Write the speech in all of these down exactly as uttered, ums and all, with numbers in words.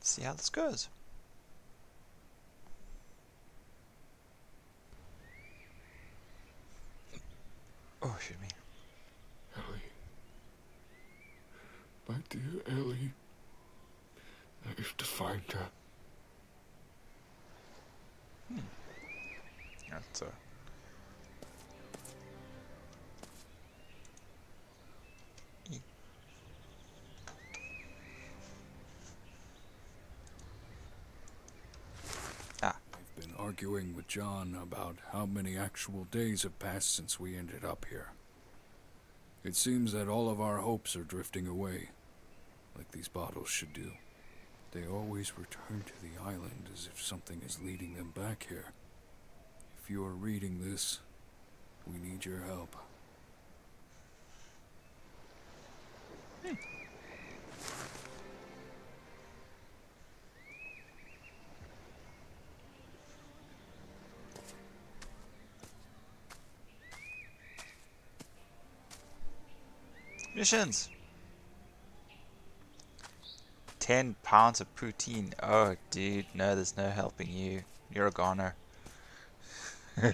see how this goes. Oh, shoot me. Ellie. My dear Ellie. I have to find her. Hmm. That's a... E. Ah. I've been arguing with John about how many actual days have passed since we ended up here. It seems that all of our hopes are drifting away, like these bottles should do. They always return to the island as if something is leading them back here. If you are reading this, we need your help. Hmm. Missions! Ten pounds of poutine. Oh, dude, no, there's no helping you. You're a goner. Gary,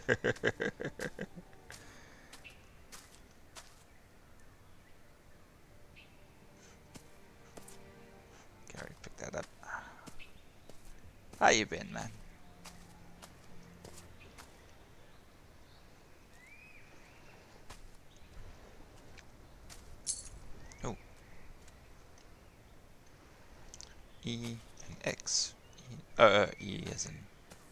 pick that up. How you been, man? Oh. E and X. E, uh, uh, E as in...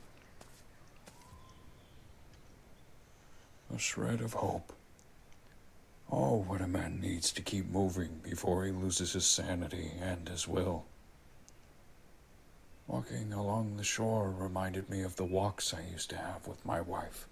A shred of hope. Oh, what a man needs to keep moving before he loses his sanity and his will. Walking along the shore reminded me of the walks I used to have with my wife.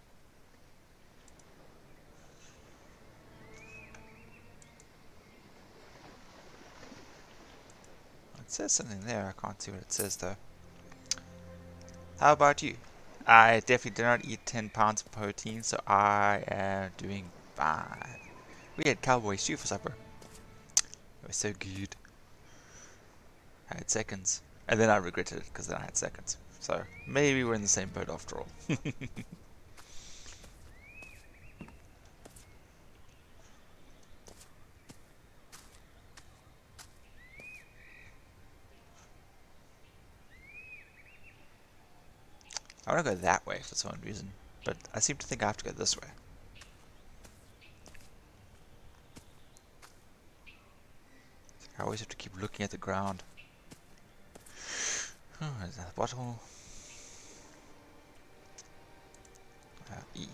It says something there. I can't see what it says though. How about you? I definitely did not eat ten pounds of protein, so I am doing fine. We had cowboy stew for supper. It was so good. I had seconds. And then I regretted it because then I had seconds. So maybe we're in the same boat after all. I want to go that way for some reason, but I seem to think I have to go this way. I always have to keep looking at the ground. Oh, there's that bottle. Uh, E.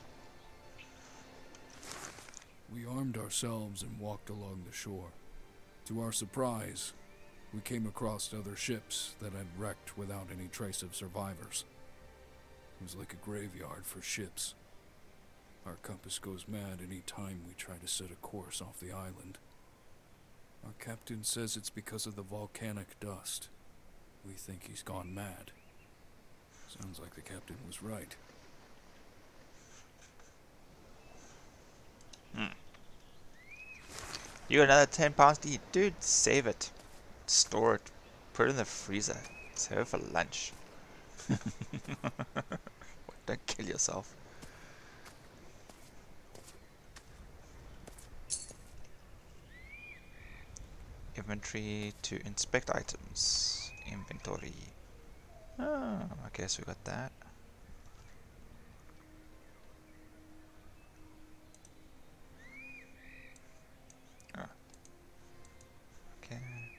We armed ourselves and walked along the shore. To our surprise, we came across other ships that had wrecked without any trace of survivors. It was like a graveyard for ships. Our compass goes mad any time we try to set a course off the island. Our captain says it's because of the volcanic dust. We think he's gone mad. Sounds like the captain was right. Hmm. You got another ten pounds to eat. Dude, save it. Store it. Put it in the freezer. Save it for lunch. Don't kill yourself. Inventory to inspect items. Inventory. Oh, I guess we got that. Oh. Okay.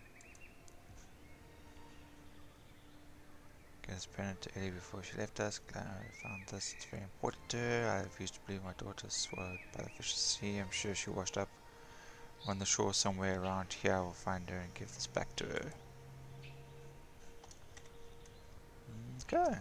Guess pregnant to Ellie before she left us. Glad I found this. It's very important to her. I refuse to believe my daughter swallowed by the fish sea. I'm sure she washed up on the shore somewhere around here. I will find her and give this back to her. Okay.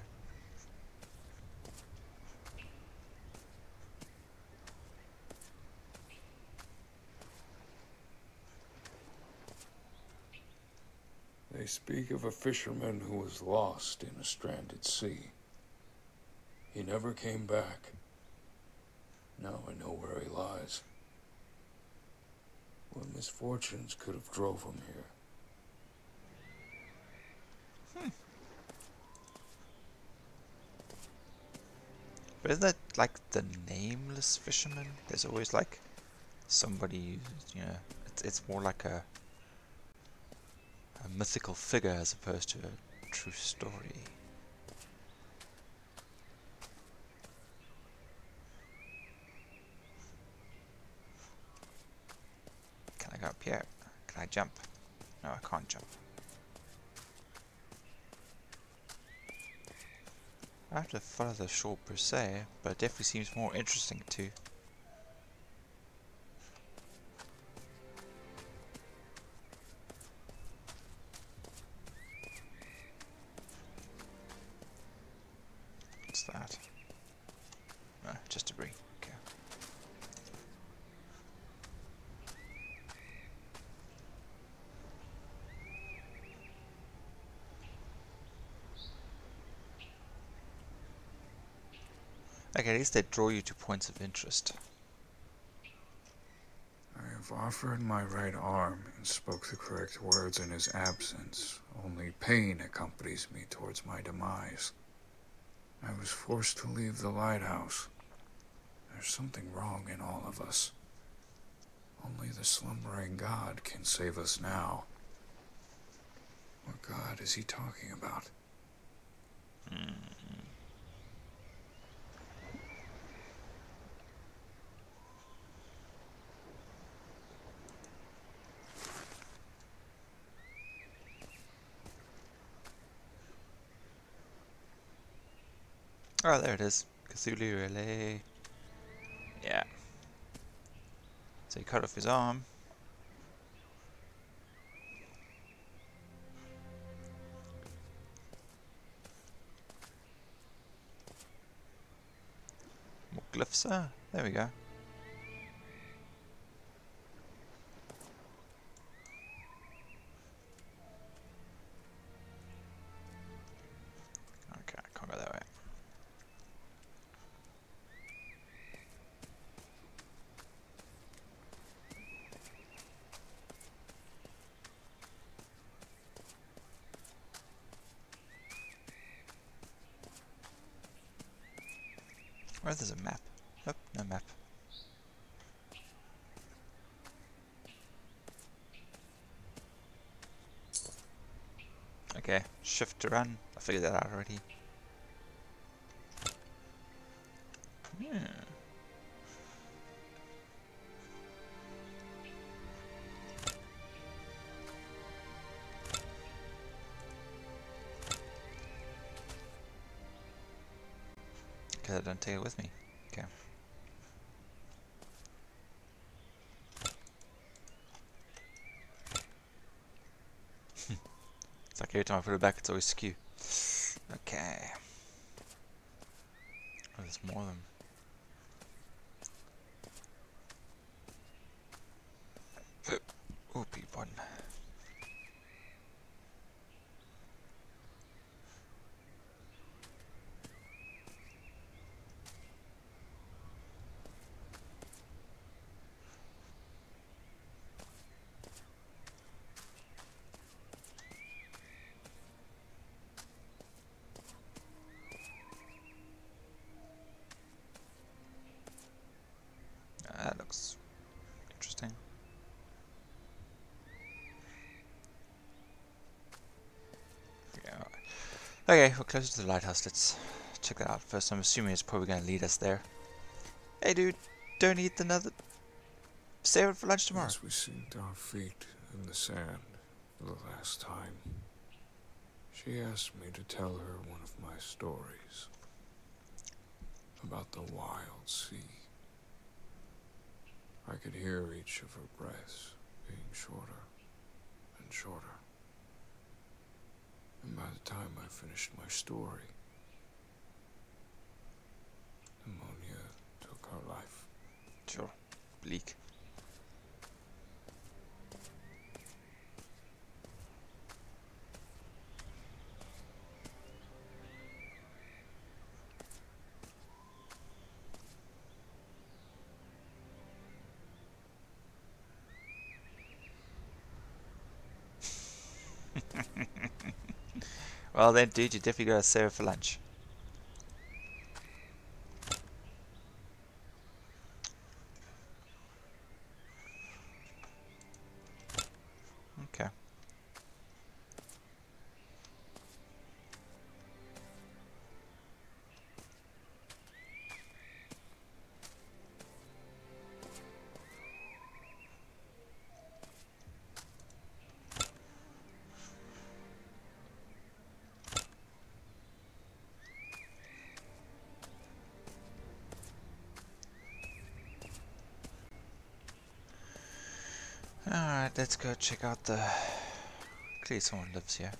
They speak of a fisherman who was lost in a stranded sea. He never came back. Now I know where he lies. What misfortunes could have drove him here? Isn't that like the nameless fisherman? There's always like somebody, you know, it's, it's more like a, a mythical figure as opposed to a true story. Can I go up here? Can I jump? No, I can't jump. I have to follow the shore per se, but it definitely seems more interesting too. What's that? No, just debris. Okay. Okay, at least they draw you to points of interest. I have offered my right arm and spoke the correct words in his absence. Only pain accompanies me towards my demise. I was forced to leave the lighthouse. There's something wrong in all of us. Only the slumbering God can save us now. What God is he talking about? Mm. Oh, there it is. Cthulhu Relay. Yeah. So he cut off his arm. More glyphs. Ah, there we go. Okay, I can't go that way. Where there's a map? Nope, no map. Okay, shift to run. I figured that out already. Yeah. Okay, I don't take it with me. Okay. It's like every time I put it back, it's always skew. Okay. Oh, there's more of them. Oh, P one. That looks interesting. Yeah. Okay, we're closer to the lighthouse. Let's check that out first. I'm assuming it's probably going to lead us there. Hey, dude, don't eat another. Save it for lunch tomorrow. As we sinked our feet in the sand for the last time, she asked me to tell her one of my stories about the wild sea. I could hear each of her breaths being shorter and shorter. And by the time I finished my story, pneumonia took her life. Sure. Bleak. Well then, dude, you definitely gotta save it for lunch. Alright, let's go check out the... Clearly someone lives here.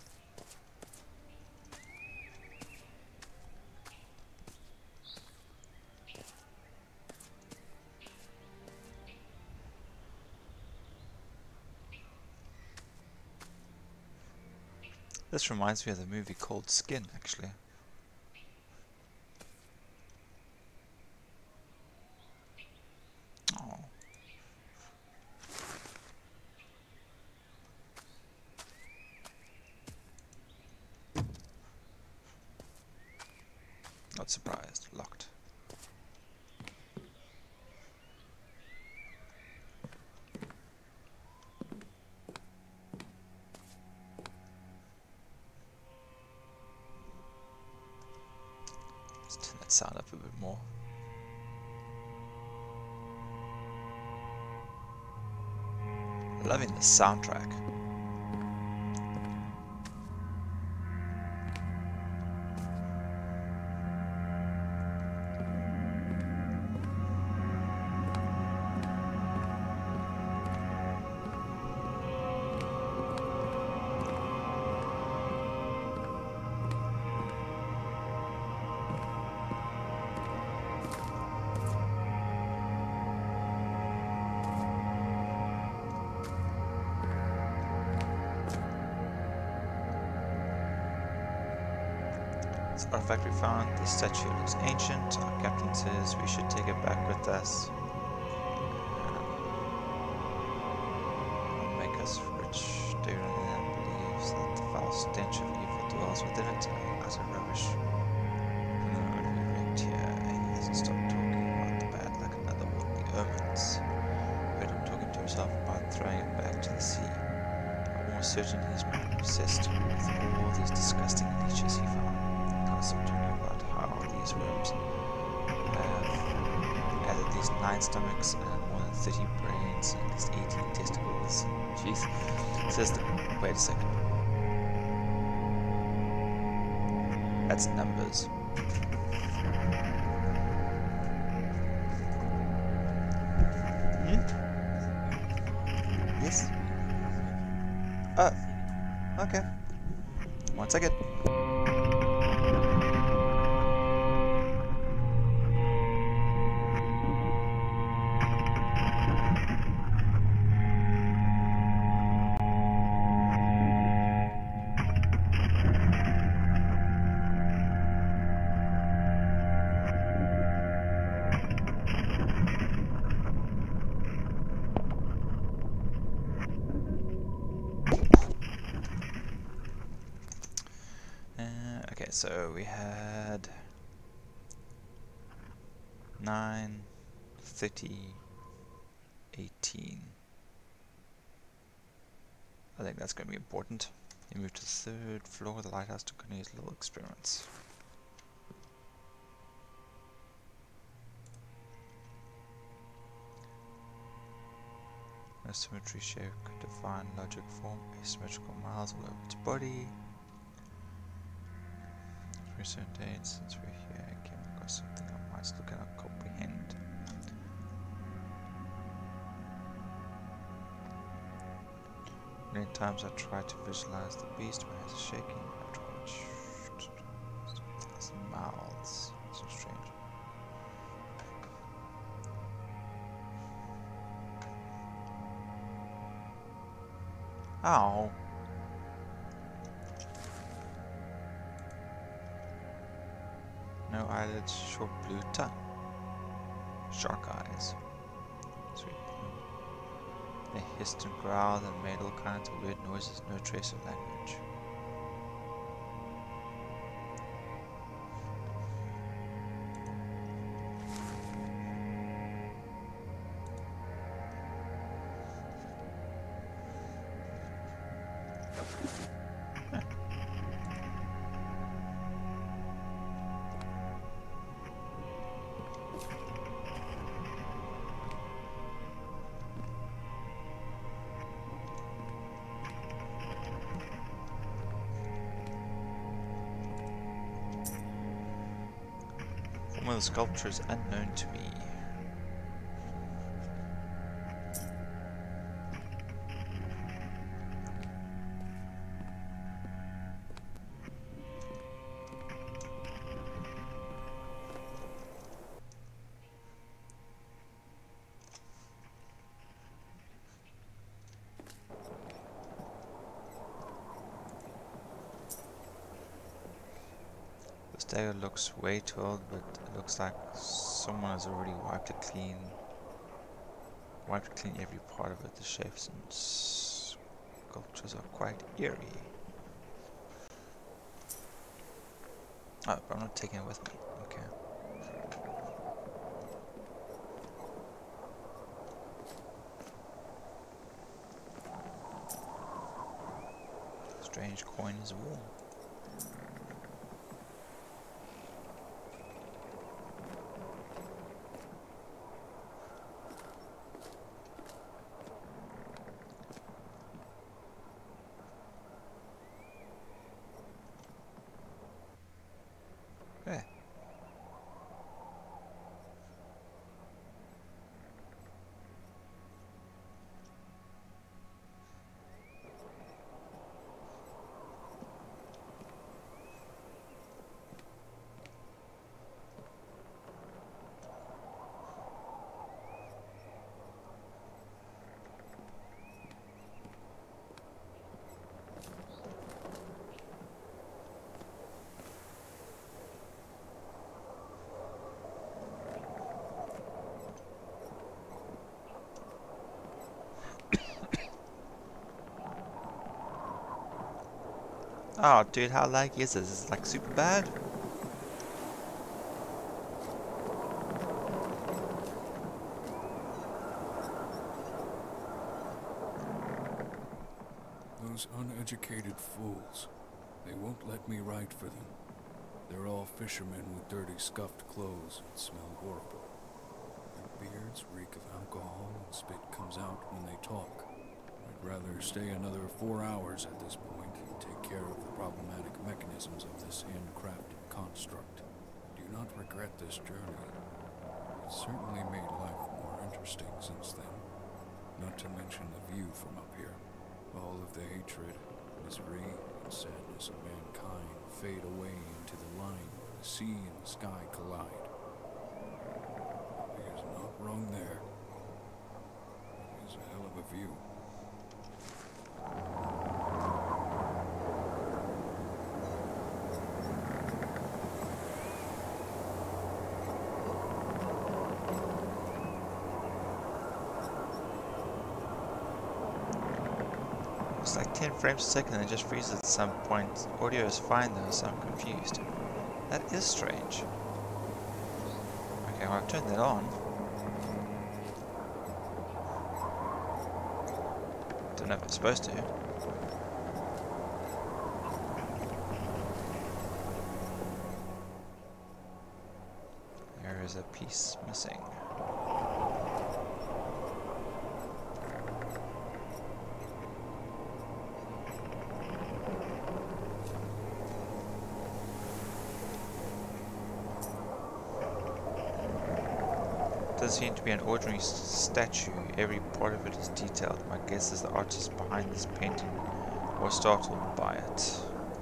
This reminds me of the movie called Skin, actually. Oh. Not surprised. Locked. Let's turn that sound up a bit more. Loving the soundtrack. Artifact we found. The statue looks ancient. Our captain says we should take it back with us. It'll make us rich. David believes that the foul stench of evil dwells within it. Utter rubbish. No, we wrecked here. He hasn't stopped talking about the bad luck and other worldly omens. Heard him talking to himself about throwing it back to the sea. I'm almost certain he's obsessed with all these disgusting leeches he found. I'm talking about how these worms have had at least nine stomachs and more than thirty brains and at least eighteen testicles. Jeez. Says the, wait a second. That's numbers. Hmm? Yes? Oh. Okay. One second. So we had nine, thirty, eighteen. I think that's going to be important. You move to the third floor of the lighthouse to continue his little experiments. No symmetry shape could define logic form asymmetrical miles all over its body. Recent dates since we're here, I came across something I might still cannot comprehend. Many times I try to visualize the beast, my hands are shaking. After which, thousand mouths. So strange. Ow. No eyelids, short blue tongue. Shark eyes. Sweet. They hissed and growled and made all kinds of weird noises, no trace of language. One of the sculptures unknown to me. Dagger looks way too old, but it looks like someone has already wiped it clean. Wiped clean every part of it. The shapes and sculptures are quite eerie. Oh, but I'm not taking it with me. Okay. Strange coin is warm. There. Oh, dude, how laggy is this? Is it like super bad? Those uneducated fools. They won't let me write for them. They're all fishermen with dirty, scuffed clothes and smell horrible. Their beards reek of alcohol and spit comes out when they talk. I'd rather stay another four hours at this point and take care of the problematic mechanisms of this handcrafted construct. I do not regret this journey. It certainly made life more interesting since then. Not to mention the view from up here. All of the hatred, misery, and sadness of mankind fade away into the line where the sea and the sky collide. He is not wrong there. It is a hell of a view. It's like ten frames a second and it just freezes at some point. Audio is fine though, so I'm confused. That is strange. Okay, well I've turned that on. Don't know if it's supposed to. There is a piece missing. Does seem to be an ordinary statue. Every part of it is detailed. My guess is the artist behind this painting was startled by it.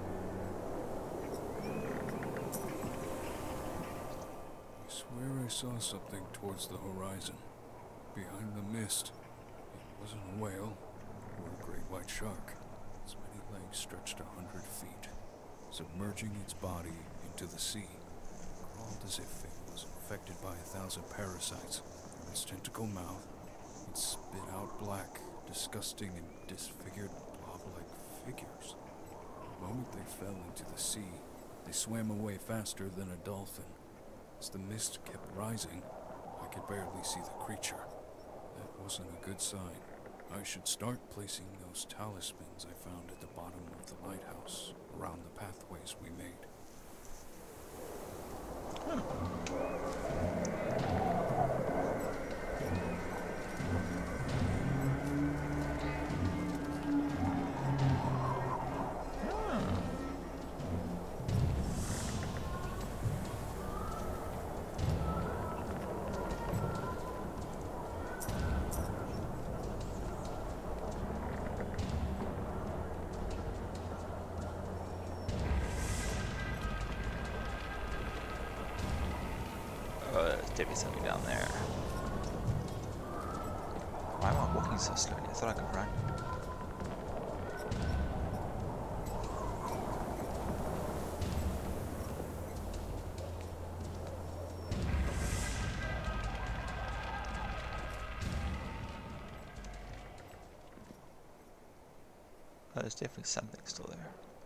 I swear I saw something towards the horizon. Behind the mist. It wasn't a whale or a great white shark. Its many legs stretched a hundred feet, submerging its body into the sea. It crawled as if it was infected by a thousand parasites. From its tentacle mouth, it spit out black, disgusting, and disfigured blob-like figures. The moment they fell into the sea, they swam away faster than a dolphin. As the mist kept rising, I could barely see the creature. That wasn't a good sign. I should start placing those talismans I found at the bottom of the lighthouse around the pathways we made. Oh, there's definitely something down there. Why am I walking so slowly? I thought I could run. Oh, there's definitely something still there.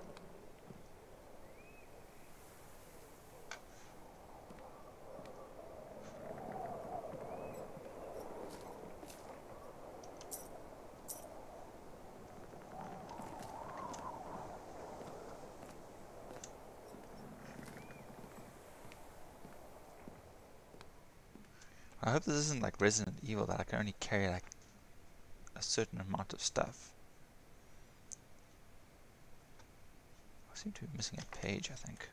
I hope this isn't like Resident Evil that I can only carry like a certain amount of stuff. I seem to be missing a page, I think.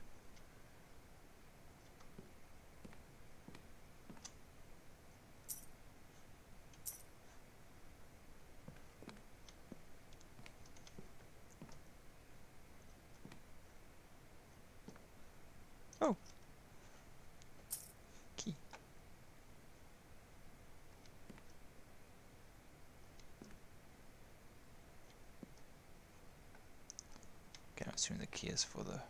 Oh! Key. Okay, I'm assuming the key is for the...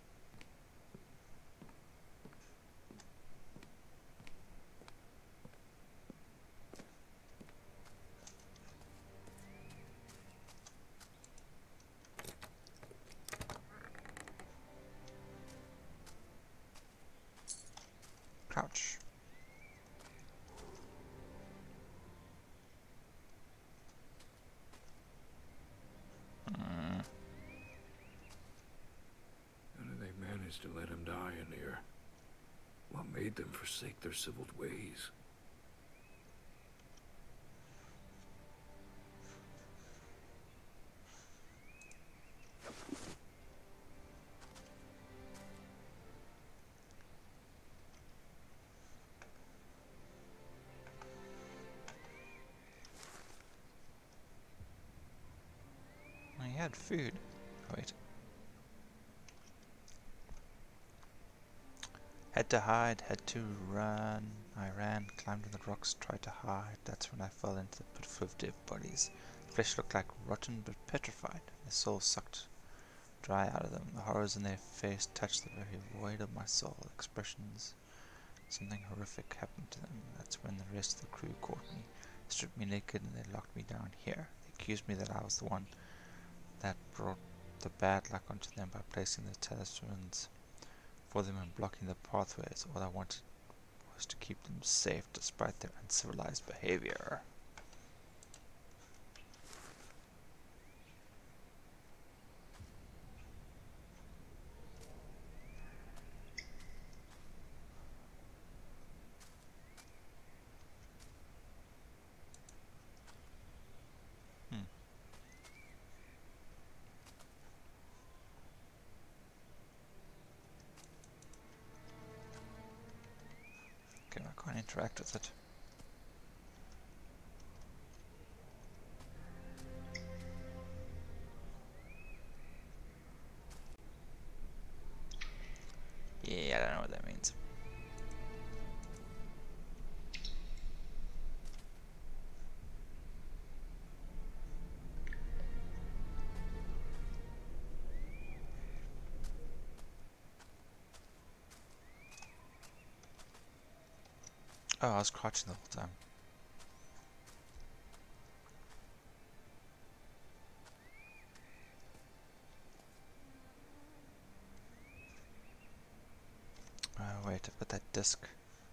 Crouch. Mm. How did they manage to let him die in here? What made them forsake their civil ways? I had food. Oh, wait. Had to hide, had to run. I ran, climbed on the rocks, tried to hide. That's when I fell into the pit full of dead bodies. Flesh looked like rotten but petrified. Their souls sucked dry out of them. The horrors in their face touched the very void of my soul. Expressions. Something horrific happened to them. That's when the rest of the crew caught me. Stripped me naked and they locked me down here. They accused me that I was the one that brought the bad luck onto them by placing the talismans for them and blocking the pathways. All I wanted was to keep them safe despite their uncivilized behavior. Hmm. Okay, I can't interact with it. Yeah, I don't know what that means. Oh, I was crouching the whole time. Oh, wait, I've got that disc.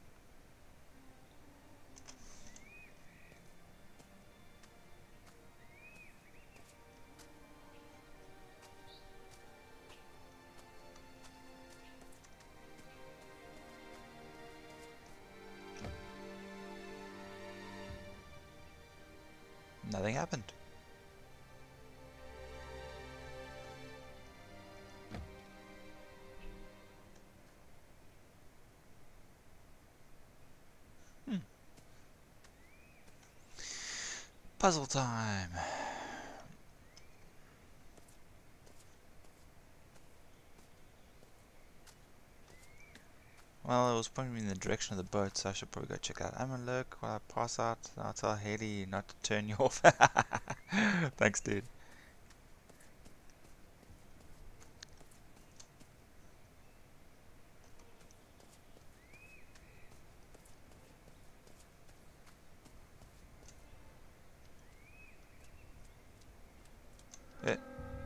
Nothing happened. Hmm. Puzzle time. Well, it was pointing me in the direction of the boat, so I should probably go check out. I'm gonna look while I pass out. I'll tell Haley not to turn you off. Thanks, dude. Eh.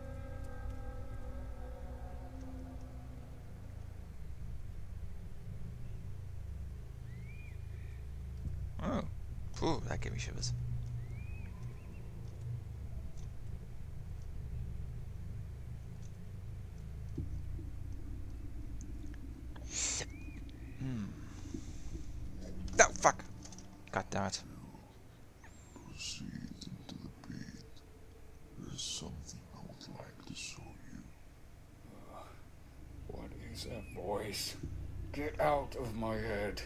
Ooh, that gave me shivers. Hmm. Oh, fuck. God damn it. Proceed into the pit. There's something I would like to show you. What is that voice? Get out of my head.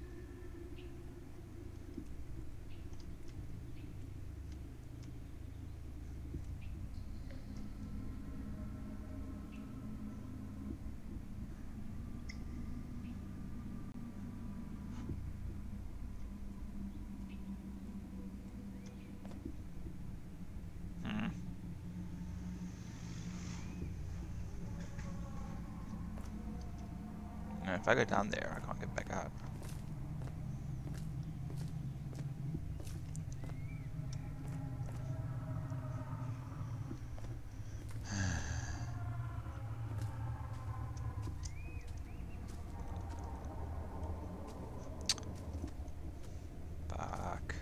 Hmm. And if I go down there, I can't get back up. Fuck.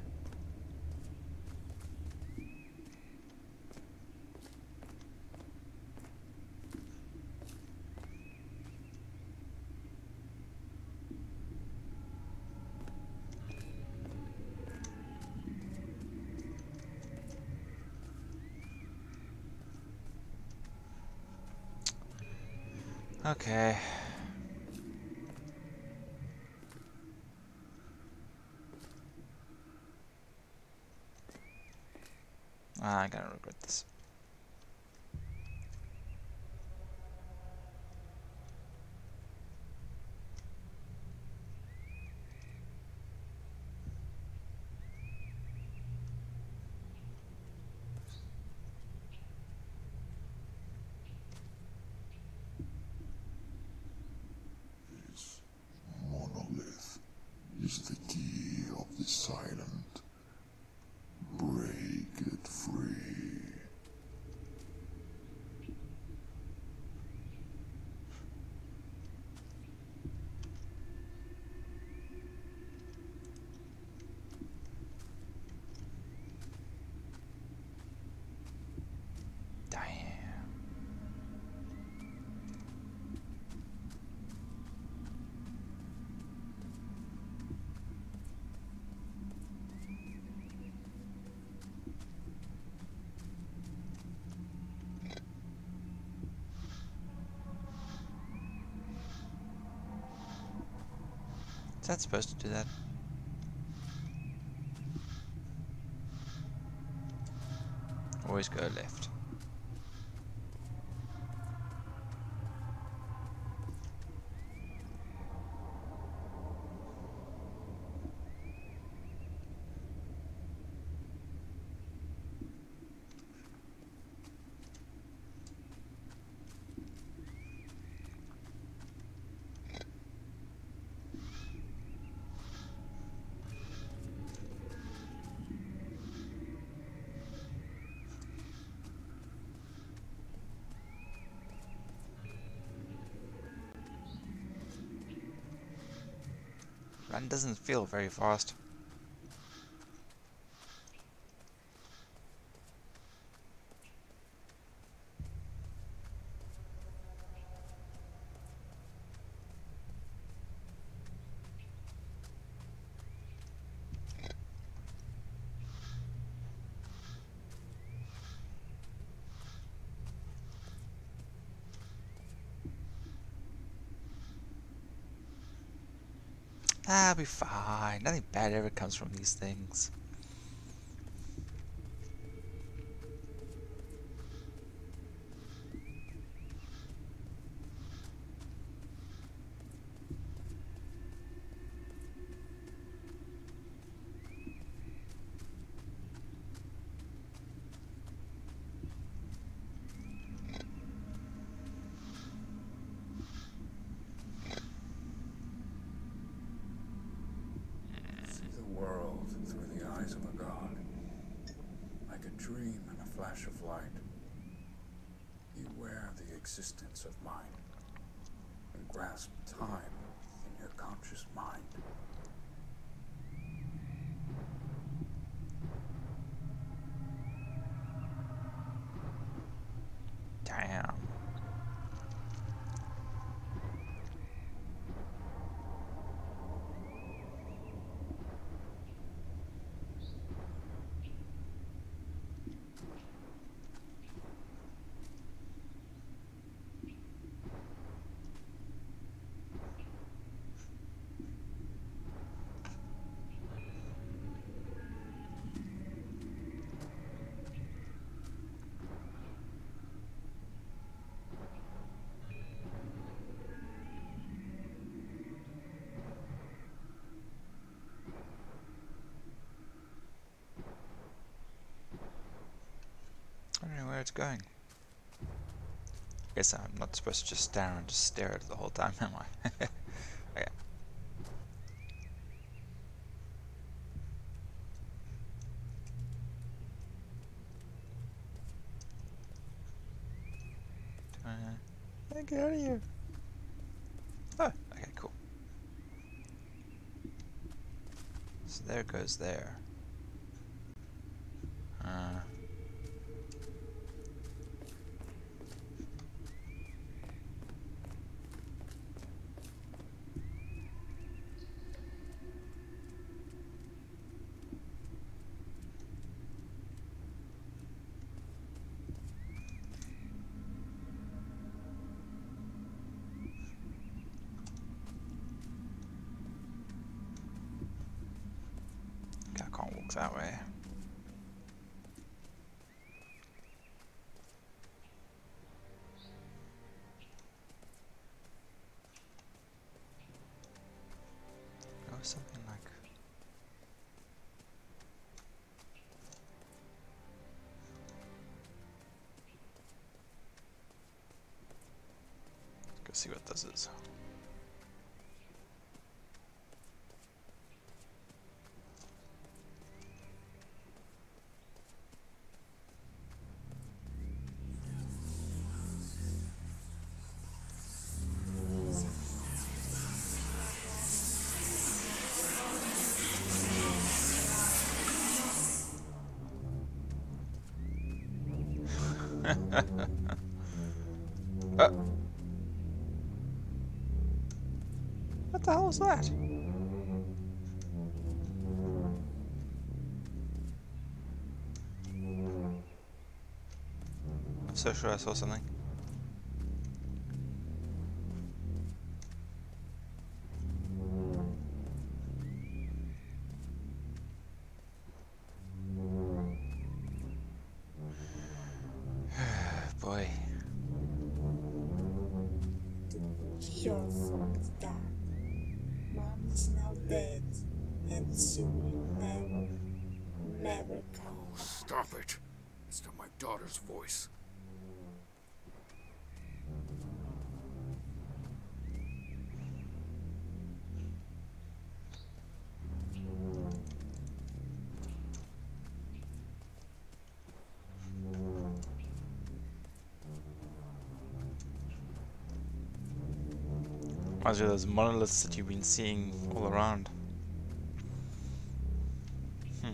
Okay. Ah, I'm gonna regret this. This monolith is the key of the silent. Break it free. Damn. Is that supposed to do that? Always go left. Run doesn't feel very fast. I'll be fine. Nothing bad ever comes from these things. See the world through the eyes of a god. Like a dream and a flash of light. Beware the existence of mind. And grasp time in your conscious mind. where it's going. Guess I'm not supposed to just stare and just stare at it the whole time, am I? Okay. Uh, get out of here. Oh, okay, cool. So there goes there. Uh, okay, I can't walk that way. Or something like. Let's go see what this is. uh. What the hell was that? I'm so sure I saw something. Boy. Your fault, Dad. Mom is now dead, and soon will never, never come Oh, back. stop it. It's not my daughter's voice. Reminds me of those monoliths that you've been seeing all around. Hmm.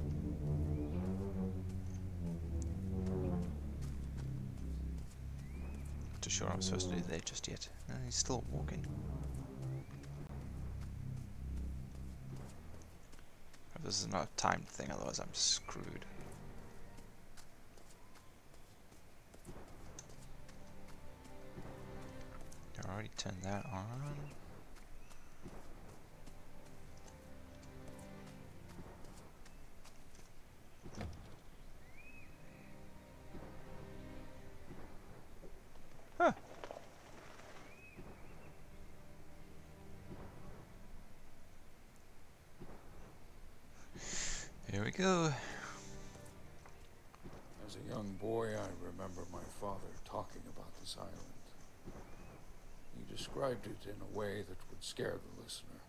Not too sure what I'm supposed to do there just yet. No, he's still walking. Hope this is not a timed thing, otherwise I'm screwed. I already turned that on. Huh. Here we go. As a young boy, I remember my father talking about this island. He described it in a way that would scare the listener.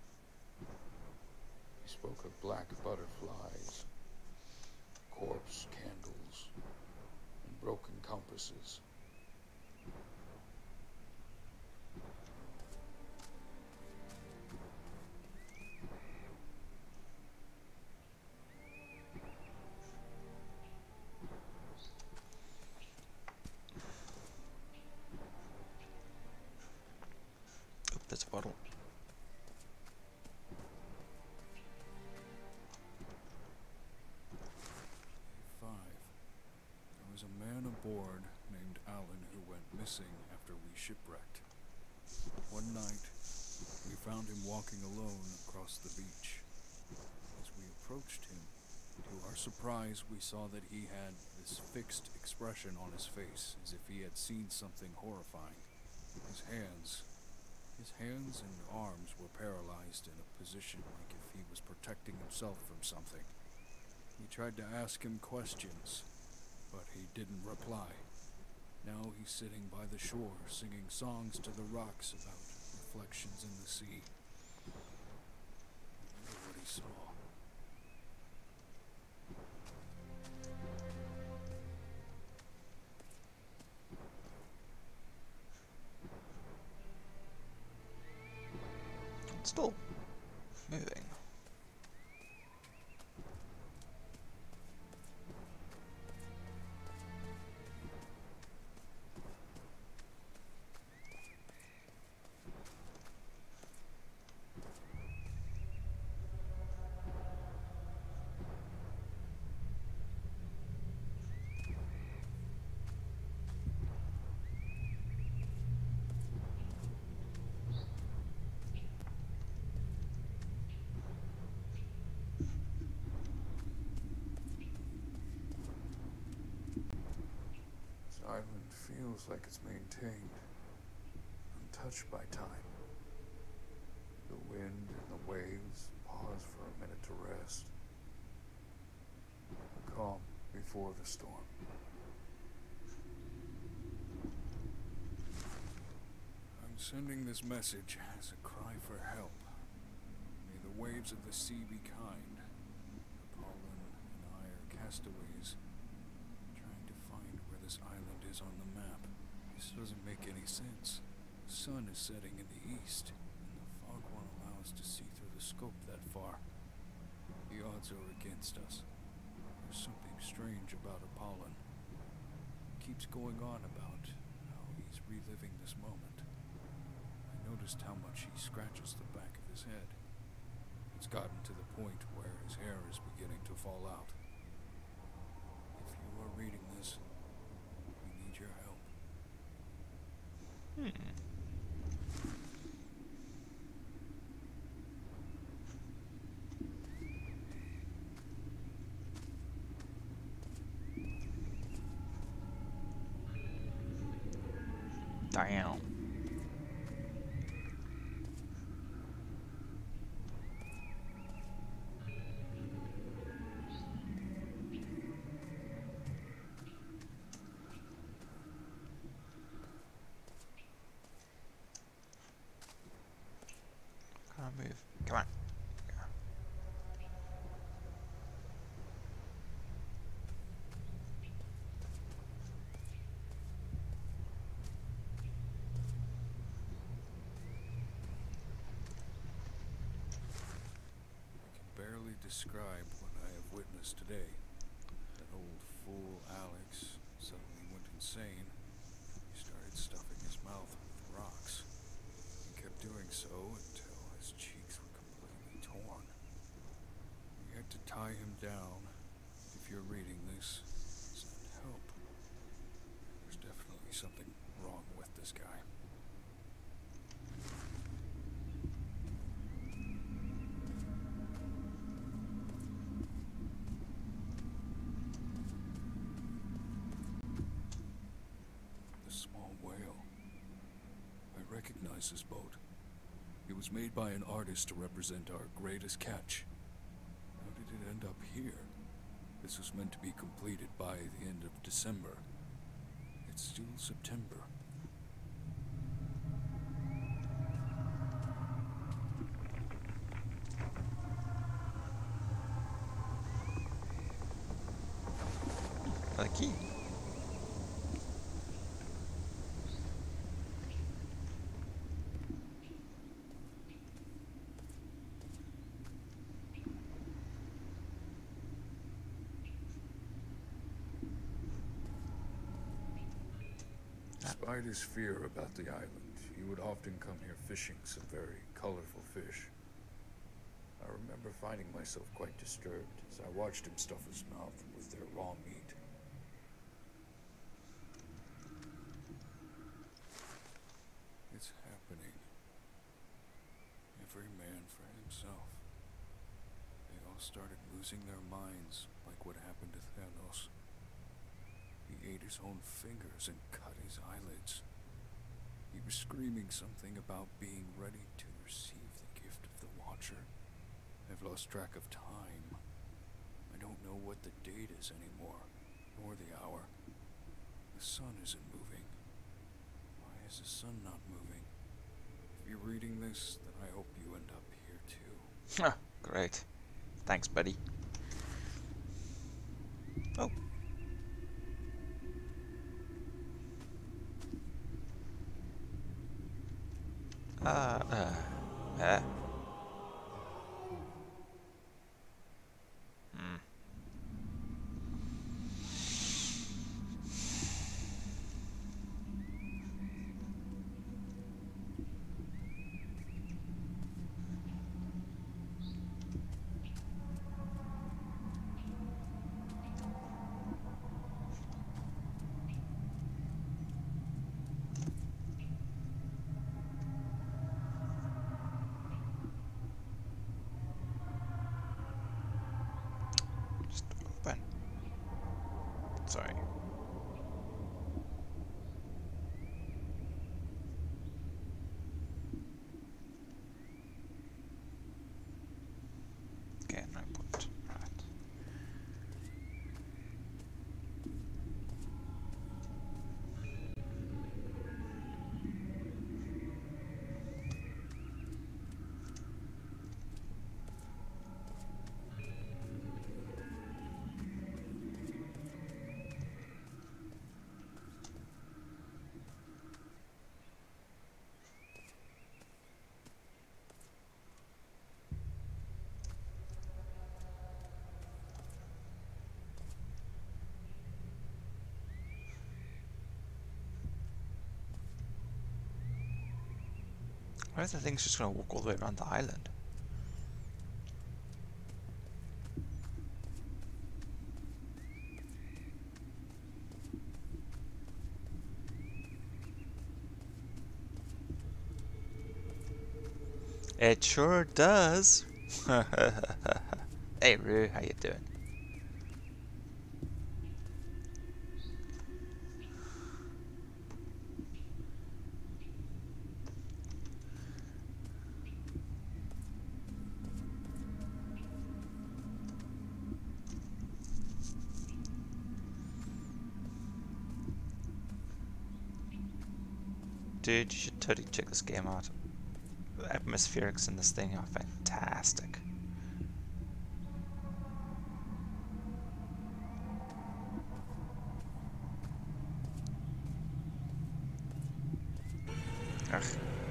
He spoke of black butterflies, corpse candles, and broken compasses. Oop, there's a bottle. Five. There was a man aboard named Alan who went missing after we shipwrecked. One night, we found him walking alone across the beach. As we approached him, to our surprise, we saw that he had this fixed expression on his face, as if he had seen something horrifying. His hands, his hands and arms were paralyzed in a position like if he was protecting himself from something. We tried to ask him questions, but he didn't reply. Now he's sitting by the shore, singing songs to the rocks about reflections in the sea. I wonder what he saw. It's still moving. This island feels like it's maintained, untouched by time. The wind and the waves pause for a minute to rest. A calm before the storm. I'm sending this message as a cry for help. May the waves of the sea be kind. Apollon and I are castaways, trying to find where this island is on the map. This doesn't make any sense. The sun is setting in the east, and the fog won't allow us to see through the scope that far. The odds are against us. There's something strange about Apollon. He keeps going on about how he's reliving this moment. I noticed how much he scratches the back of his head. It's gotten to the point where his hair is beginning to fall out. If you are reading this, we need your help. Hmm. Damn. Can't move. Come on. Barely describe what I have witnessed today. That old fool Alex suddenly went insane. He started stuffing his mouth with rocks. He kept doing so until his cheeks were completely torn. We had to tie him down. If you're reading this, send help. There's definitely something wrong with this guy. I recognize this boat. It was made by an artist to represent our greatest catch. How did it end up here? This was meant to be completed by the end of December. It's still September. A key. Despite his fear about the island, he would often come here fishing some very colorful fish. I remember finding myself quite disturbed as I watched him stuff his mouth with their raw meat. It's happening. Every man for himself. They all started losing their minds, like what happened to Thanos. He ate his own fingers and cut his eyelids. He was screaming something about being ready to receive the gift of the Watcher. I've lost track of time. I don't know what the date is anymore. Or the hour. The sun isn't moving. Why is the sun not moving? If you're reading this, then I hope you end up here too. Great. Thanks, buddy. Oh. Uh, uh, uh. Hmm. Just open. Sorry. Okay, no point. Right. Why is the thing just gonna walk all the way around the island? It sure does. Hey Roo, how you doing? Dude, you should totally check this game out. The atmospherics in this thing are fantastic. Ugh.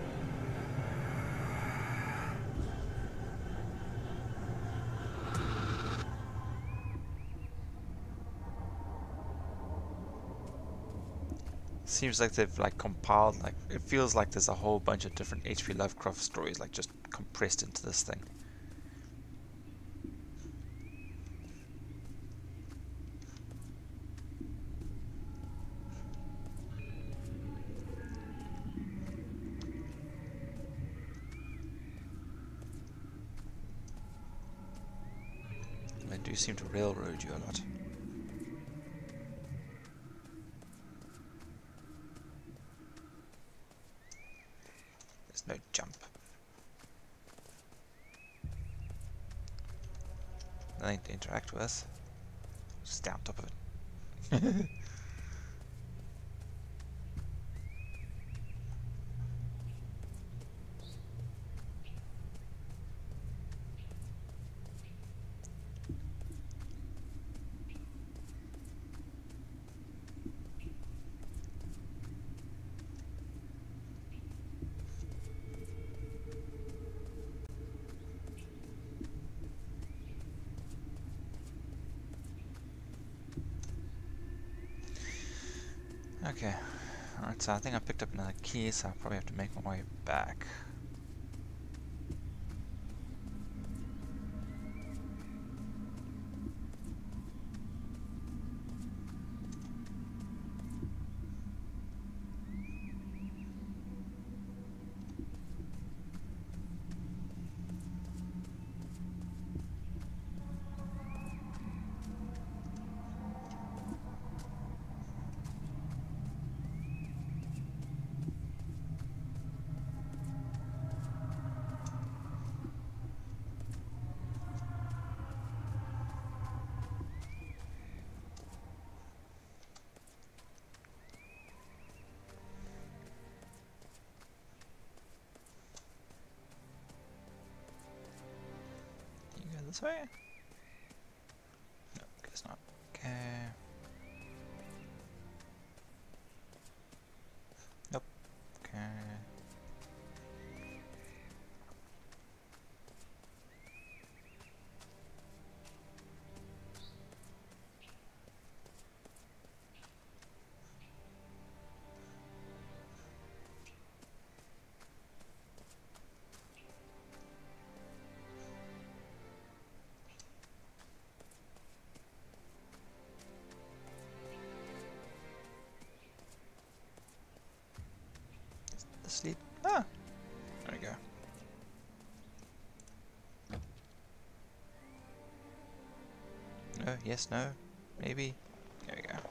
Seems like they've like compiled, like it feels like there's a whole bunch of different H P Lovecraft stories like just compressed into this thing. They do seem to railroad you a lot. There's no jump. Nothing to interact with. Just stay on top of it. Okay, alright, so I think I picked up another key, so I'll probably have to make my way back. this way? No, guess not. Okay. Nope. Okay. Sleep. Ah, there we go. No, yes, no, maybe. There we go.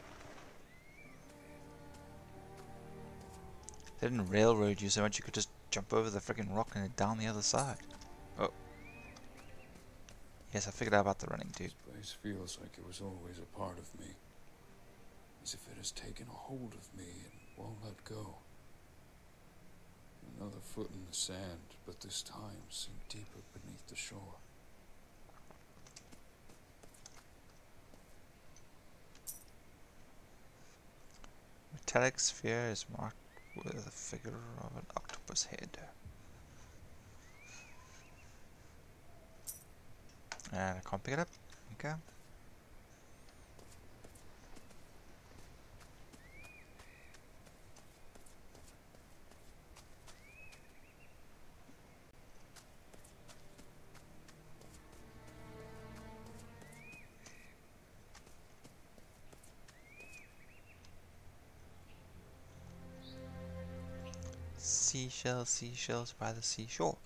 They didn't railroad you so much you could just jump over the freaking rock and down the other side. Oh. Yes, I figured out about the running, dude. This place feels like it was always a part of me. As if it has taken a hold of me and won't let go. Another foot in the sand, but this time seemed deeper beneath the shore. Metallic sphere is marked with a figure of an octopus head. And I can't pick it up. Okay. Seashells, seashells by the seashore.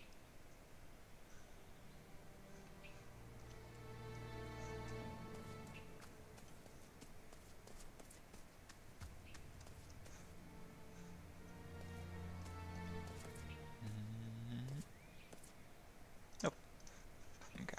Mm-hmm. Nope. Okay.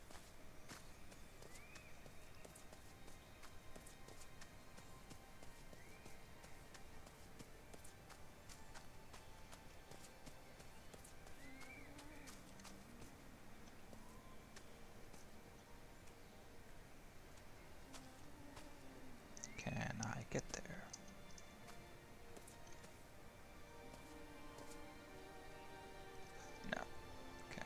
Can I get there? No. Okay.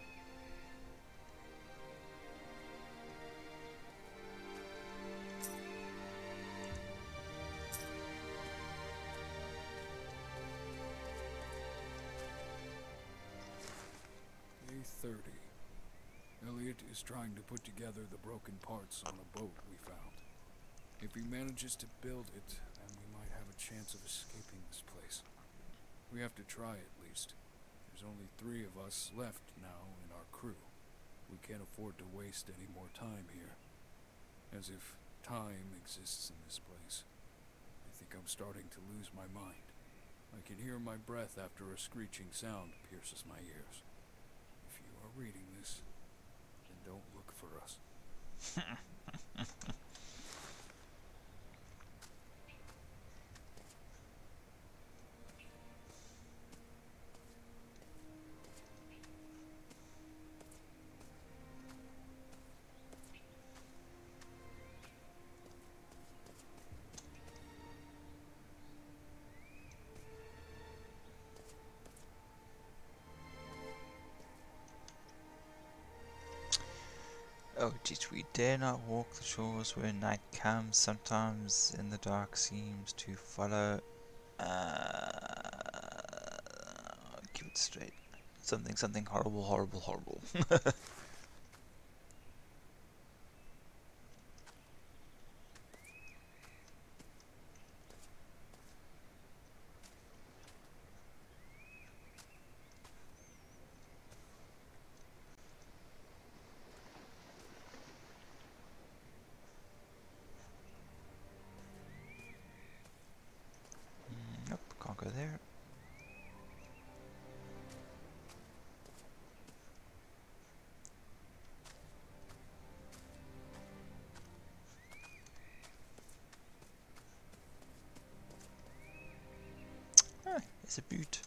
Day thirty. Elliot is trying to put together the broken parts on a boat we found. If he manages to build it, then we might have a chance of escaping this place. We have to try at least. There's only three of us left now in our crew. We can't afford to waste any more time here. As if time exists in this place. I think I'm starting to lose my mind. I can hear my breath after a screeching sound pierces my ears. If you are reading this, then don't look for us. Oh, teach, we dare not walk the shores where night comes. Sometimes in the dark seems to follow. Uh, keep it straight. Something, something horrible, horrible, horrible. Nope, can't go there. Ah, it's a boot.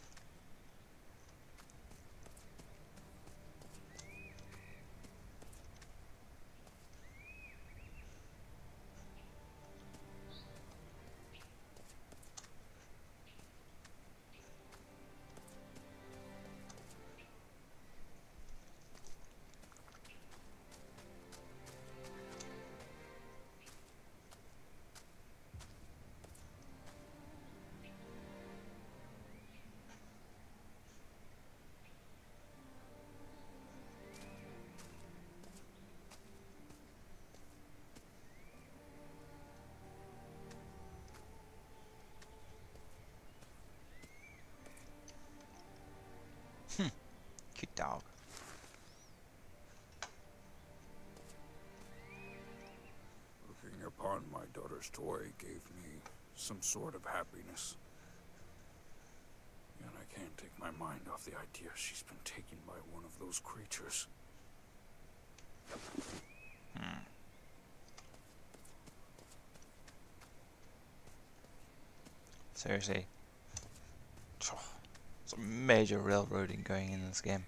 Cute dog. Looking upon my daughter's toy gave me some sort of happiness. And I can't take my mind off the idea she's been taken by one of those creatures. Hmm. Seriously. Some major railroading going in this game.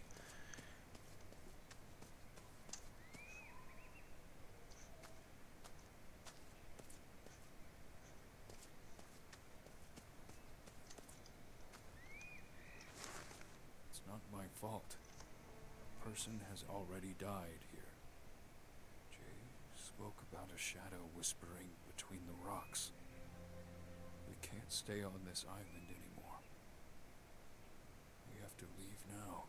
It's not my fault. A person has already died here. Jay spoke about a shadow whispering between the rocks. We can't stay on this island anymore. We have to leave now.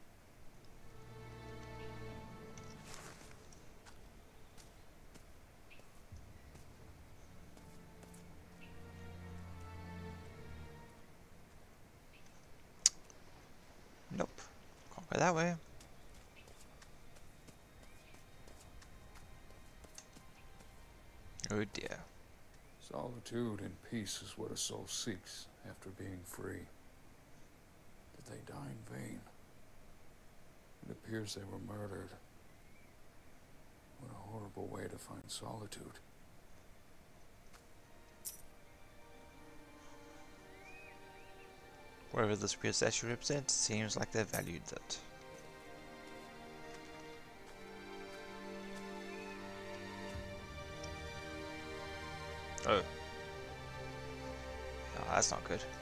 Nope. Can't go that way. Oh dear. Solitude and peace is what a soul seeks after being free. Did they die in vain? It appears they were murdered. What a horrible way to find solitude. Wherever this statue represents, seems like they valued it. Oh. Oh, that's not good.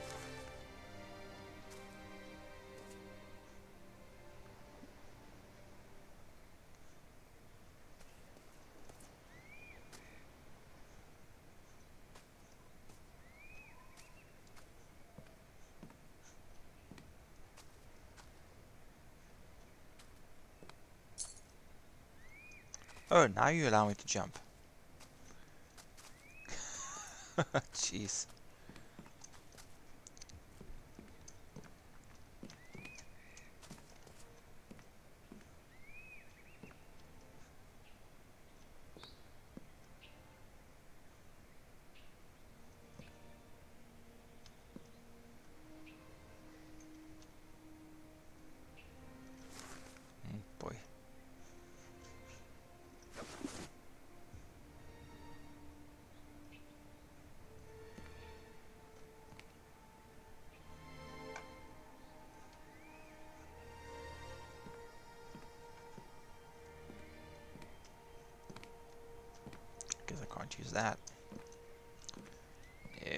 Oh, now you allow me to jump. Jeez. Mm, boy. Guess I can't use that. No.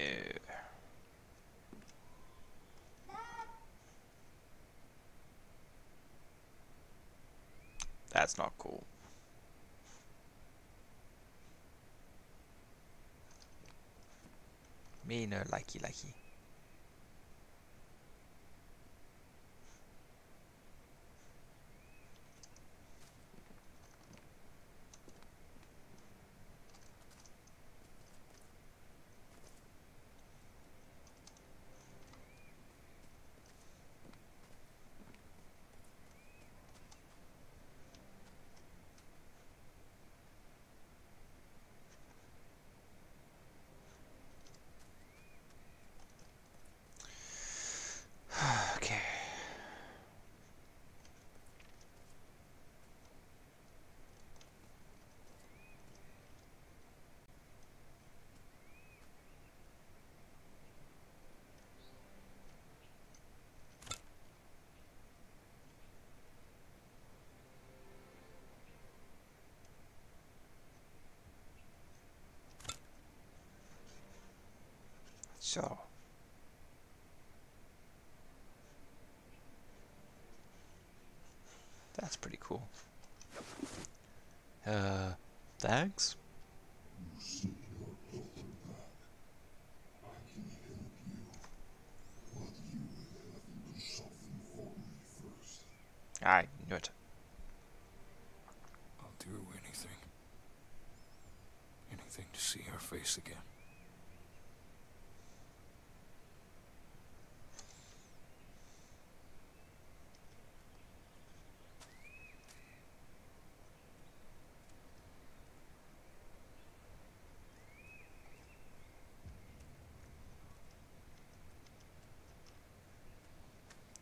That's not cool. Me no likey likey. Okay. So. That's pretty cool. Uh, thanks? You seek your daughter back. I can help you. But you will have to do something for me first. I knew it. I'll do anything. Anything to see her face again.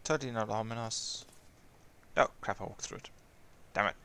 Totally not ominous. Oh, crap, I walked through it. Damn it.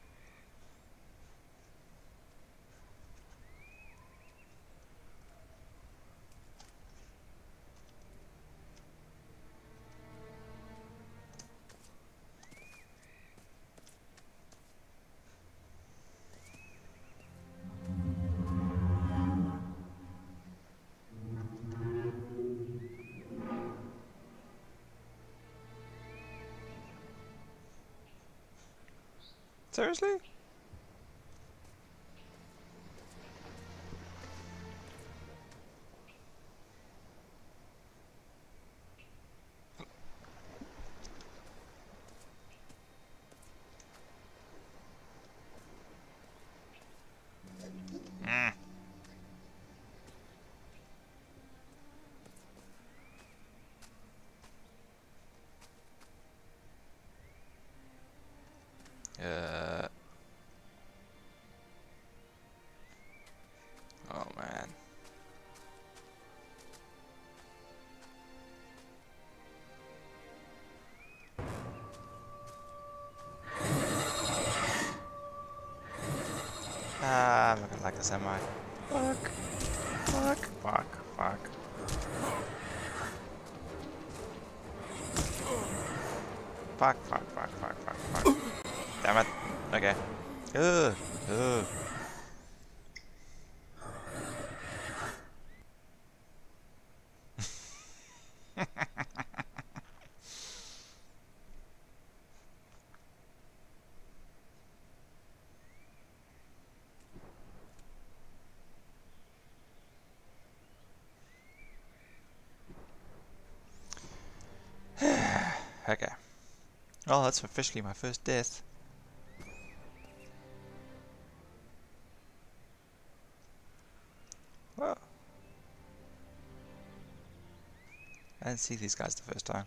Seriously? Mm. Uh. Oh man. Ah, I'm not gonna like this, am I? Fuck. Fuck. Fuck. Fuck. Fuck, fuck, fuck, fuck, fuck, fuck. Damn it. Okay. Ugh. Ugh. Okay. Well, that's officially my first death. Whoa. I didn't see these guys the first time.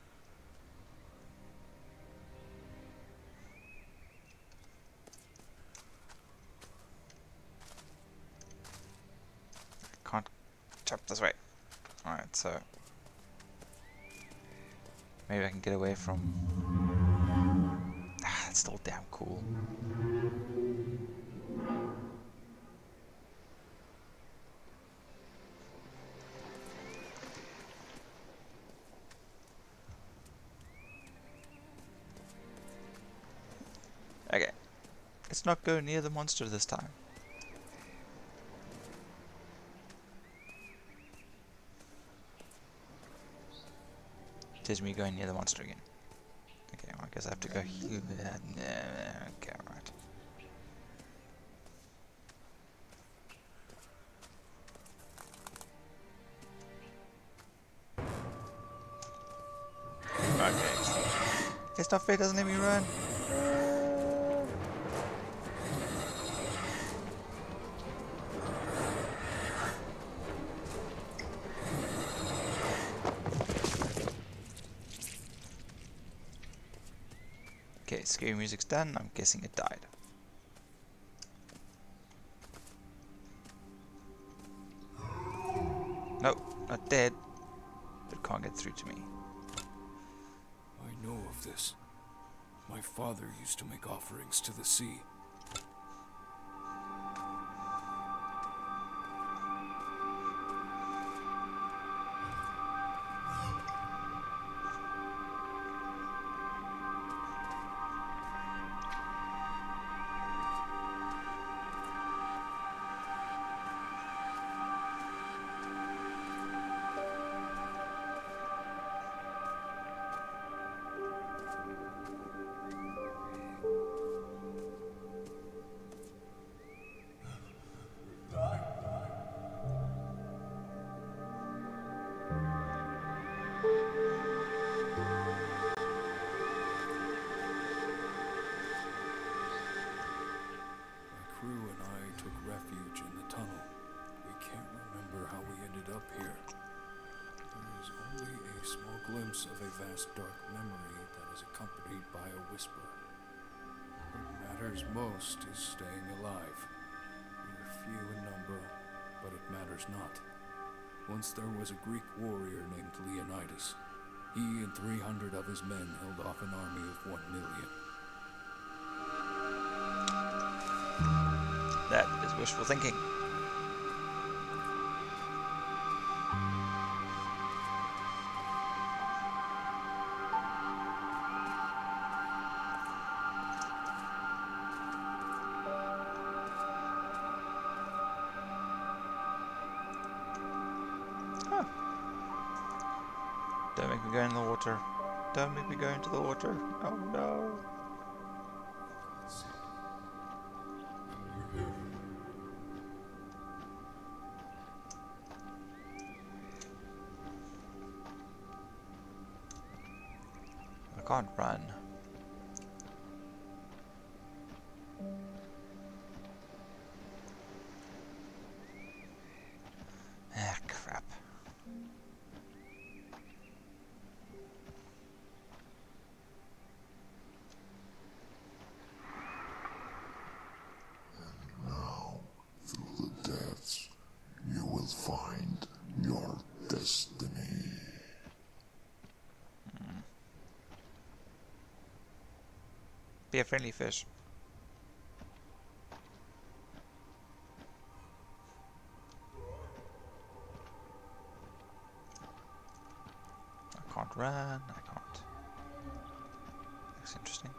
I can't jump this way. Alright, so maybe I can get away from... Ah, it's still damn cool. Okay. Let's not go near the monster this time. It is me going near the monster again. Okay, well, I guess I have to go here. Okay, alright. Okay. It's not fair, doesn't let me run. Okay, scary music's done. I'm guessing it died. Nope, not dead. But can't get through to me. I know of this. My father used to make offerings to the sea. Of a vast dark memory that is accompanied by a whisper. What matters most is staying alive. We are few in number, but it matters not. Once there was a Greek warrior named Leonidas. He and three hundred of his men held off an army of one million. That is wishful thinking. Huh. Don't make me go in the water. Don't make me go into the water. Oh no. I can't run. Ah, crap. Now, through the depths, you will find your destiny. Be a friendly fish. I can't run. I can't. Looks interesting.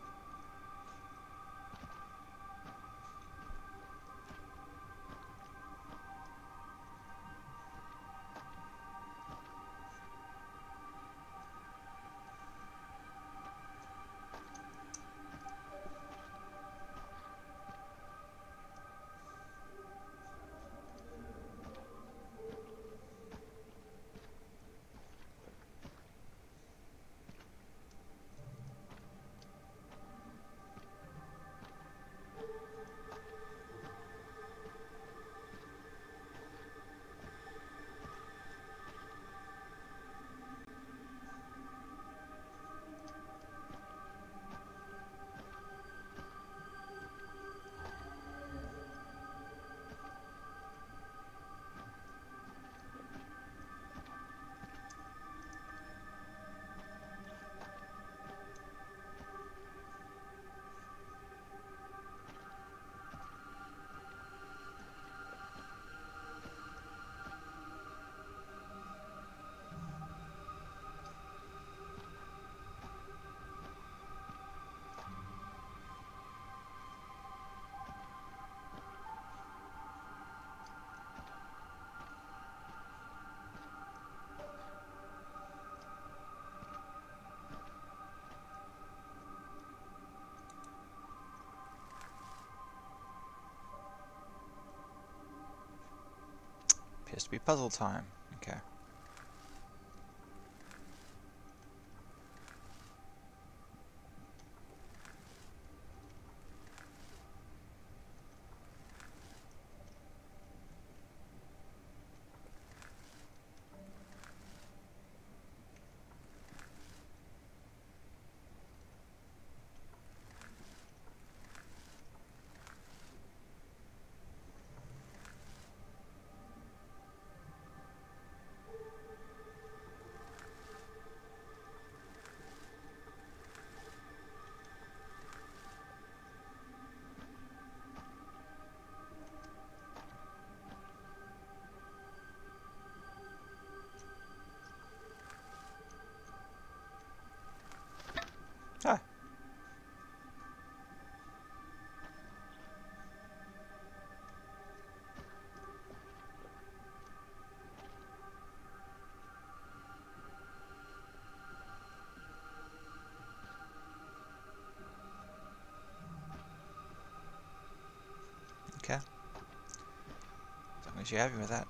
Appears to be puzzle time. Okay. Ah. Okay. As long as you're happy with that.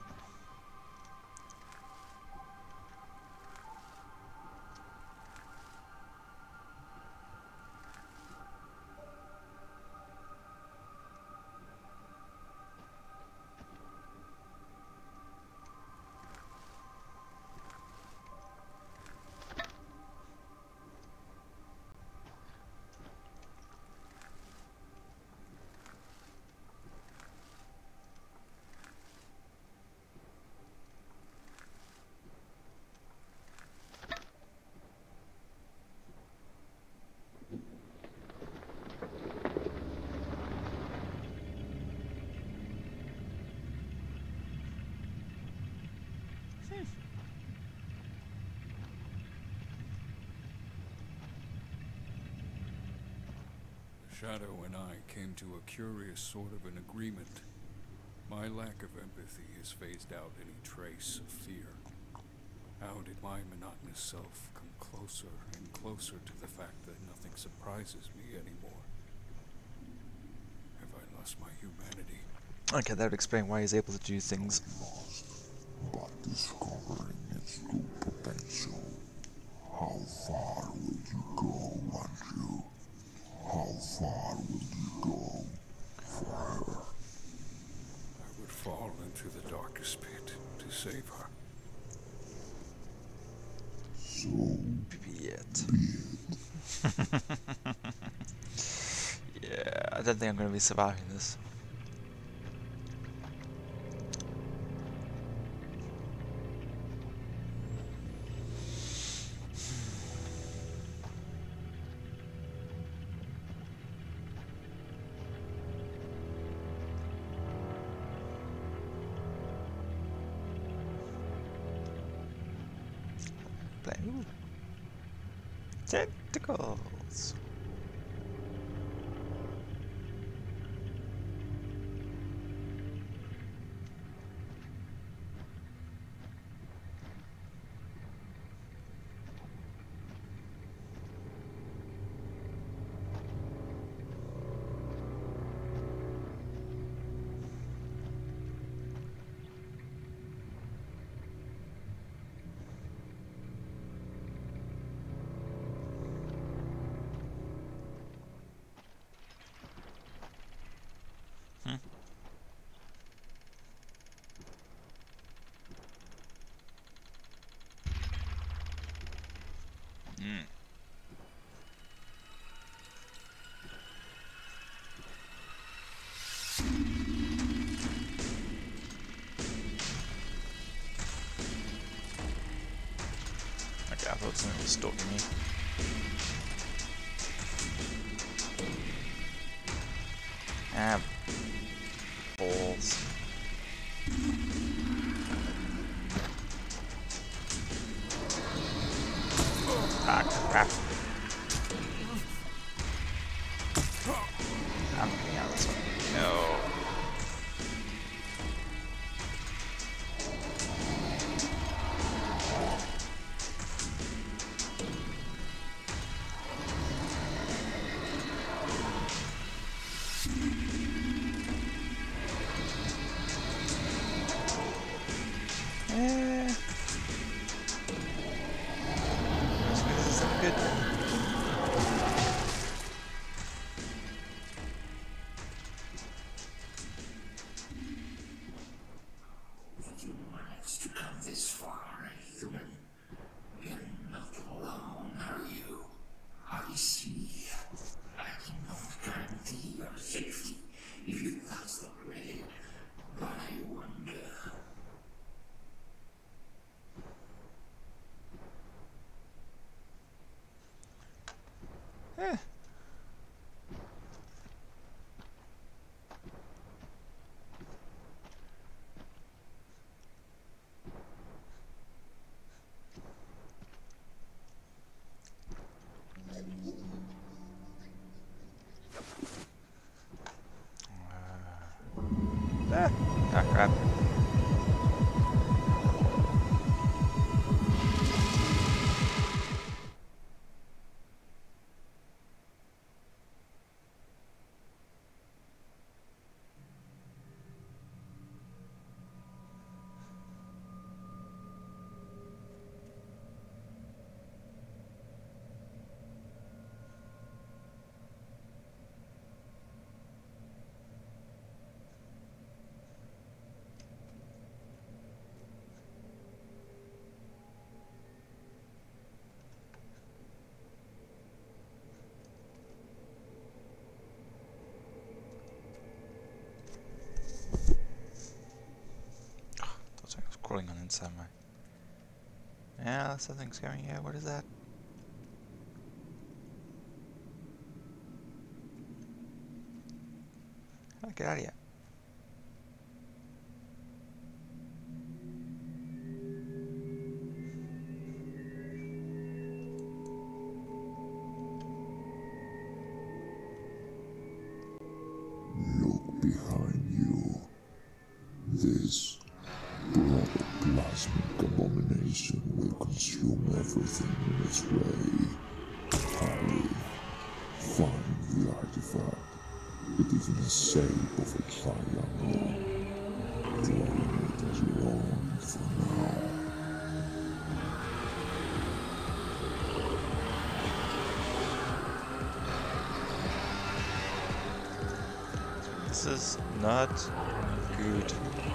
Shadow and I came to a curious sort of an agreement. My lack of empathy has phased out any trace of fear. How did my monotonous self come closer and closer to the fact that nothing surprises me anymore? Have I lost my humanity? Okay, that would explain why he's able to do things. But discovering its true potential, how far will you go, Anju? How far will you go for her? I would fall into the darkest pit to save her. So Be it. Yeah, I don't think I'm going to be surviving this. Play. Ooh. Tentacles. Hmm. Mm. Okay, I thought something was stalking me. Ah, balls. Ah, crap. I'm getting out of this one. No. Eh. This isn't good. you managed to come this far, human. You're not alone, are you? I see. I cannot guarantee your safety if you touch the blade, but I wonder. Eh. Ah, ah crap. Thought something was crawling on inside my. Yeah, something's going here. What is that? How do I get out of here? behind you. This protoplasmic abomination will consume everything in its way. Hurry, find the artifact. It is in the shape of a triangle. Claim it as your own for now. This is not good.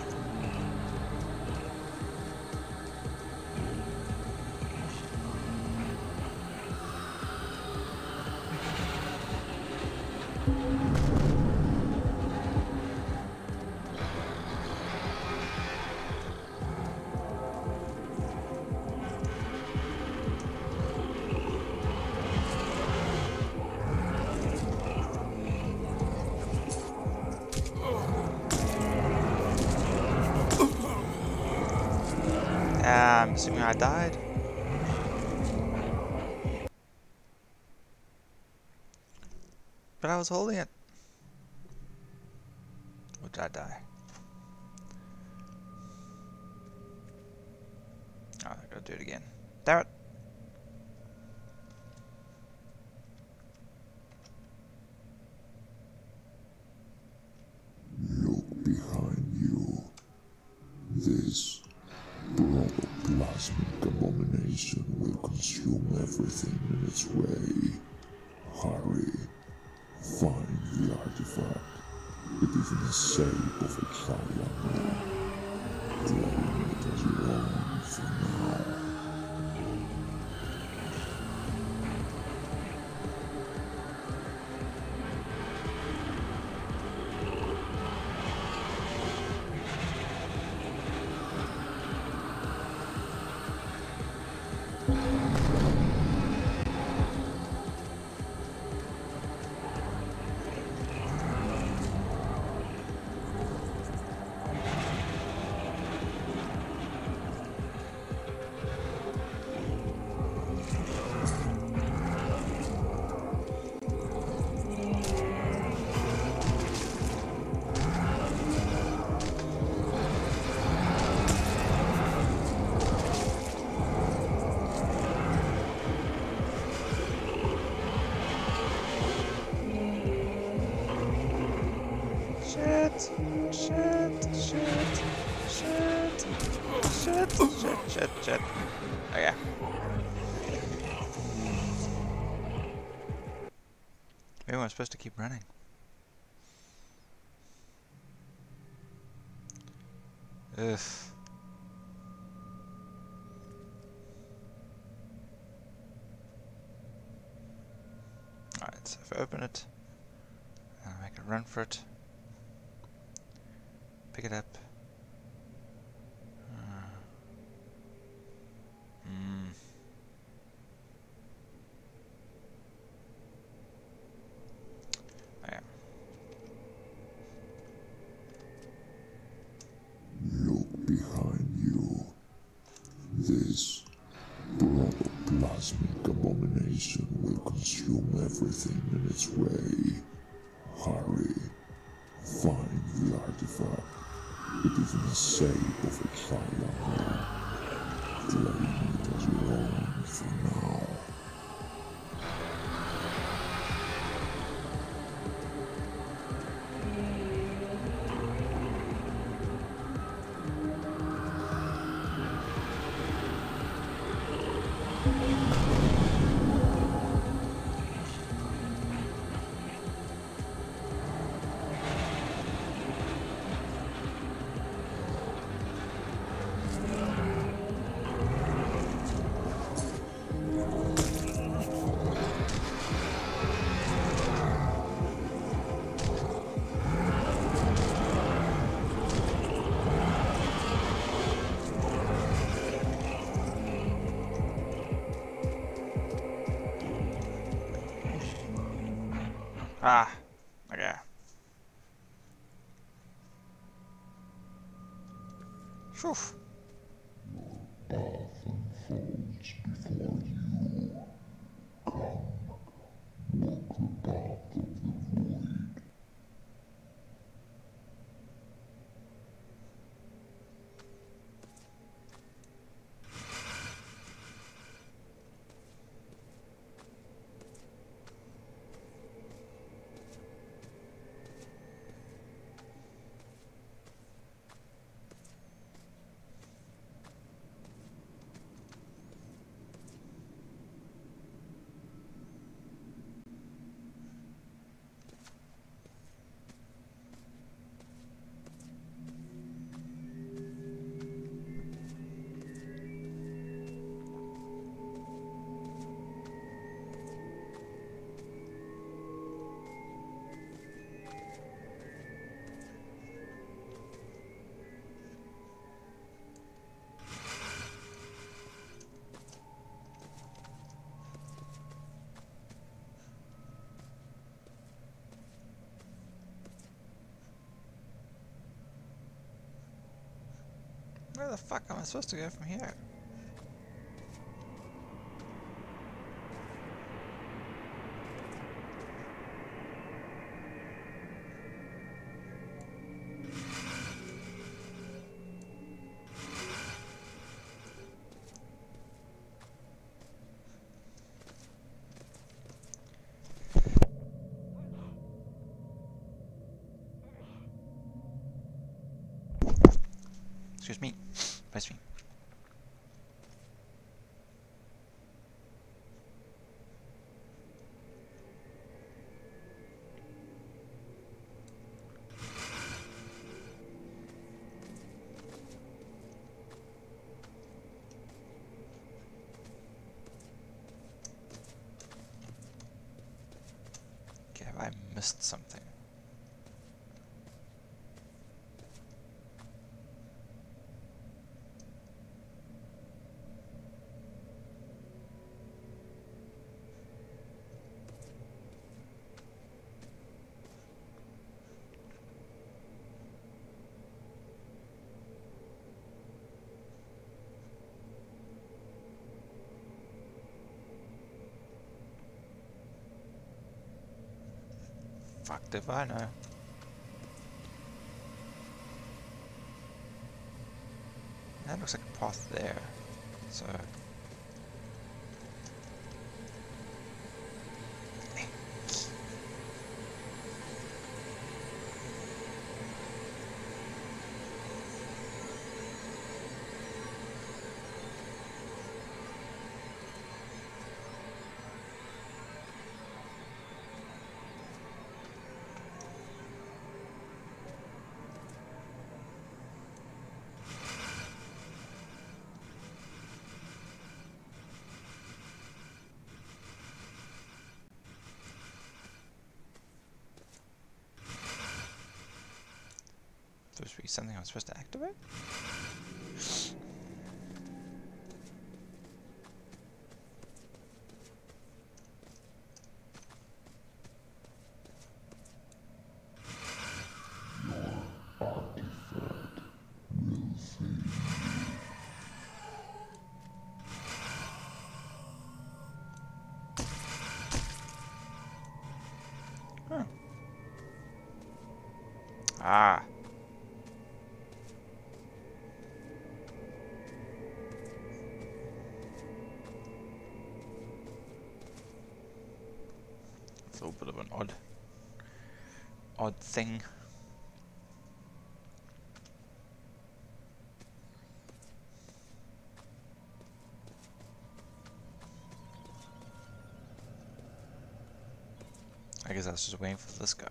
I'm assuming I died. But I was holding it. Or did I die? Oh, I gotta do it again. Damn it. Look behind you. This protoplasmic abomination will consume everything in its way. Hurry, find the artifact. It is in the shape of a triangle. Claim it as your own for now. Shit, shit, shit, shit, shit, shit, shit, shit. Oh yeah. Maybe I'm supposed to keep running. Ugh. Alright, so if I open it, I'll make a run for it. Pick it up. Uh, mm. Oh, yeah. Look behind you. This protoplasmic abomination will consume everything in its way. Hurry, find the artifact. It is in the shape of a triangle. Claim it as your own for now. Ah, okay. Phew. Path unfolds before you. Come, walk the path of the void. the fuck am I supposed to go from here? Excuse me. Bless me. Okay, have I missed something? Fucked if I know. That looks like a path there. So supposed to be something I'm supposed to activate? Huh. Ah. It's a little bit of an odd, odd thing. I guess I was just waiting for this guy.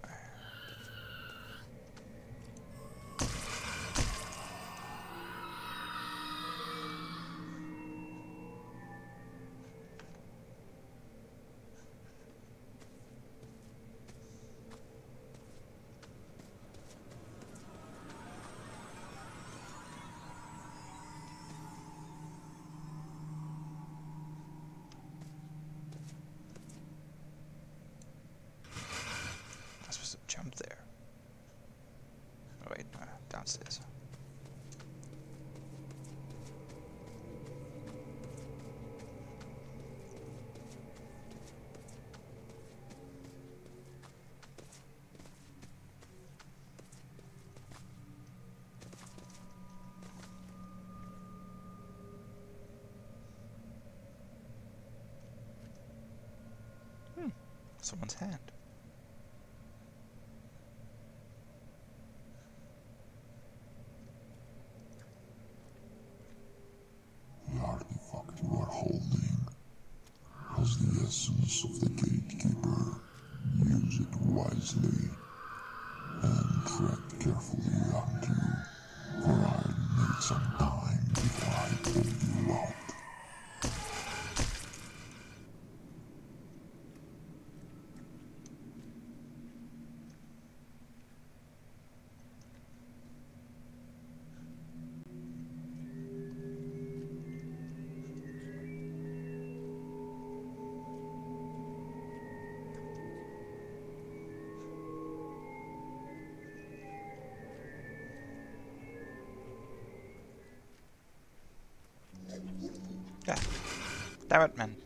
Jump there. Oh wait, no, downstairs. Hmm, someone's hand. Essence of the gatekeeper. Use it wisely and tread carefully unto, for I'll need some time before I pull you out. Yeah. Damn it, man.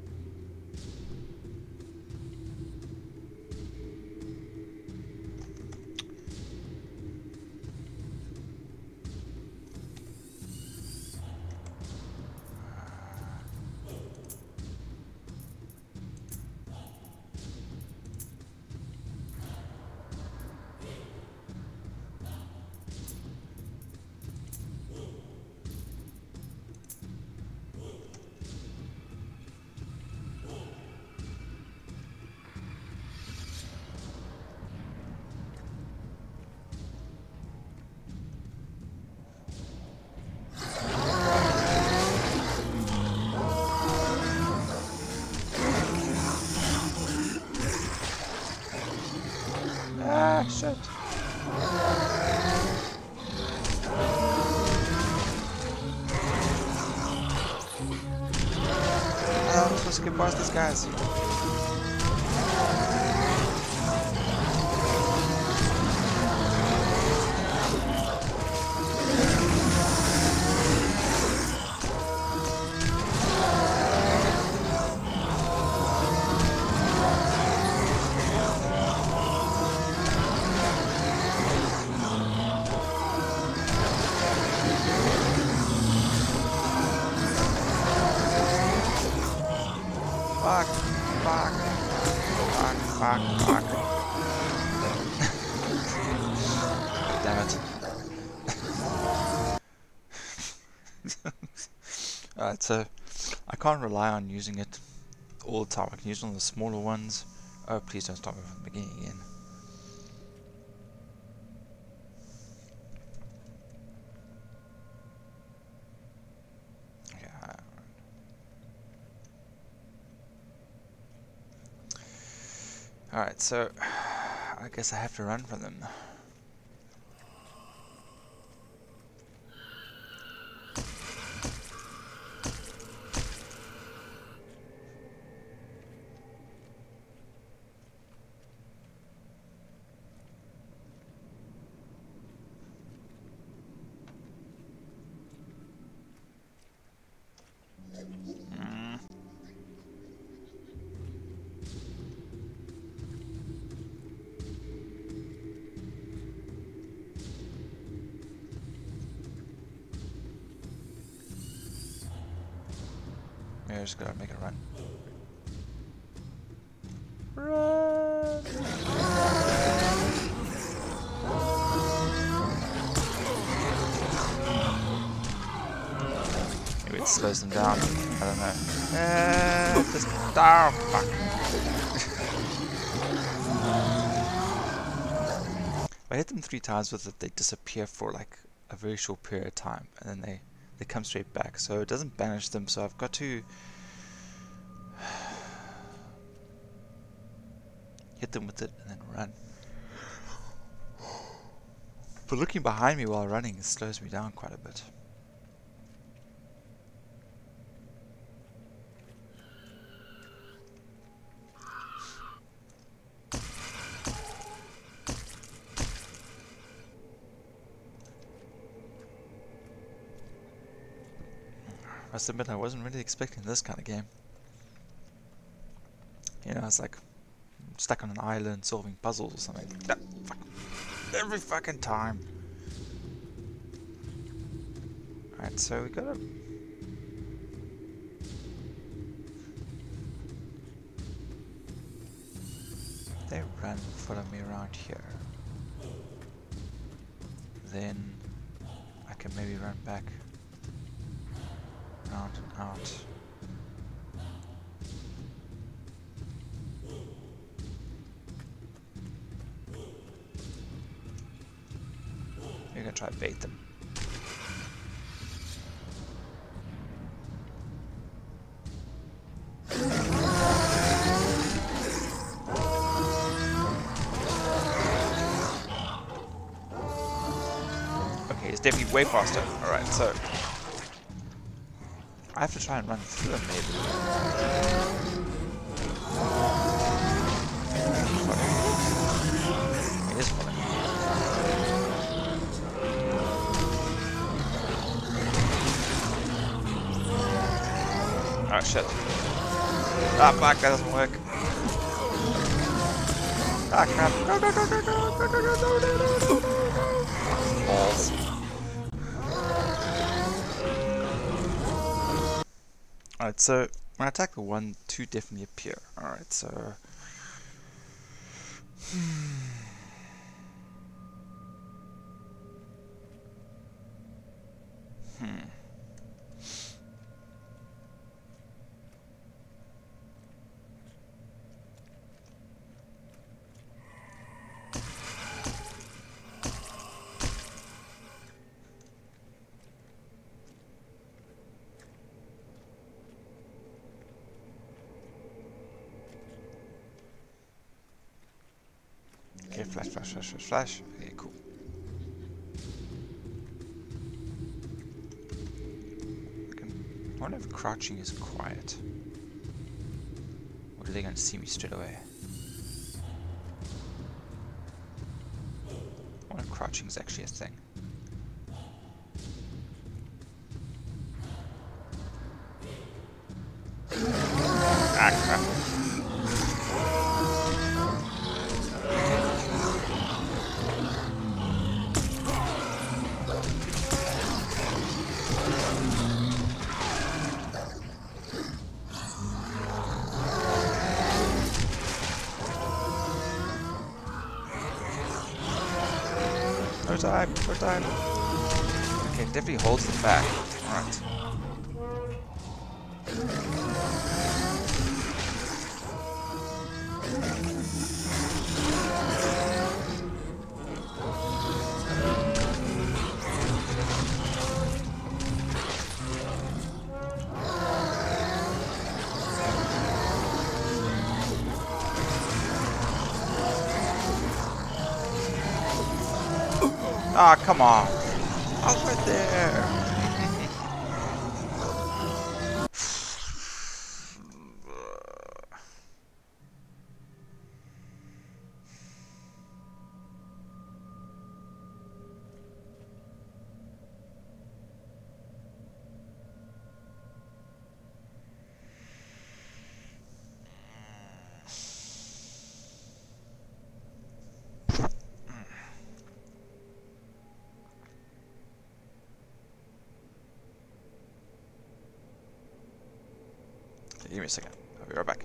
Ah, shit. Oh, I'm supposed to get past these guys. Fuck, fuck, fuck, fuck, fuck. Damn it. Alright, so I can't rely on using it all the time. I can use it on the smaller ones. Oh, please don't stop me from the beginning again. Alright, so I guess I have to run from them. Maybe I just gotta make a run. Run! Maybe it slows them down. I don't know. Uh, just down. Fuck. If I hit them three times with it, they disappear for like a very short period of time, and then they they come straight back. So it doesn't banish them. So I've got to hit them with it and then run. But looking behind me while running, it slows me down quite a bit. I must admit, I wasn't really expecting this kind of game. You know, it's like stuck on an island solving puzzles or something like that. Fuck. Every fucking time. Alright, so we gotta... They run, follow me around here. Then I can maybe run back. Out and out. You're gonna try to bait them. Okay, it's definitely way faster. Alright, so I have to try and run through them, maybe. It is funny. Oh shit. Ah fuck, that doesn't work. Ah crap. No, no, no, no, no, no, no, no, no, no, no, no, no. Balls. Alright, so when I attack the one, two definitely appear. Alright, so... Hmm. Okay, flash, flash, flash, flash, flash. Okay, cool. I can... I wonder if crouching is quiet. Or are they going to see me straight away? I wonder if crouching is actually a thing. Ah, crap. No time, no time. Okay, it definitely holds them back. Alright. Ah, come on. I was right there. Give me a second. I'll be right back.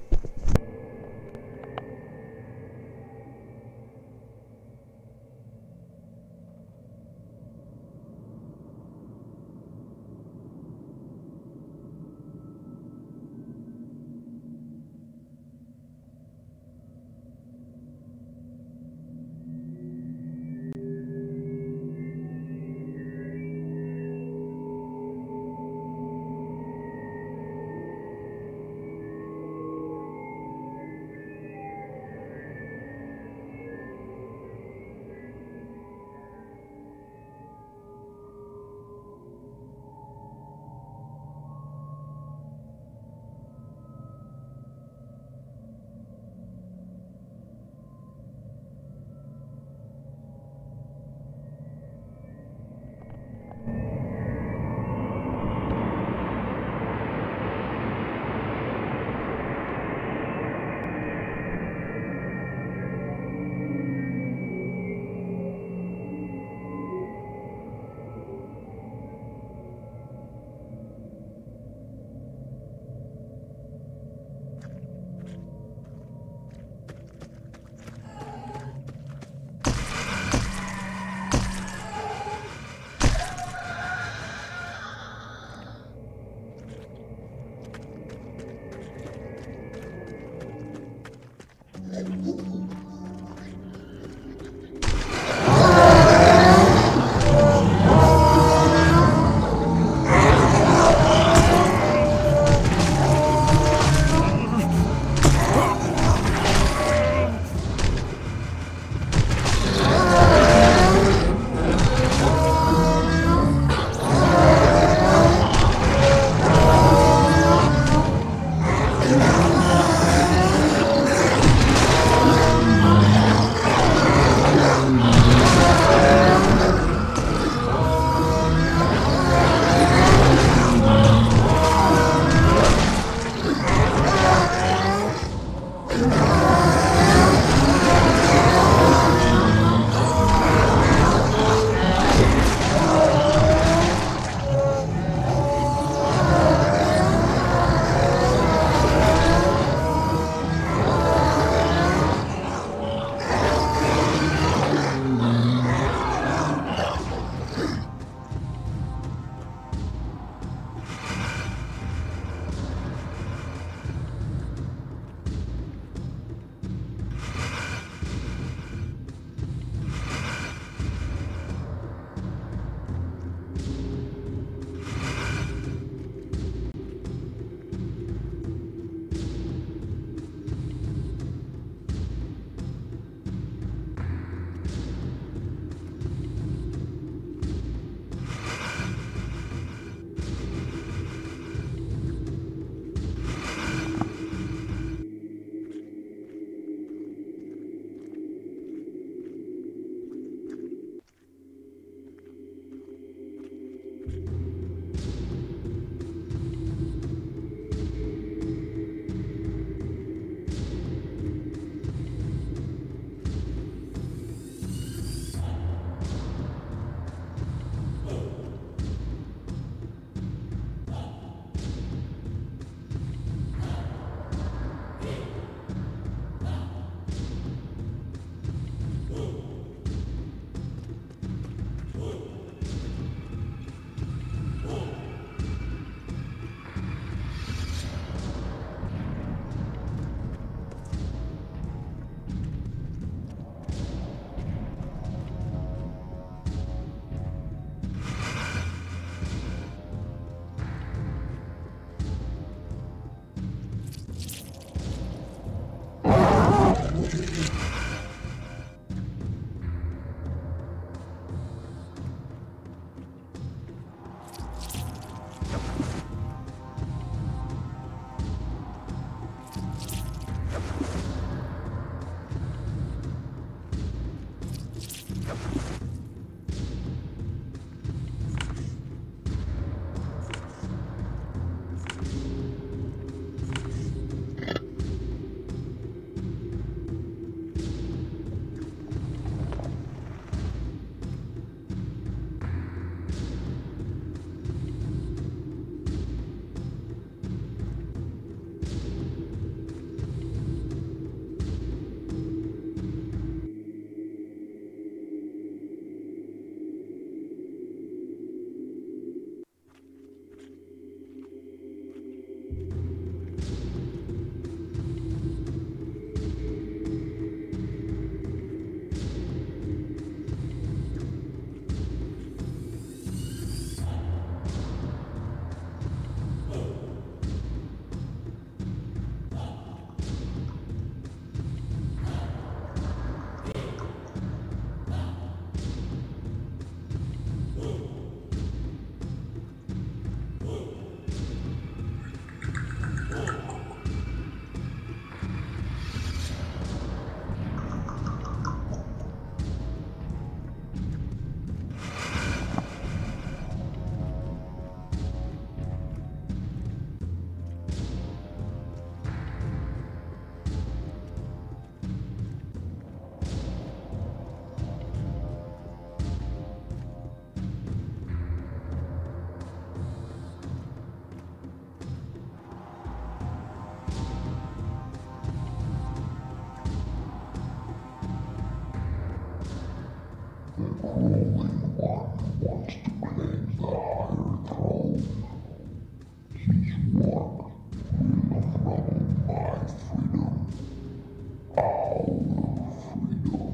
growing one wants to claim the higher throne. His work will from my freedom, our freedom.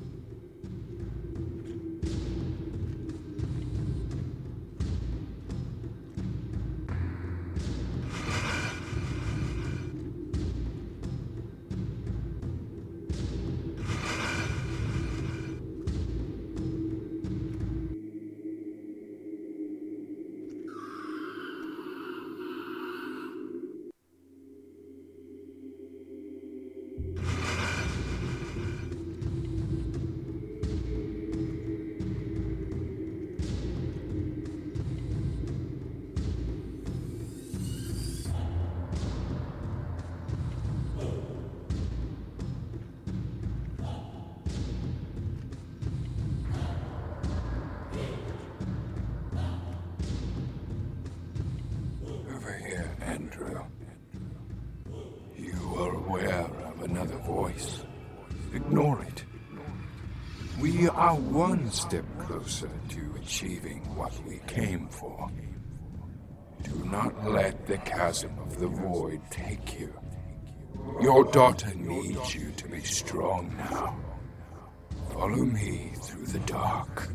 Over here, Andrew. You are aware of another voice. Ignore it. We are one step closer to achieving what we came for. Do not let the chasm of the void take you. Your daughter needs you to be strong now. Follow me through the dark.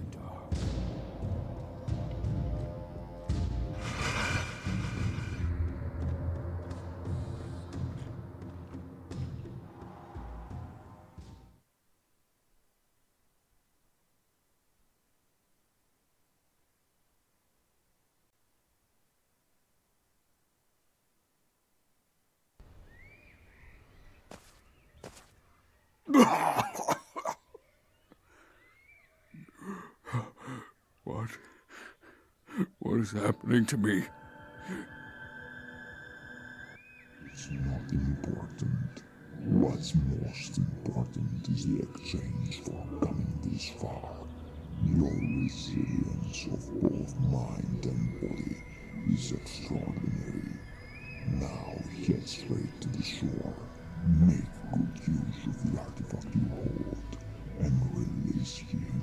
What? What is happening to me? It's not important. What's most important is the exchange for coming this far. Your resilience of both mind and body is extraordinary. Now head straight to the shore. Make good use of the artifact you hold and release him.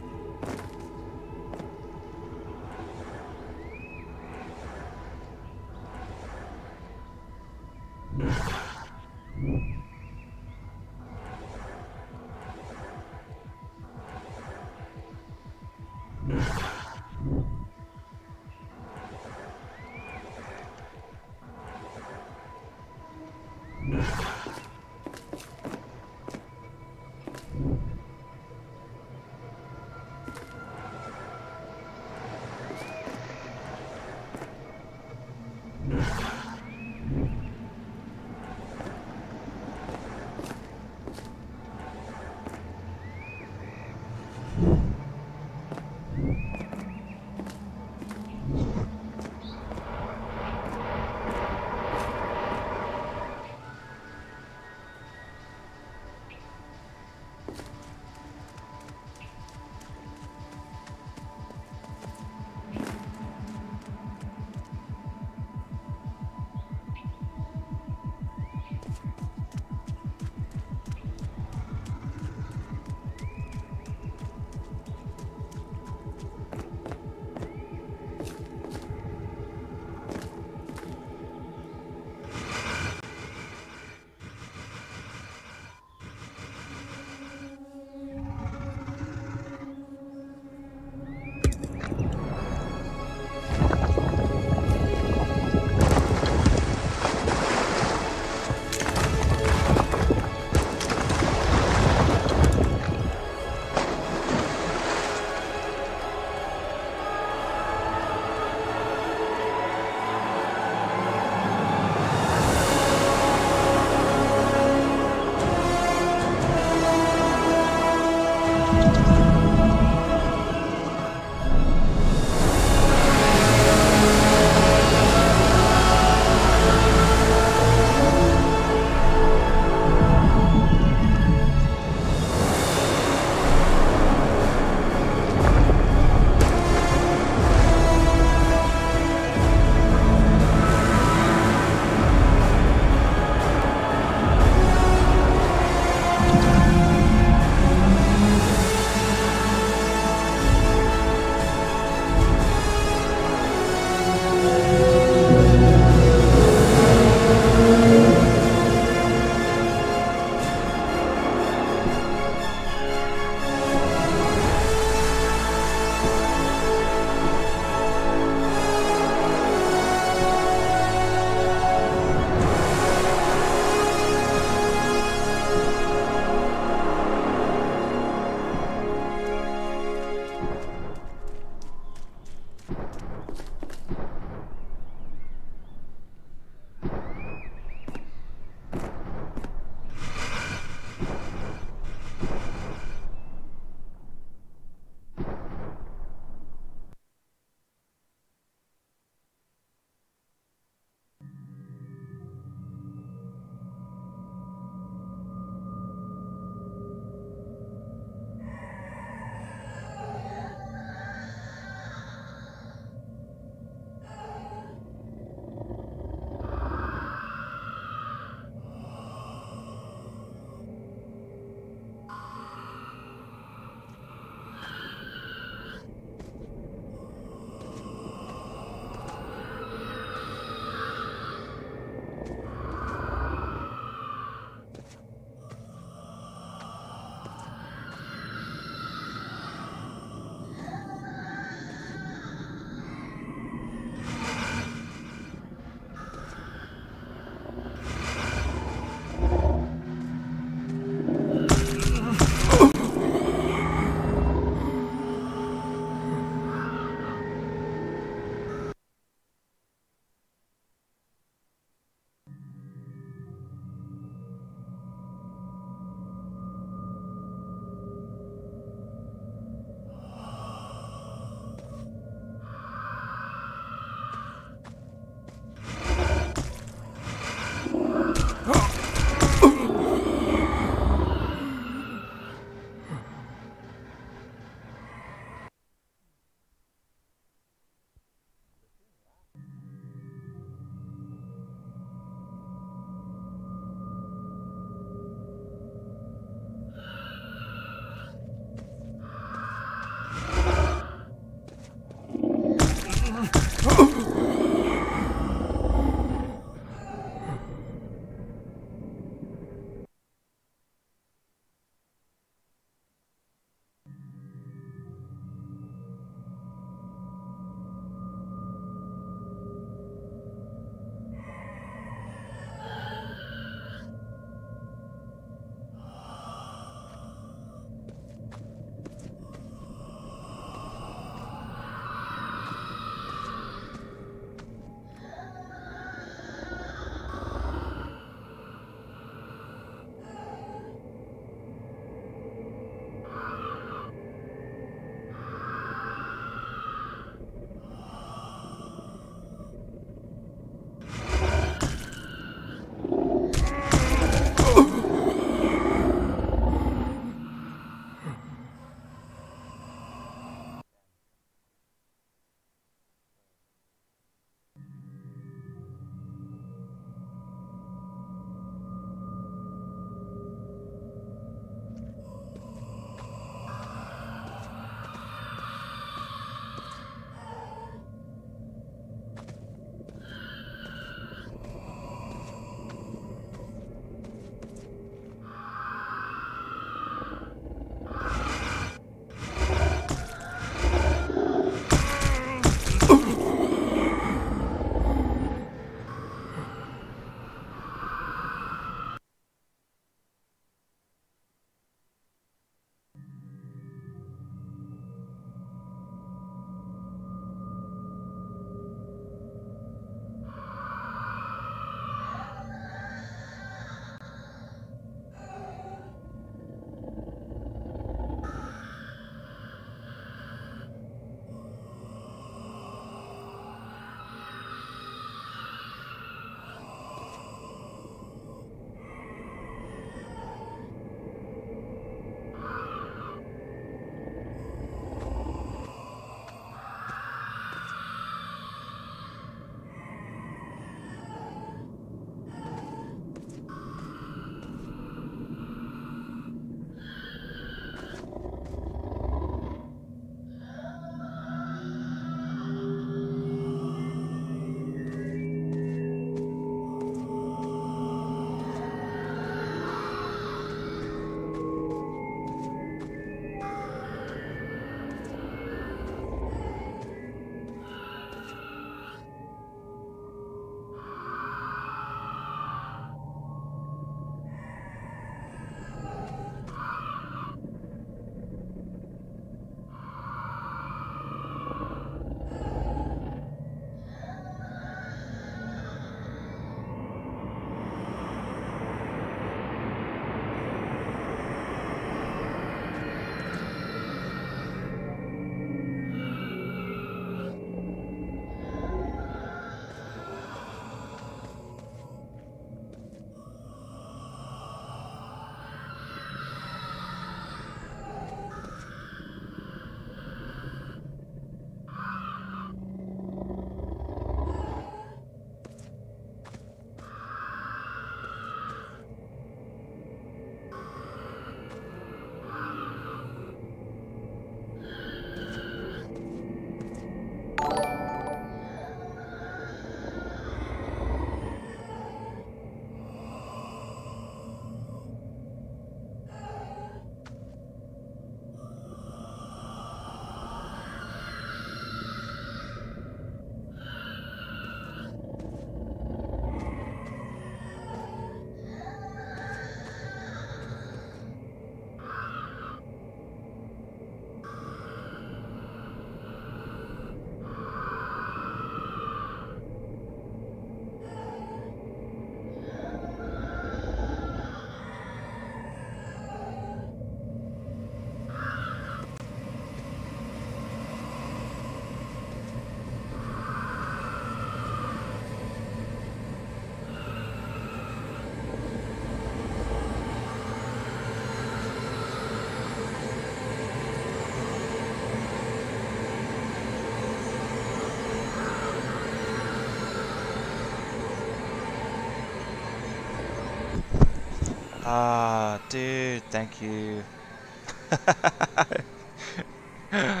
Ah, dude, thank you.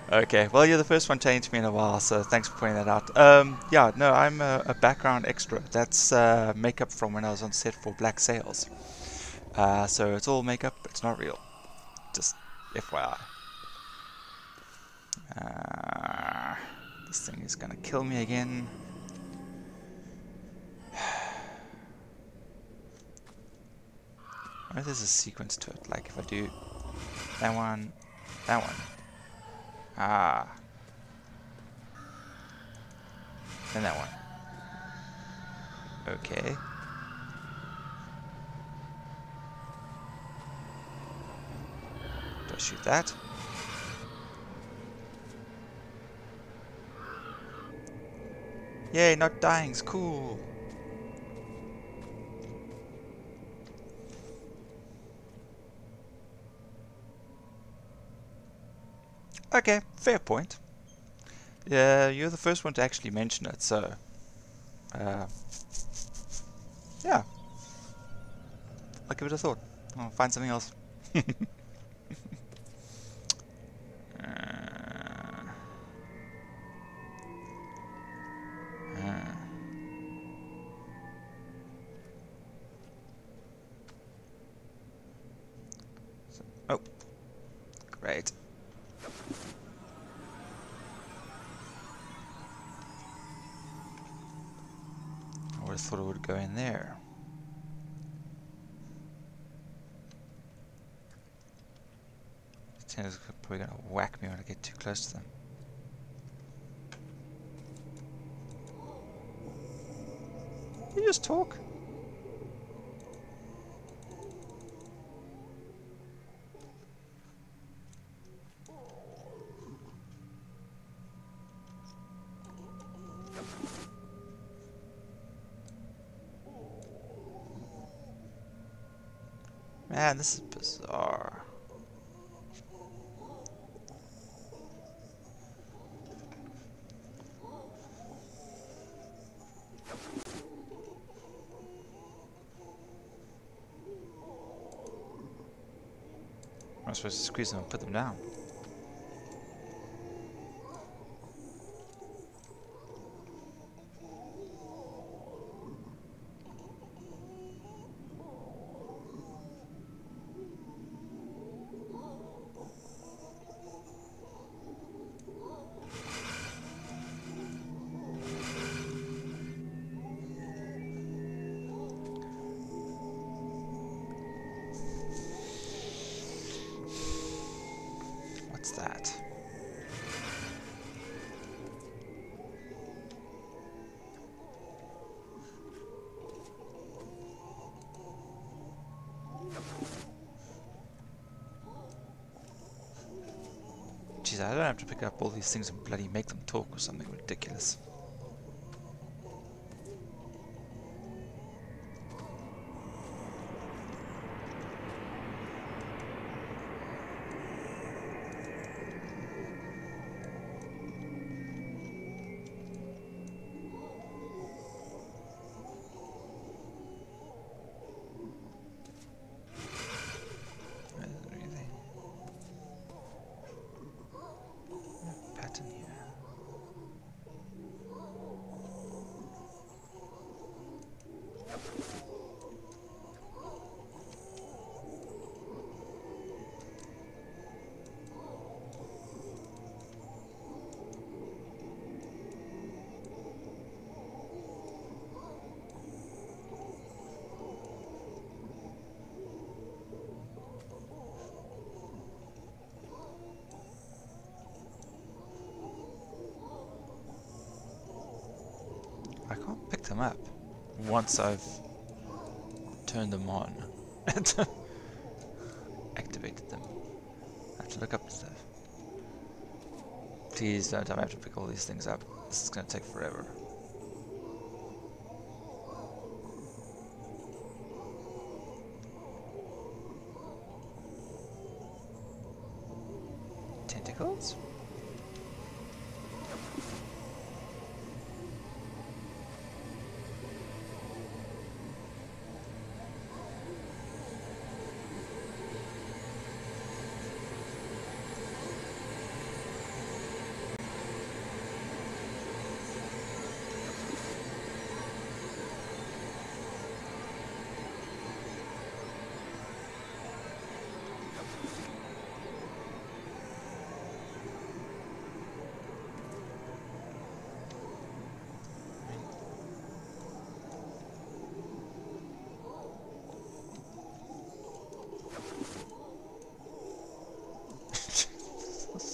Okay, well, you're the first one changed me in a while, so thanks for pointing that out. Um, yeah, no, I'm a, a background extra. That's uh, makeup from when I was on set for Black Sails. Uh, so it's all makeup, it's not real. Just F Y I. Uh, this thing is gonna kill me again. I wonder if there's a sequence to it, like if I do that one, that one. Ah. And that one. Okay. Do I shoot that? Yay, not dying's cool. Okay, fair point. Yeah, you're the first one to actually mention it, so uh, yeah, I'll give it a thought. I'll find something else. uh, uh. So, oh, great. I would have thought it would go in there. Tennis is probably going to whack me when I get too close to them. You just talk. Man, this is bizarre. I'm supposed to squeeze them and put them down. What's that? Jeez, I don't have to pick up all these things and bloody make them talk or something ridiculous. I can't pick them up once I've turned them on and activated them. I have to look up stuff. Please don't tell me I have to pick all these things up. This is going to take forever. Tentacles?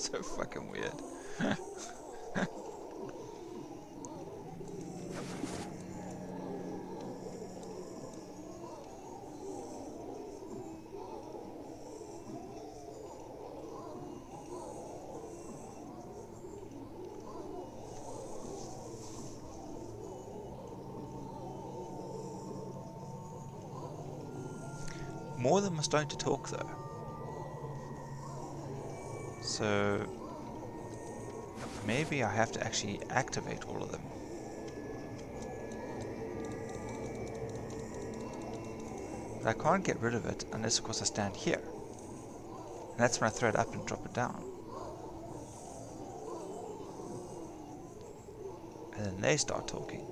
So fucking weird. More of them are starting to talk though. So maybe I have to actually activate all of them. But I can't get rid of it unless of course I stand here. And that's when I throw it up and drop it down. And then they start talking.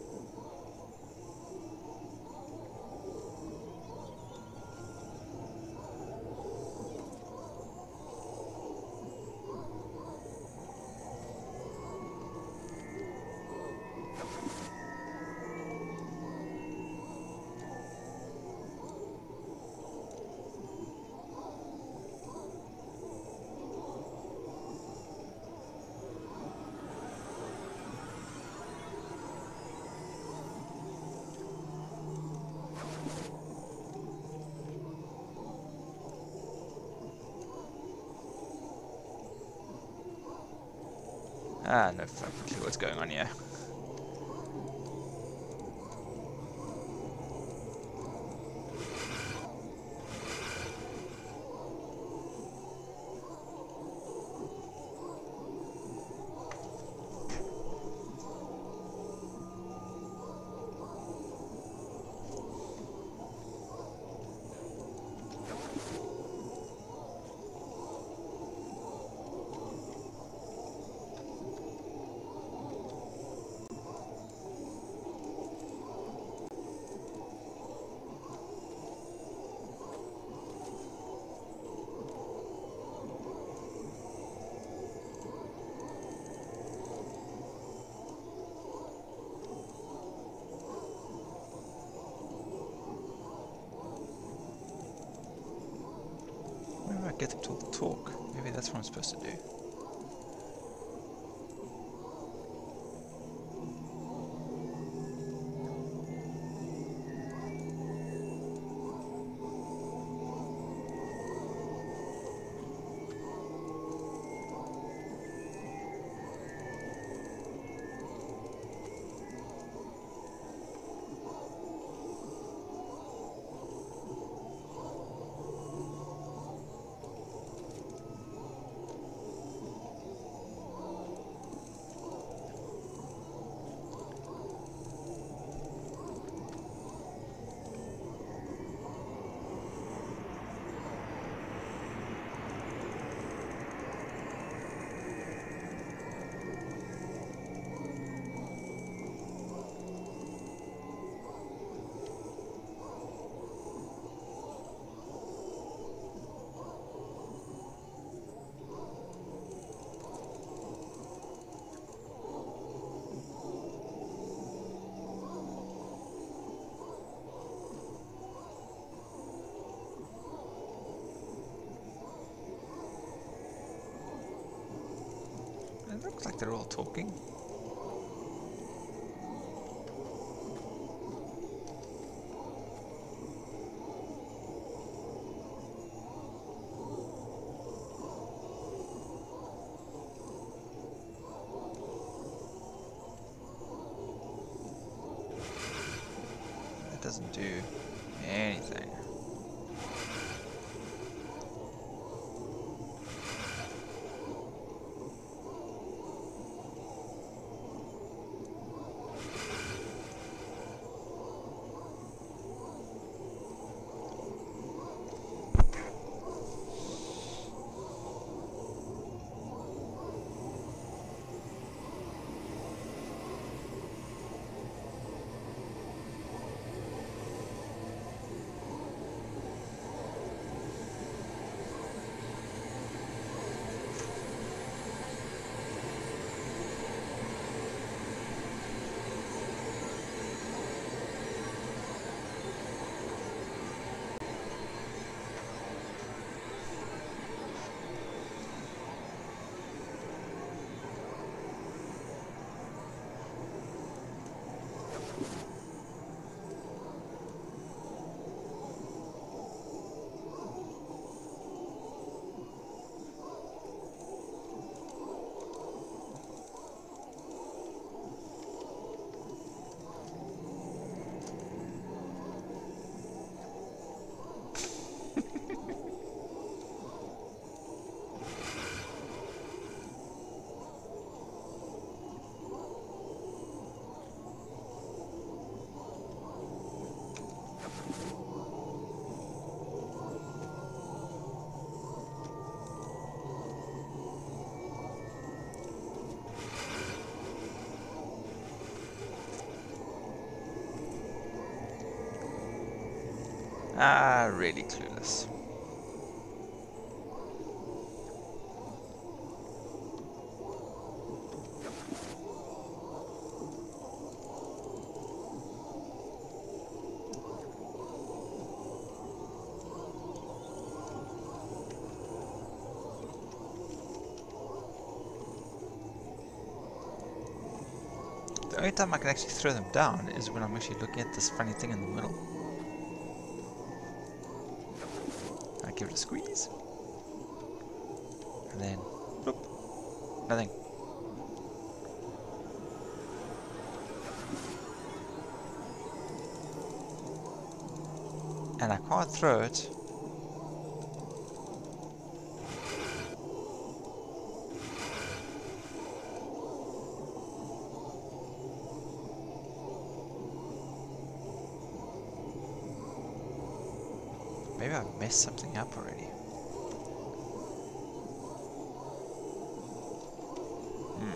Ah, no fucking clue what's going on here. Where do I get them to talk? Maybe that's what I'm supposed to do. It looks like they're all talking. That doesn't do anything. Ah, really clueless. The only time I can actually throw them down is when I'm actually looking at this funny thing in the middle. I give it a squeeze. And then, bloop, nothing. And I can't throw it. Maybe I've messed something up already. Hmm.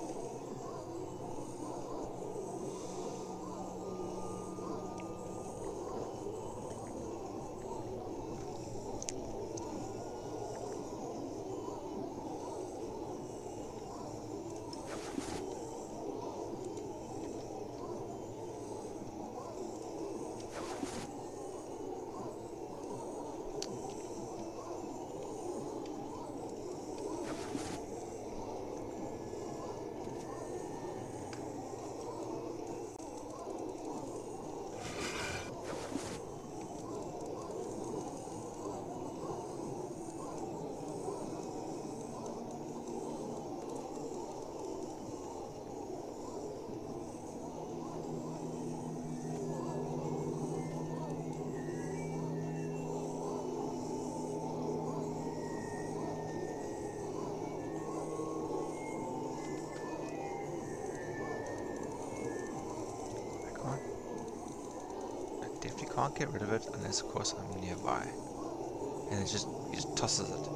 Can't get rid of it unless, of course, I'm nearby. And it just, it just tosses it.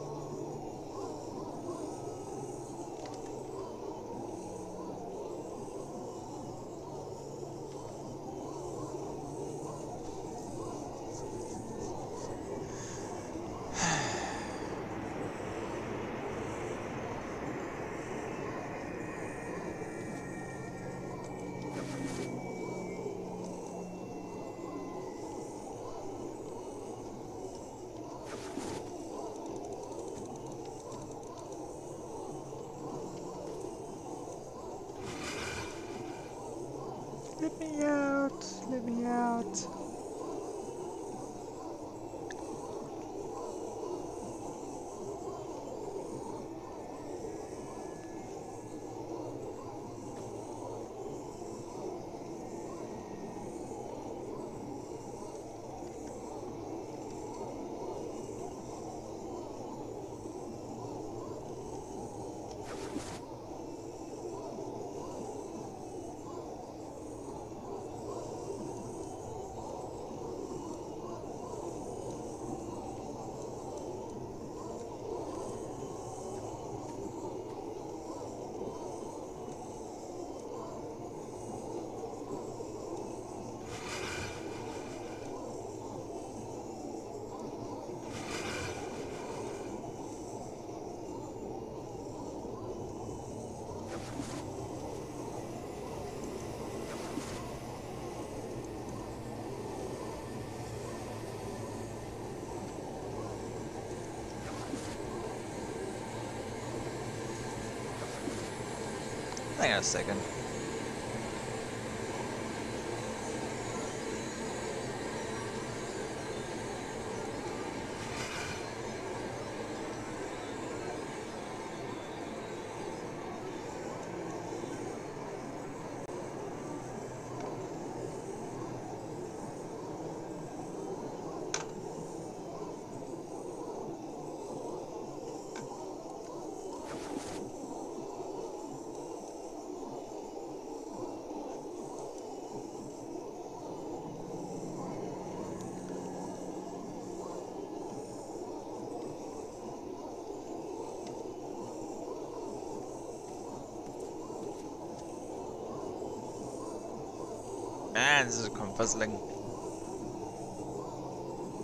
Let me out! Let me out! Hang on a second. Man, this is confuzzling.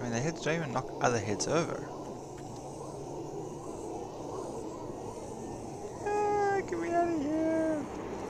mean, the heads don't even knock other heads over. Ah, get me out of here!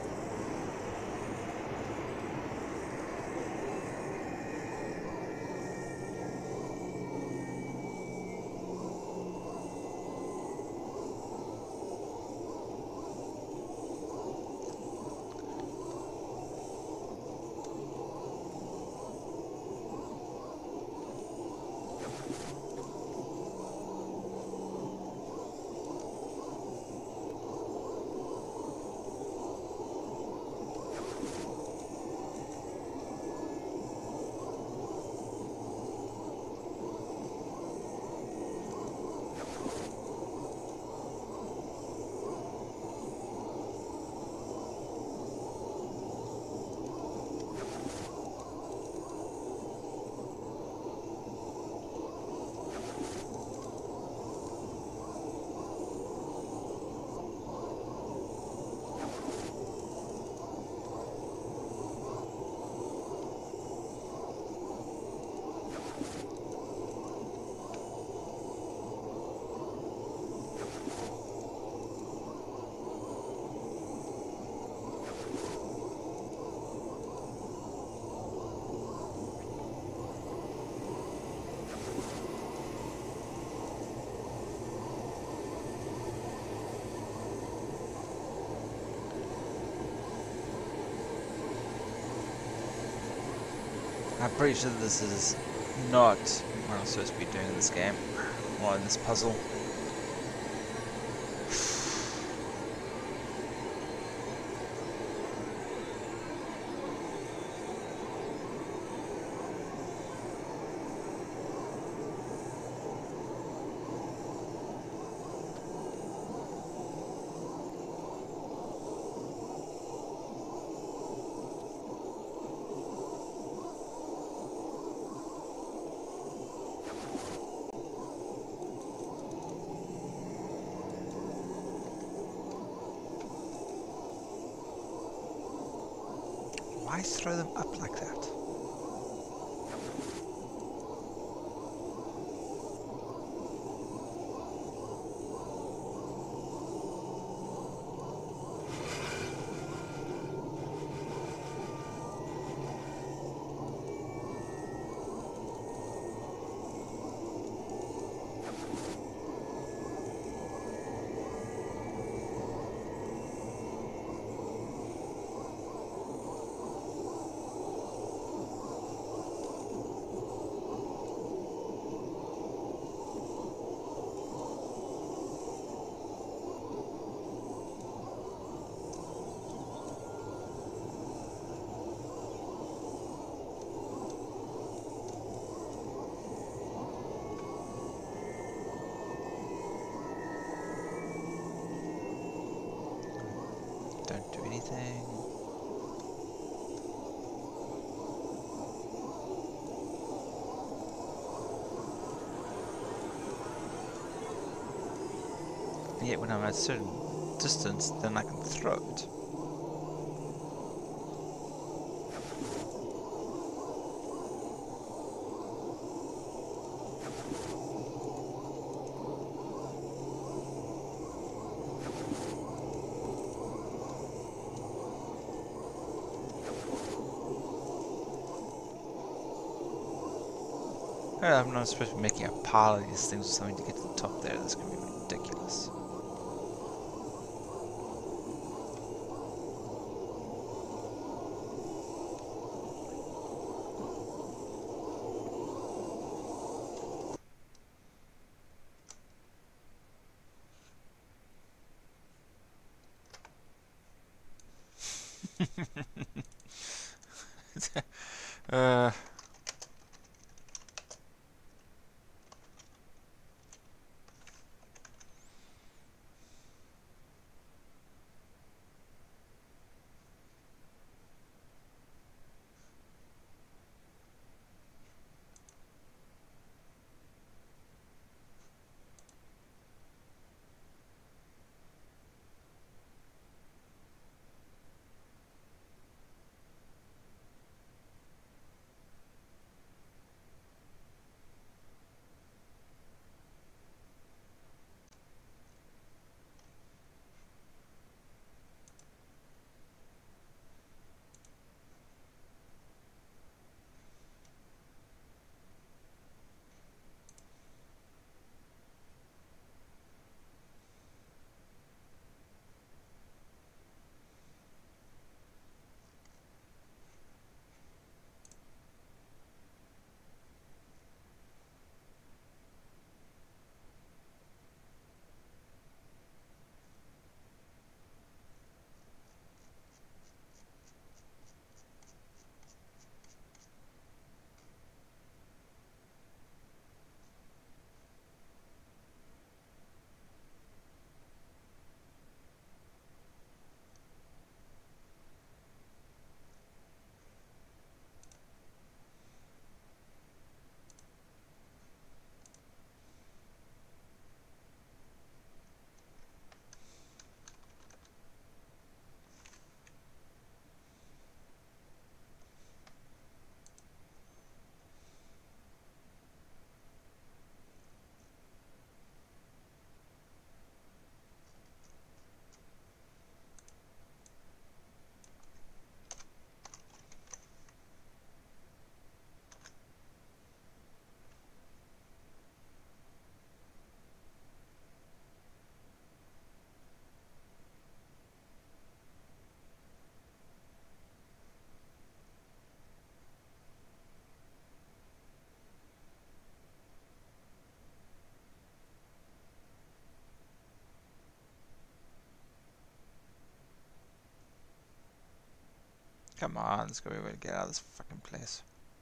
I'm pretty sure this is not what I'm supposed to be doing in this game, or in this puzzle. Why throw them up like that? Don't do anything. And yet when I'm at a certain distance, then I can throw it. I'm not supposed to be making a pile of these things or something to get to the top there. That's going to be ridiculous. uh... Come on, let's go over and get out of this fucking place.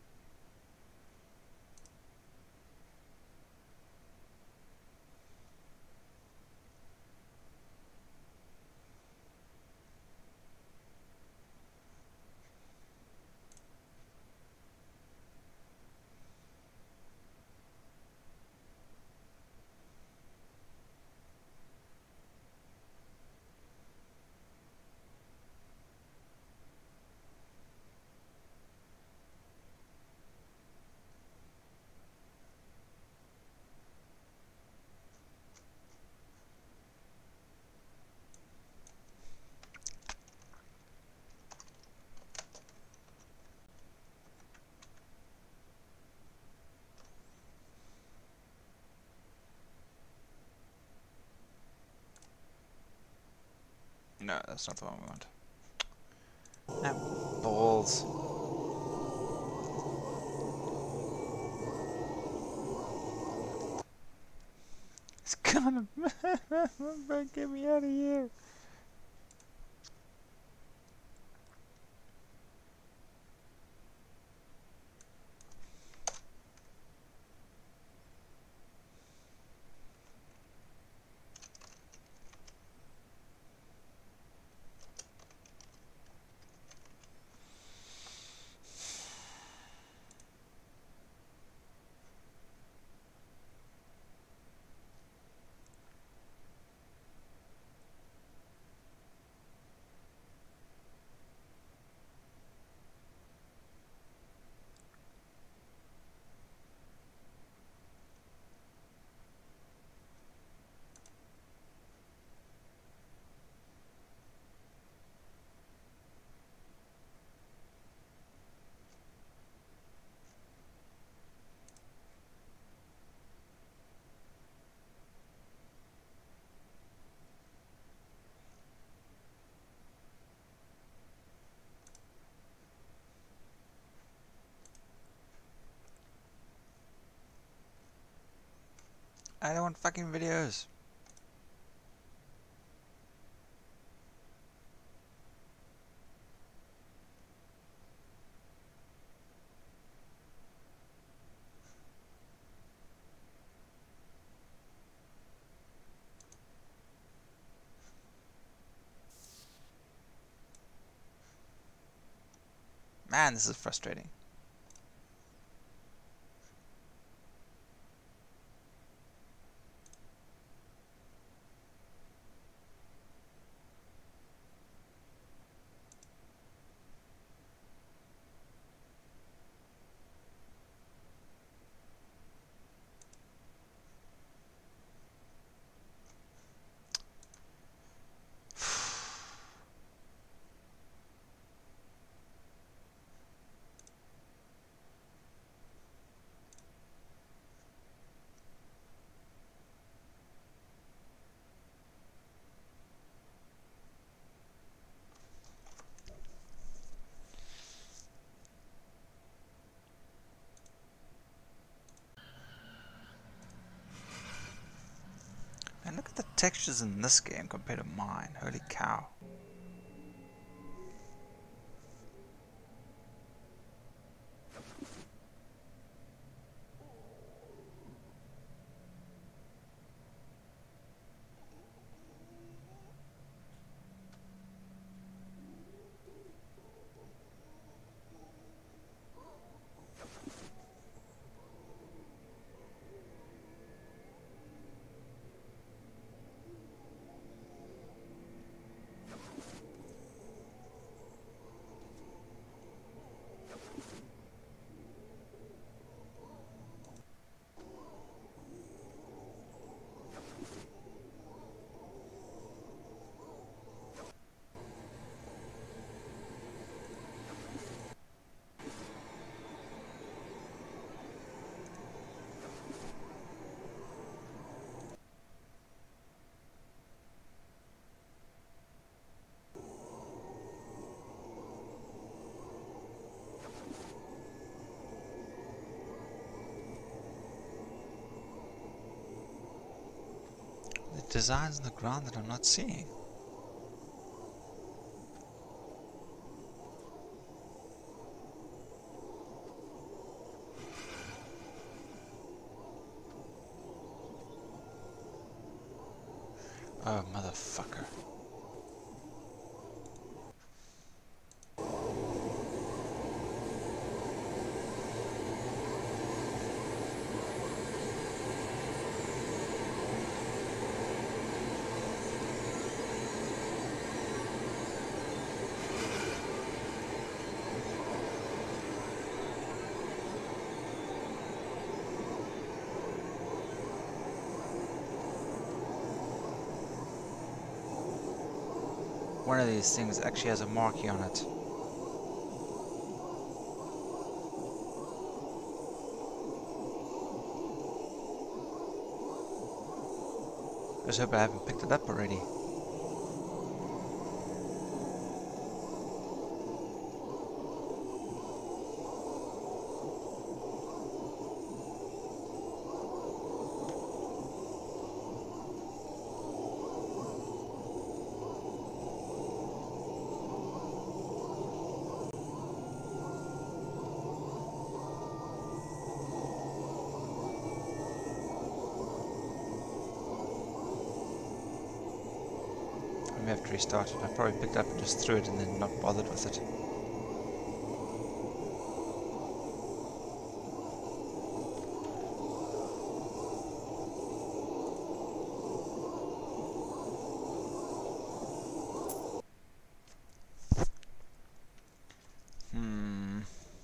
No, that's not the one we want. Ah, balls. It's gonna get me out of here. I don't want fucking videos. Man, this is frustrating. And look at the textures in this game compared to mine. Holy cow. Designs on the ground that I'm not seeing. Oh, motherfucker. One of these things actually has a marquee on it. I just hope I haven't picked it up already. I have to restart it. I probably picked it up and just threw it and then not bothered with it. Hmm.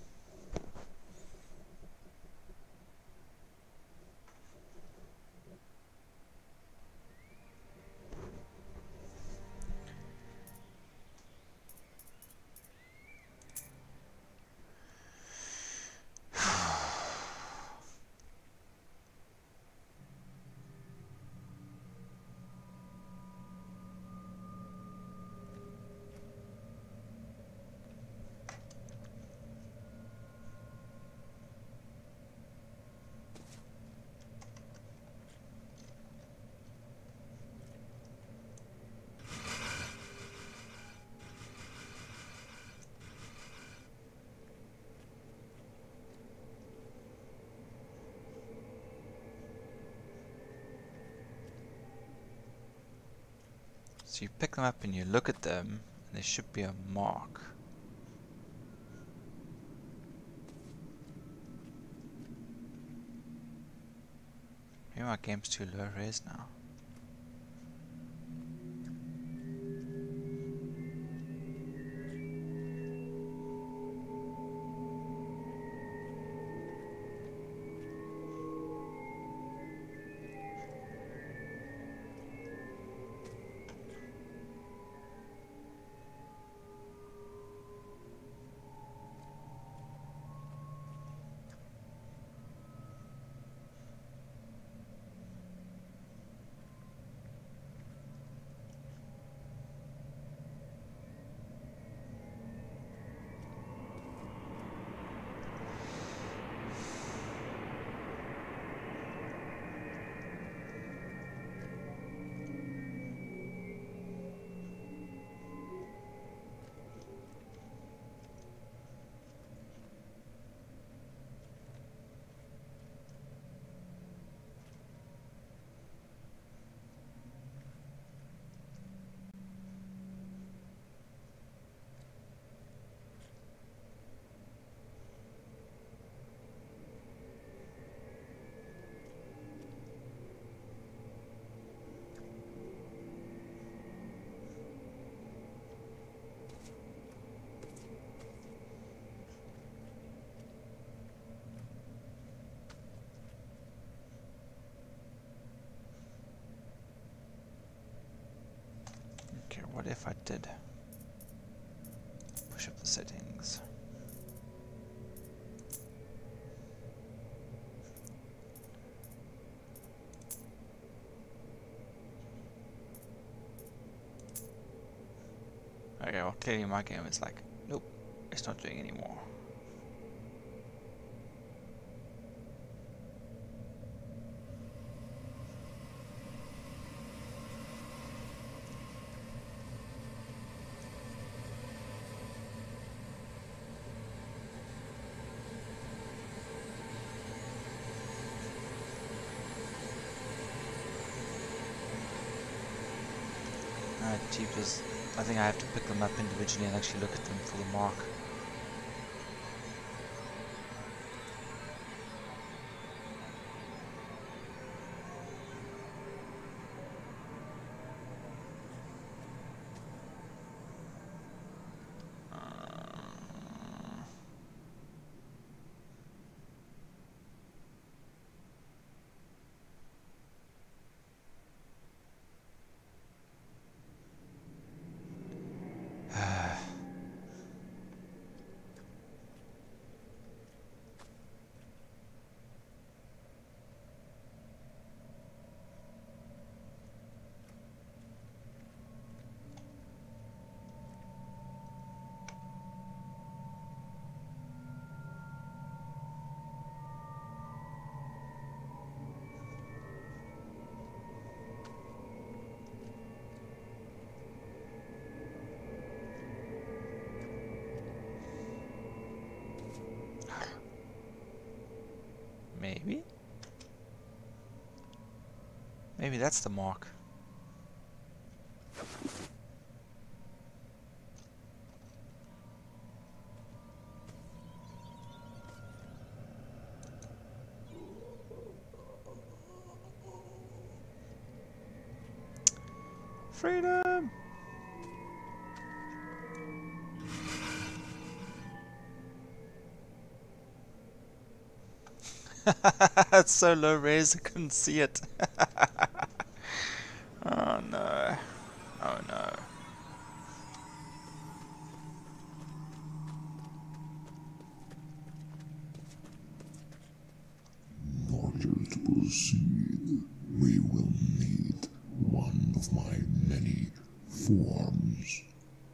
So you pick them up and you look at them, and there should be a mark. Maybe my game's too low res now. Okay, what if I did push up the settings? Okay, well clearly my game is like, nope, it's not doing anymore. actually just, I think I have to pick them up individually and actually look at them for the mark. Maybe? Maybe that's the mark. Freedom! It's so low res I couldn't see it. Oh no. Oh no. In order to proceed, we will need one of my many forms.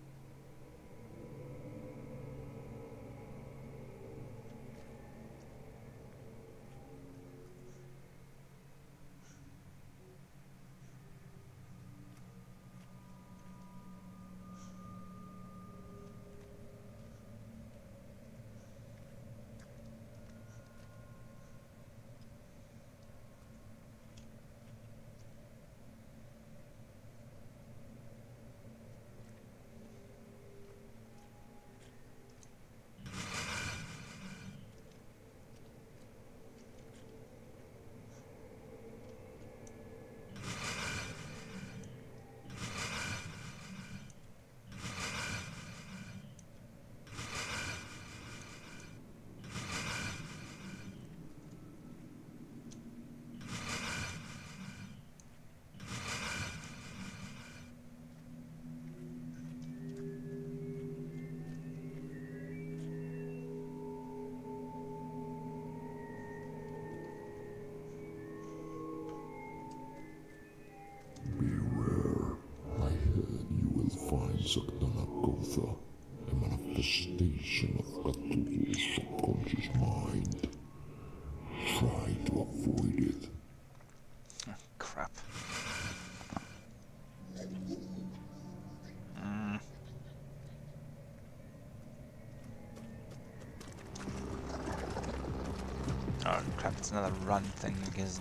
Sakdanagotha, a manifestation of Cthulhu's subconscious mind. Try to avoid it. Oh, crap. Mm. Oh crap, it's another run thing again.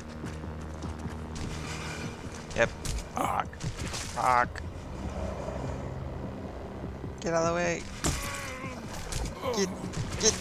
Yep. Fuck. Fuck. Get out of the way. Get, get.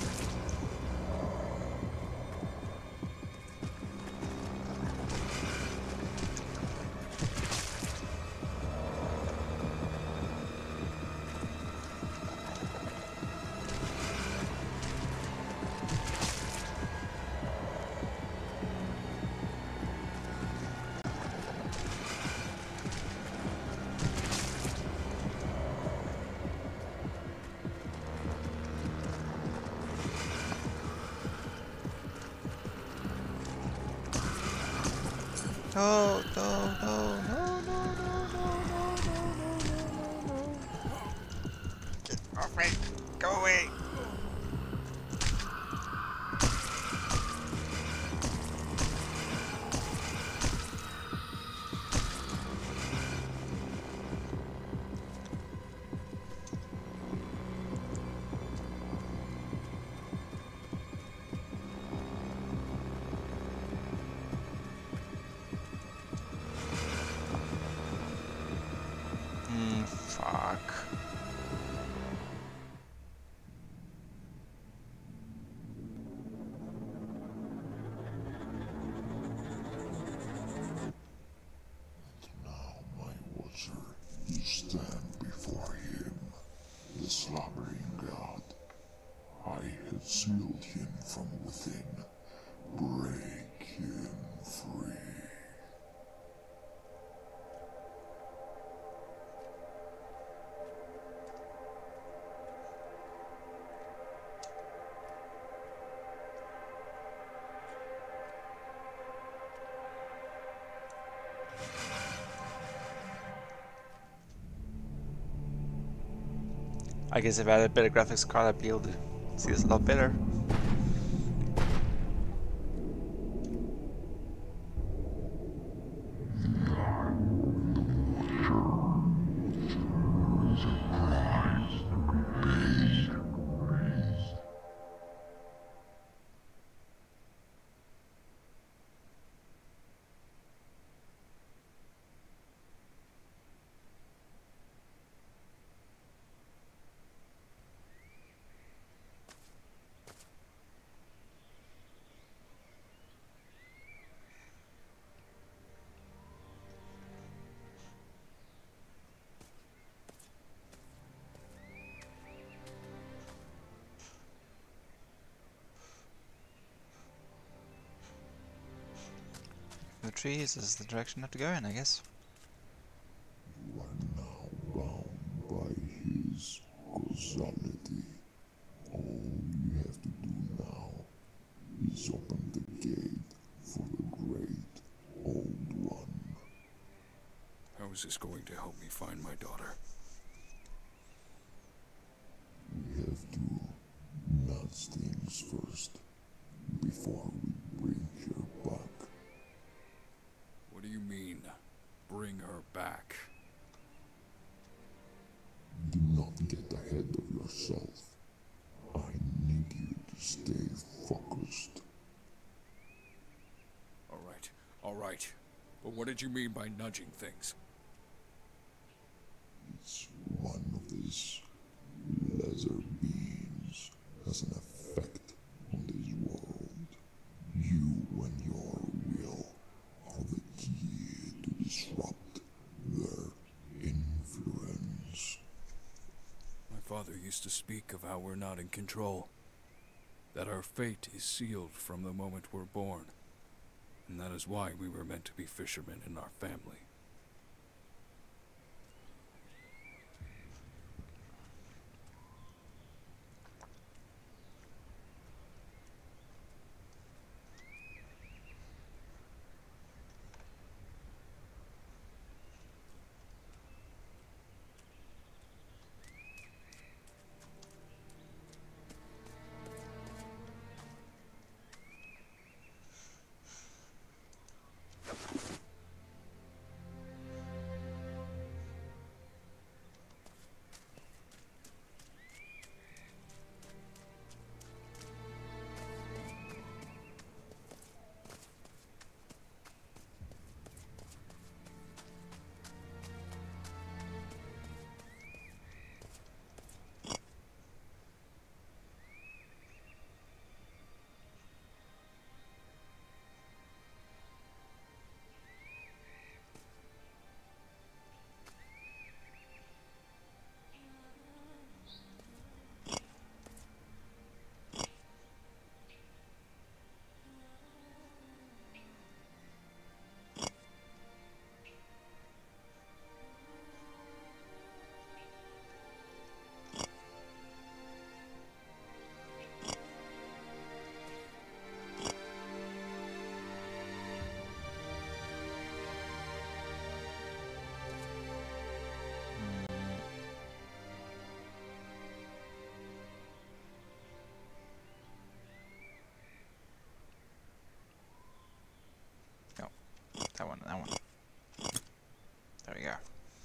No, no, no, no, no, no, no, no, no, no, no, no. Get off me. Go away. sealed him from within. Break him free. I guess if I had a better graphics card, I'd be able to see this a lot better. The trees is the direction I have to go in, I guess. You are now bound by his causality. All you have to do now is open the gate for the great old one. How is this going to help me find my daughter? We have to nudge things first before we bring her back. What do you mean, bring her back? Do not get ahead of yourself. I need you to stay focused. Alright, alright. But what did you mean by nudging things? It's one of these lesser beings has an effect on this world. You and your will are the key to disrupt their influence. My father used to speak of how we're not in control. That our fate is sealed from the moment we're born. And that is why we were meant to be fishermen in our family. That one, that one. There we go.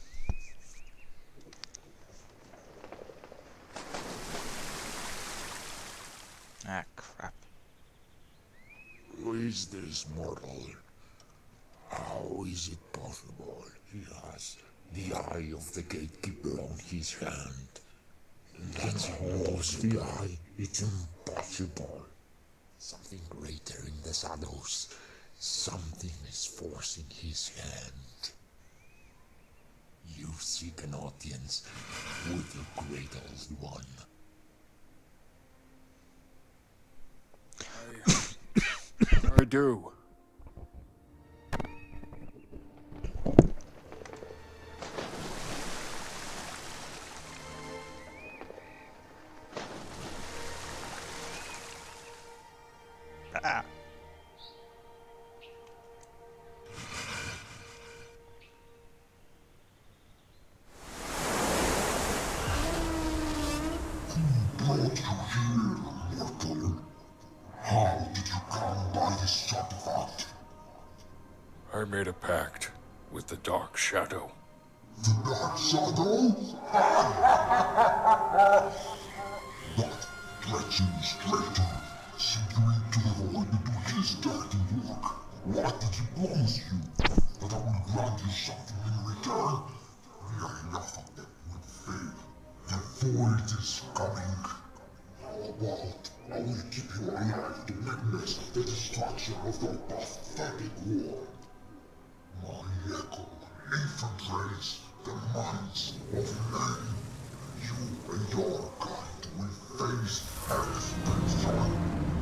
Ah, crap. Who is this mortal? How is it possible he has the eye of the gatekeeper on his hand? That's almost the eye. It's impossible. Something greater in the shadows. Something is forcing his hand. You seek an audience with the great old one. do? Ah. Brought you here, mortal. How did you come by this artifact? I made a pact with the Dark Shadow. The Dark Shadow? That treacherous traitor sent you into the void to do his dirty work. What did he promise you? That I will grant you something in return? Enough of them will fail. The void is coming. How about I will keep you alive to witness the destruction of your pathetic war? My echo infiltrates the minds of men. You and your kind will face extinction.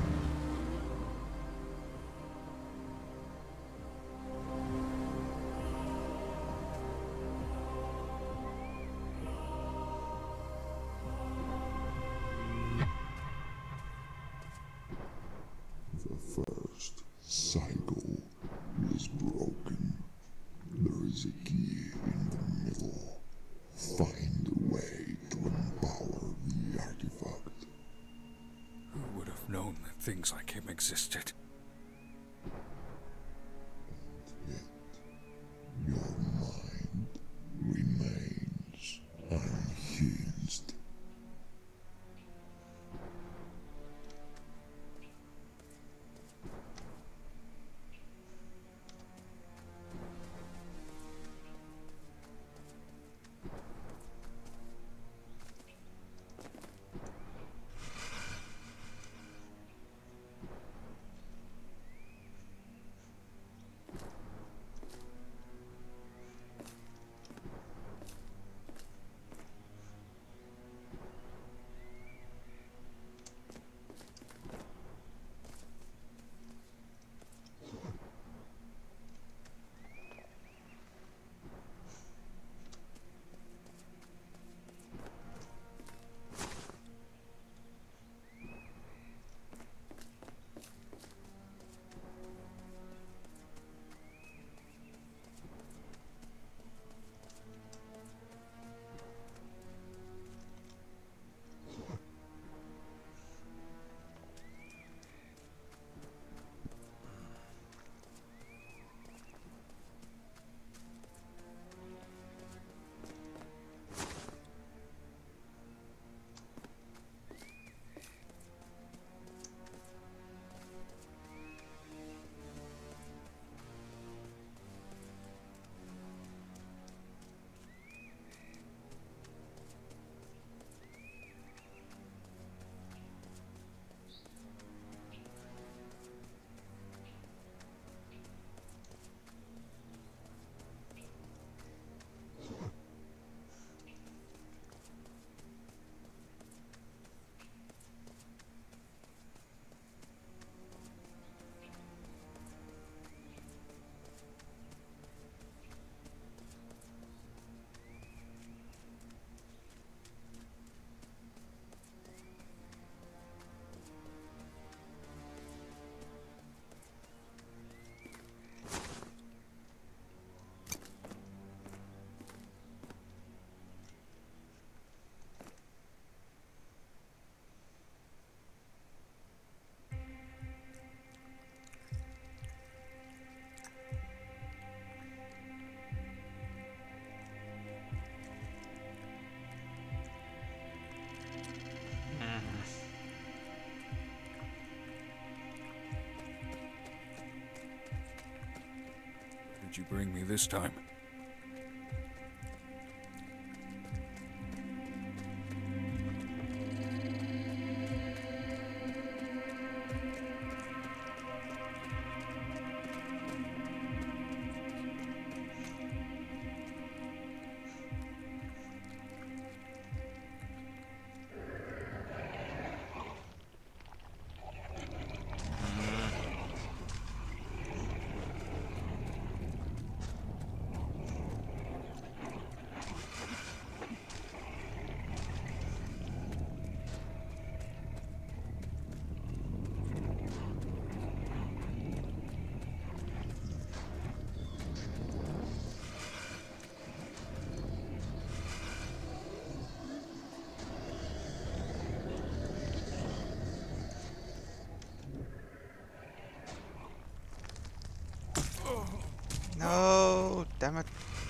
The first cycle is broken. There is a key in the middle. Find a way to empower the artifact. Who would have known that things like him existed? Yet, your mind remains unhinged. Did you bring me this time? What?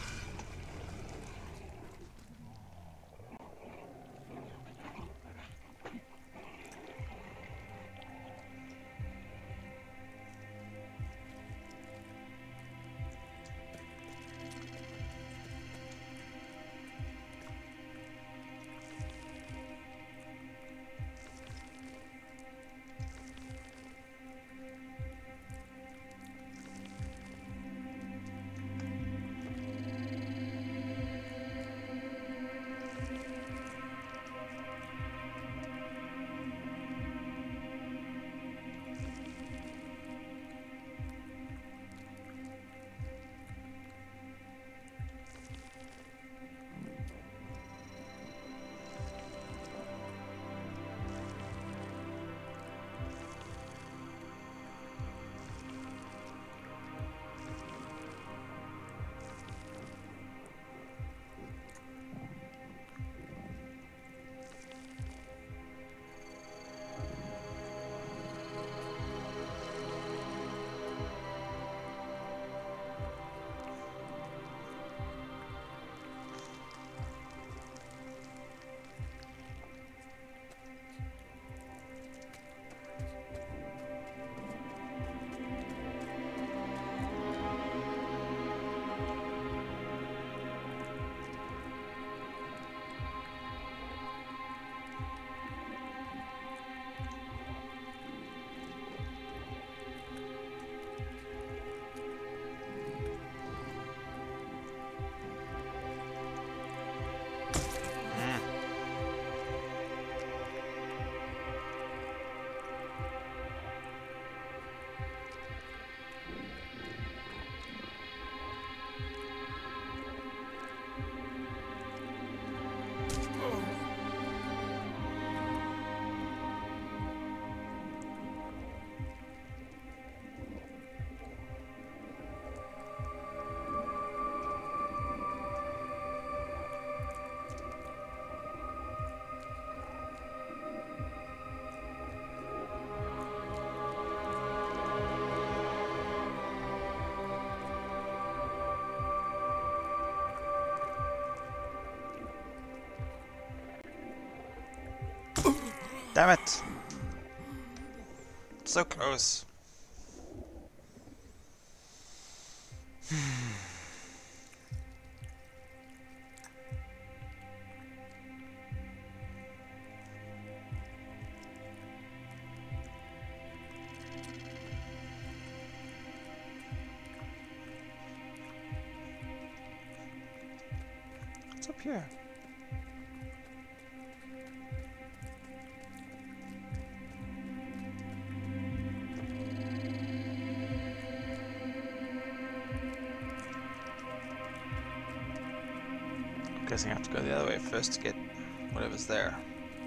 Damn it! So close. What's up here? Guessing I have to go the other way first to get whatever's there.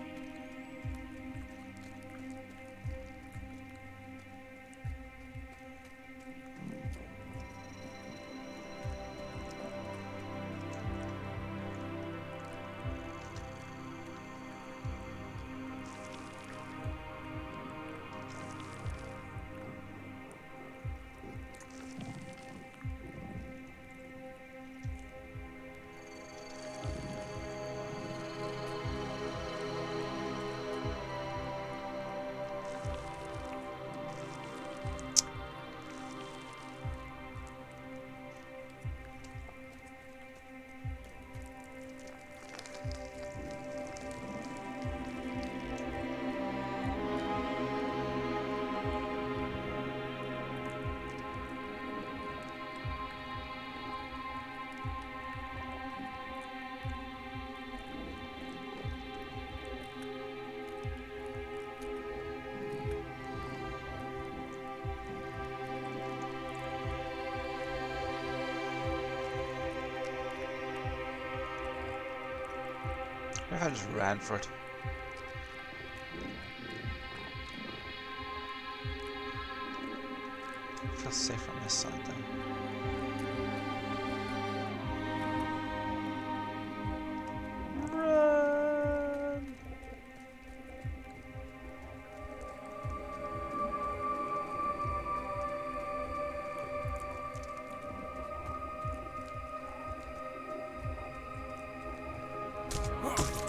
What if I just ran for it? I feel safe on this side though.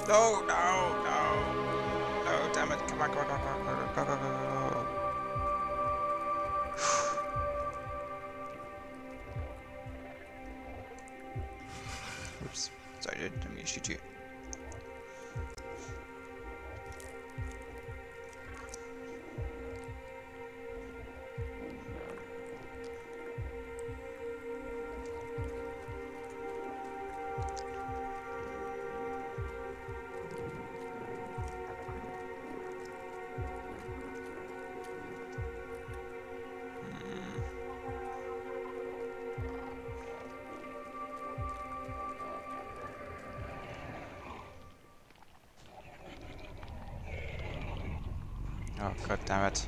No, no, no. No, damn it. Come on, go, go, go, go, go, go, go, go. Oops. Sorry, dude. Didn't mean to shoot you. Oh, god damn it.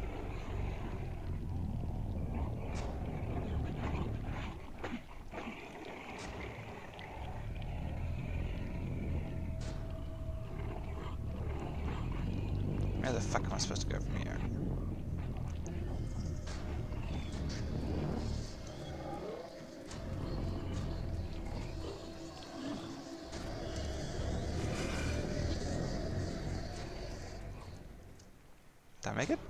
Where the fuck am I supposed to go from here? Did I make it?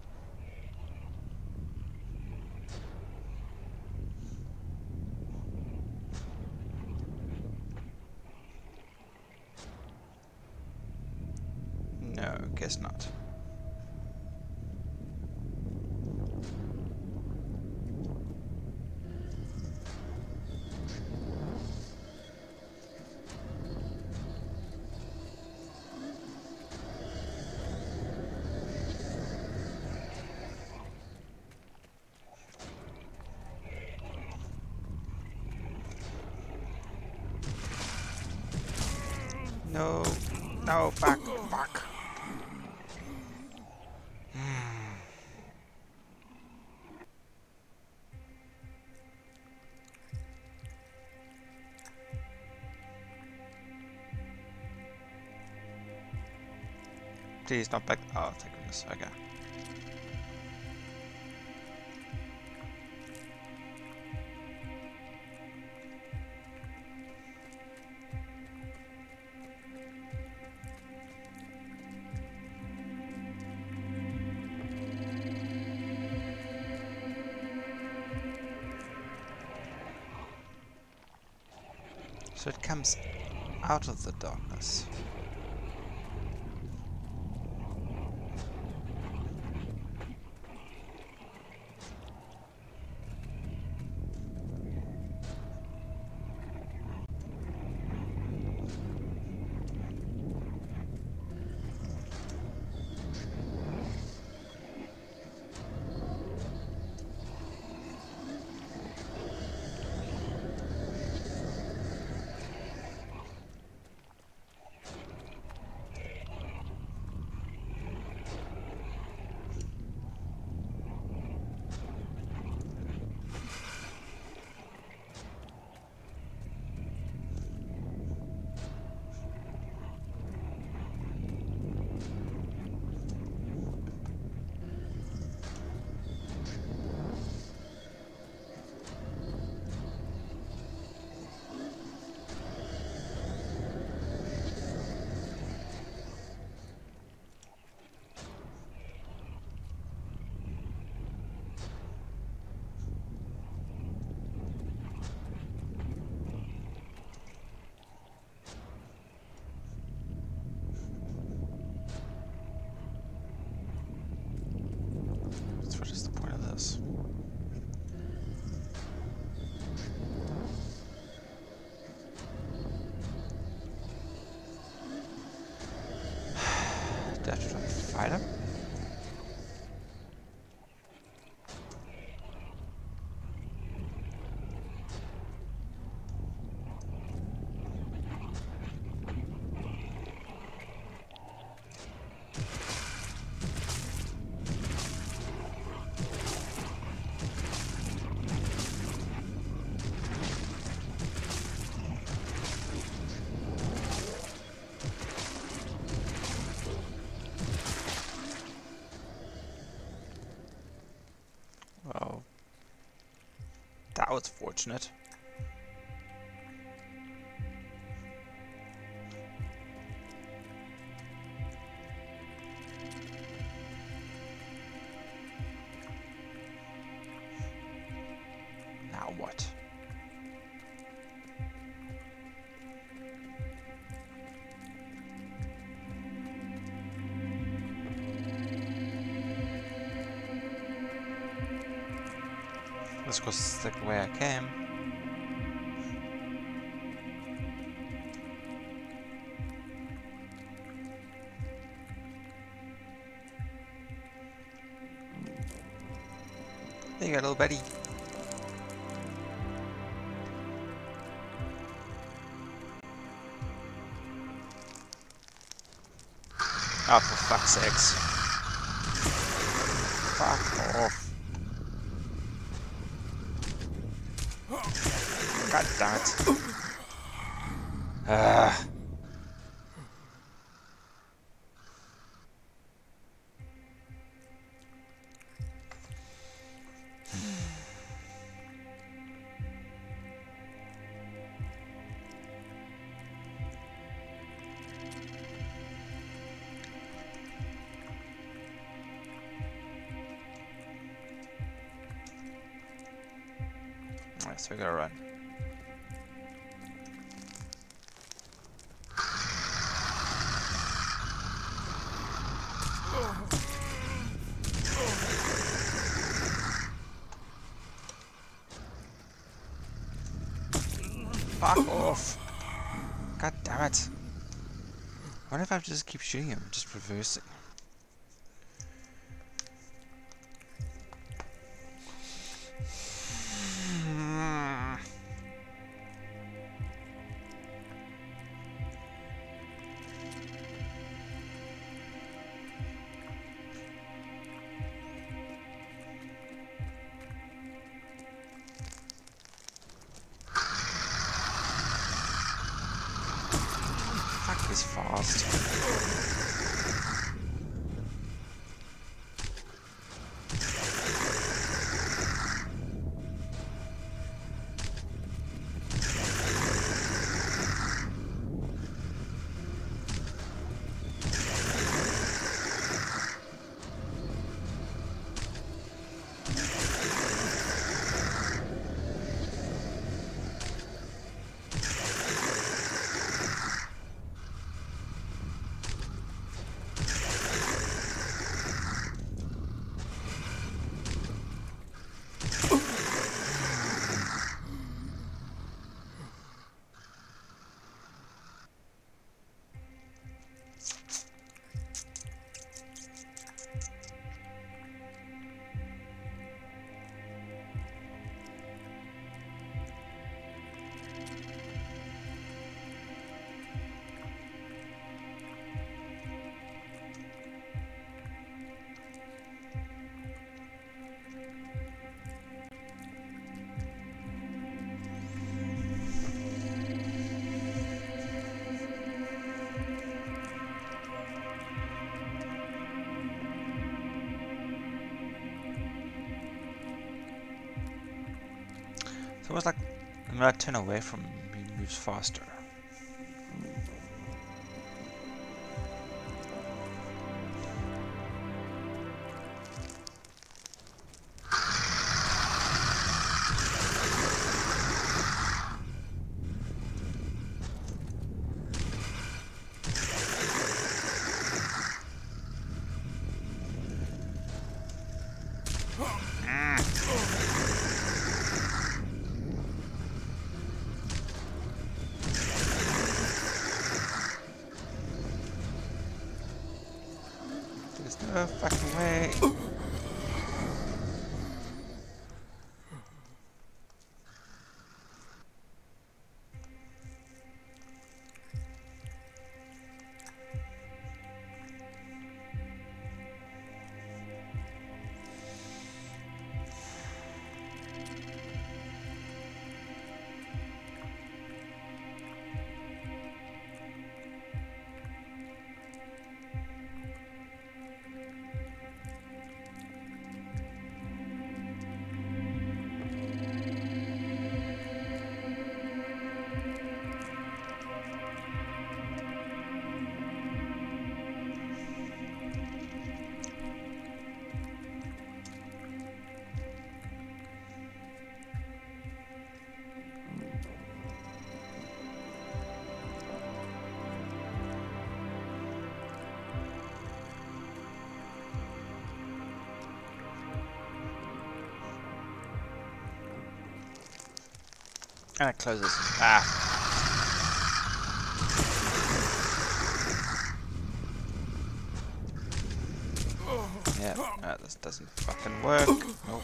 No, guess not. No, no, fuck, fuck. Please not back. Oh, thank goodness. Okay. So it comes out of the darkness. So what is the point of this? Do I have to try to fight him? Well, that was fortunate. what? Let's go stick the way I came. There you go, little buddy. Oh, for fuck's sakes. Fuck off. God damn it. Ah. Alright, so we gotta run. Fuck off! God damn it! What if I just keep shooting him, just reversing? Fuck is fast. So it was like, when I turn away from him, he moves faster. There's no fucking way. And it closes. Ah. Yeah, uh, this doesn't fucking work. Nope.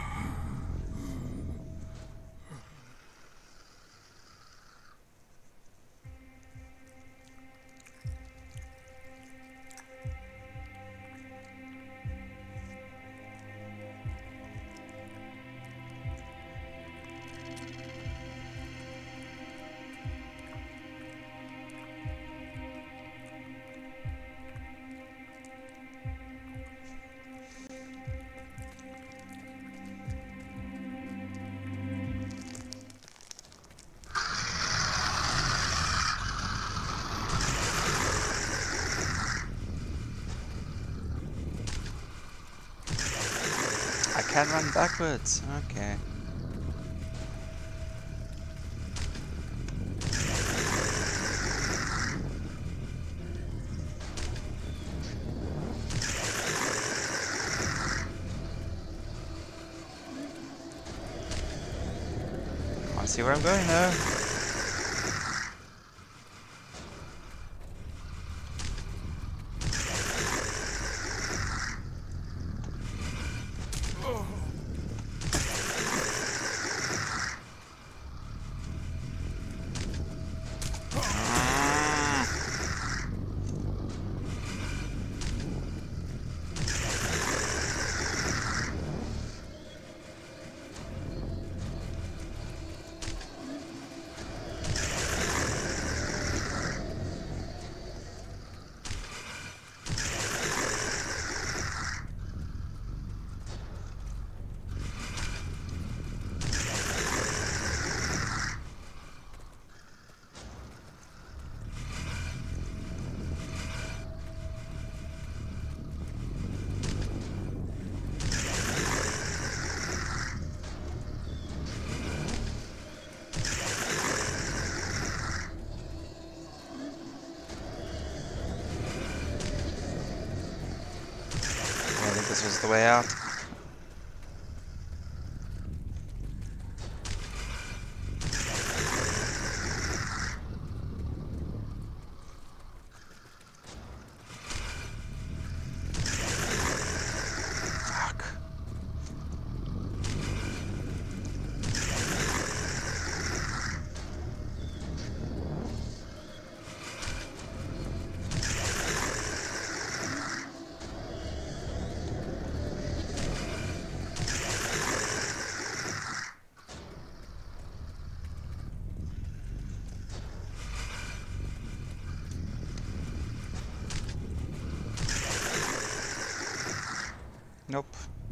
I can run backwards. Okay. Can't see where I'm going though. I think this was the way out. Fuck. Nope.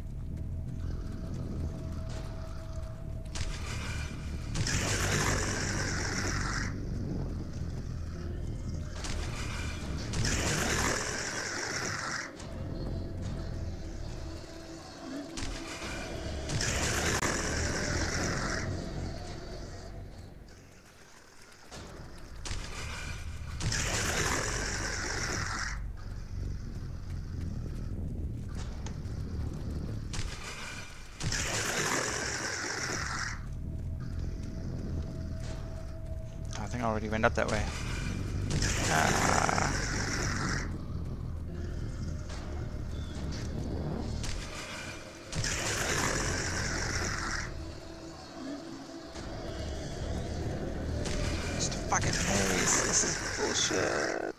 I think I already went up that way. Ah. Just a fucking maze. This is bullshit.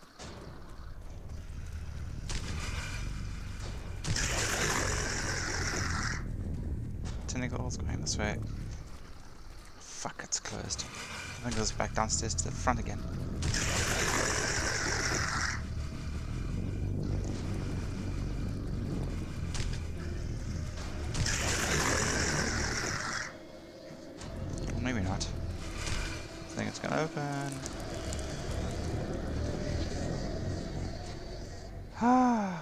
Tentacles going this way. Fuck, it's closed. I think it goes back downstairs to the front again. Maybe not. I think it's gonna open. Ah.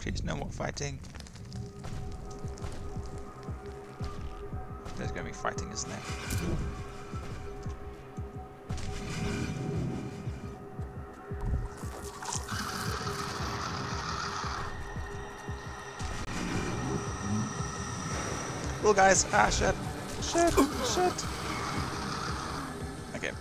Please, no more fighting. There's gonna be fighting, isn't there? Cool, guys. Ah, shit. Shit. Shit. Okay.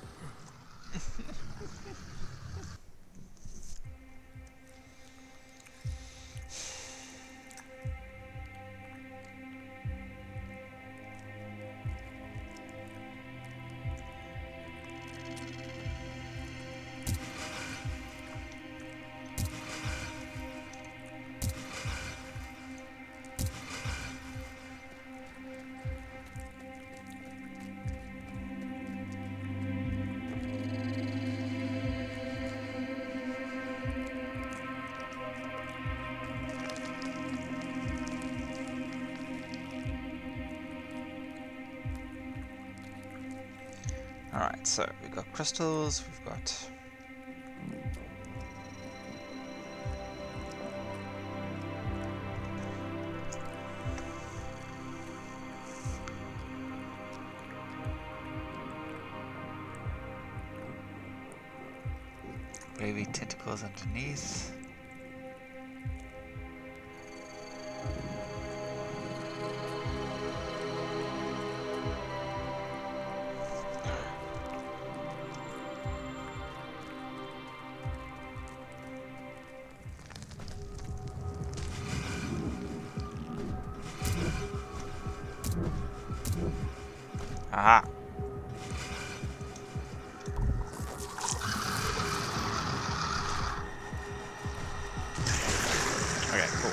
Alright, so we've got crystals, we've got... wavy tentacles underneath. Aha! Okay, cool.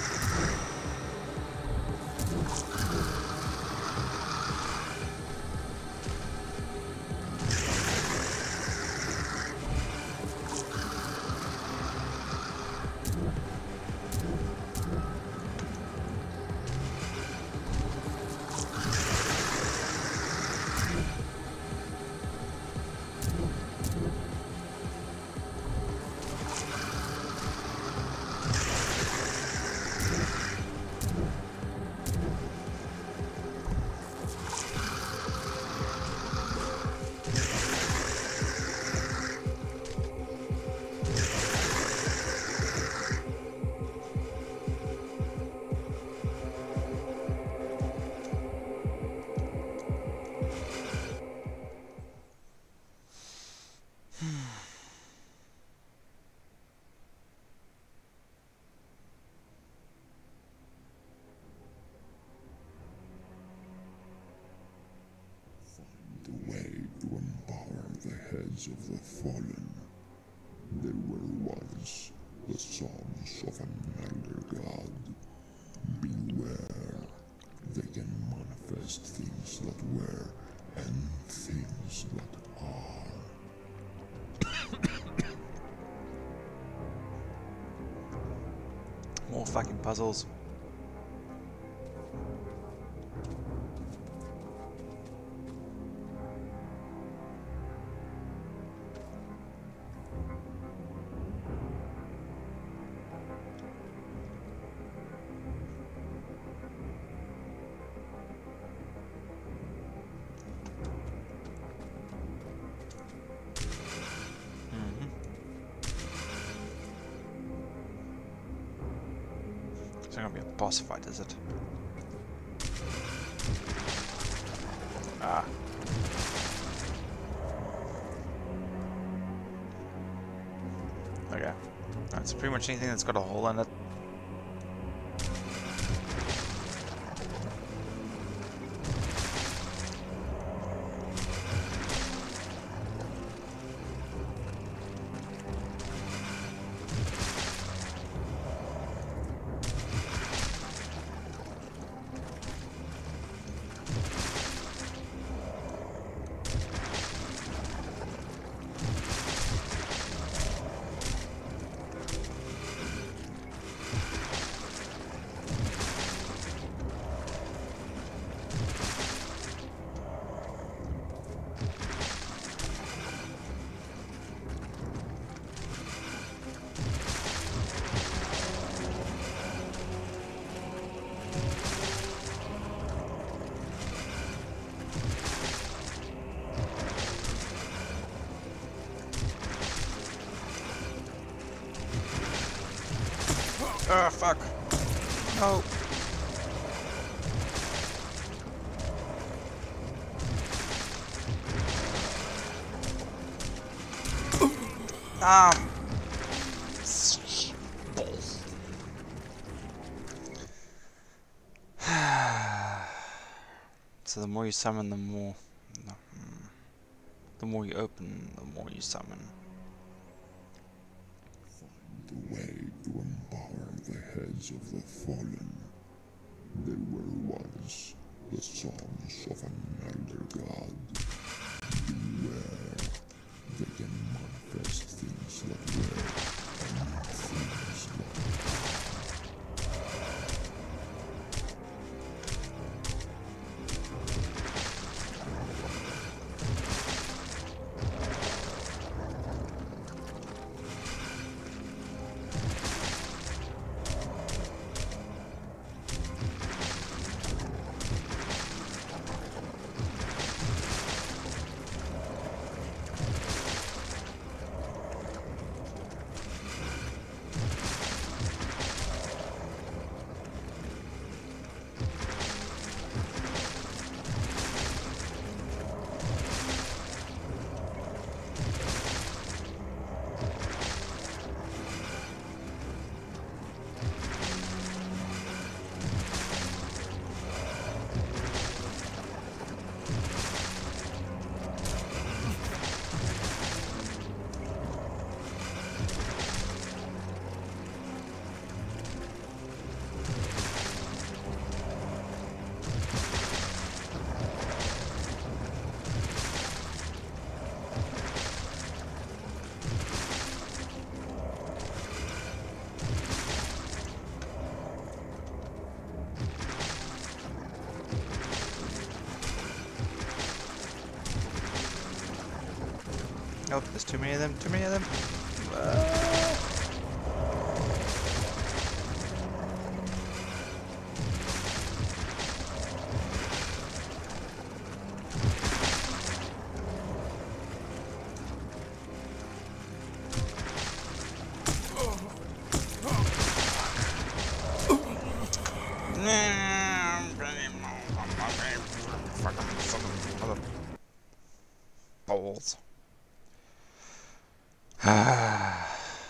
The way to empower the heads of the fallen. They were once the sons of an elder god. Beware, they can manifest things that were and things that are. More fucking puzzles. It's not gonna be a boss fight, is it? Ah. Okay. That's pretty much anything that's got a hole in it. Oh, fuck. No. Um. Balls. So the more you summon, the more... No, mm, the more you open, the more you summon. Find a way to empower the heads of the fallen. They were once the sons of an elder god. Beware, they can manifest things that were and things that Nope, there's too many of them, too many of them. Uh... Balls. Ah.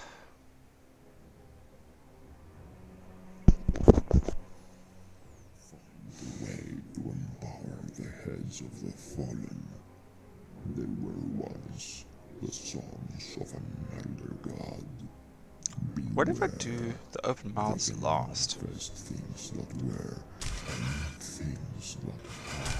find a way to empower the heads of the fallen. They were once the sons of an elder god. What if I Beware, do the open mouths they can last? manifest things that were and things that are.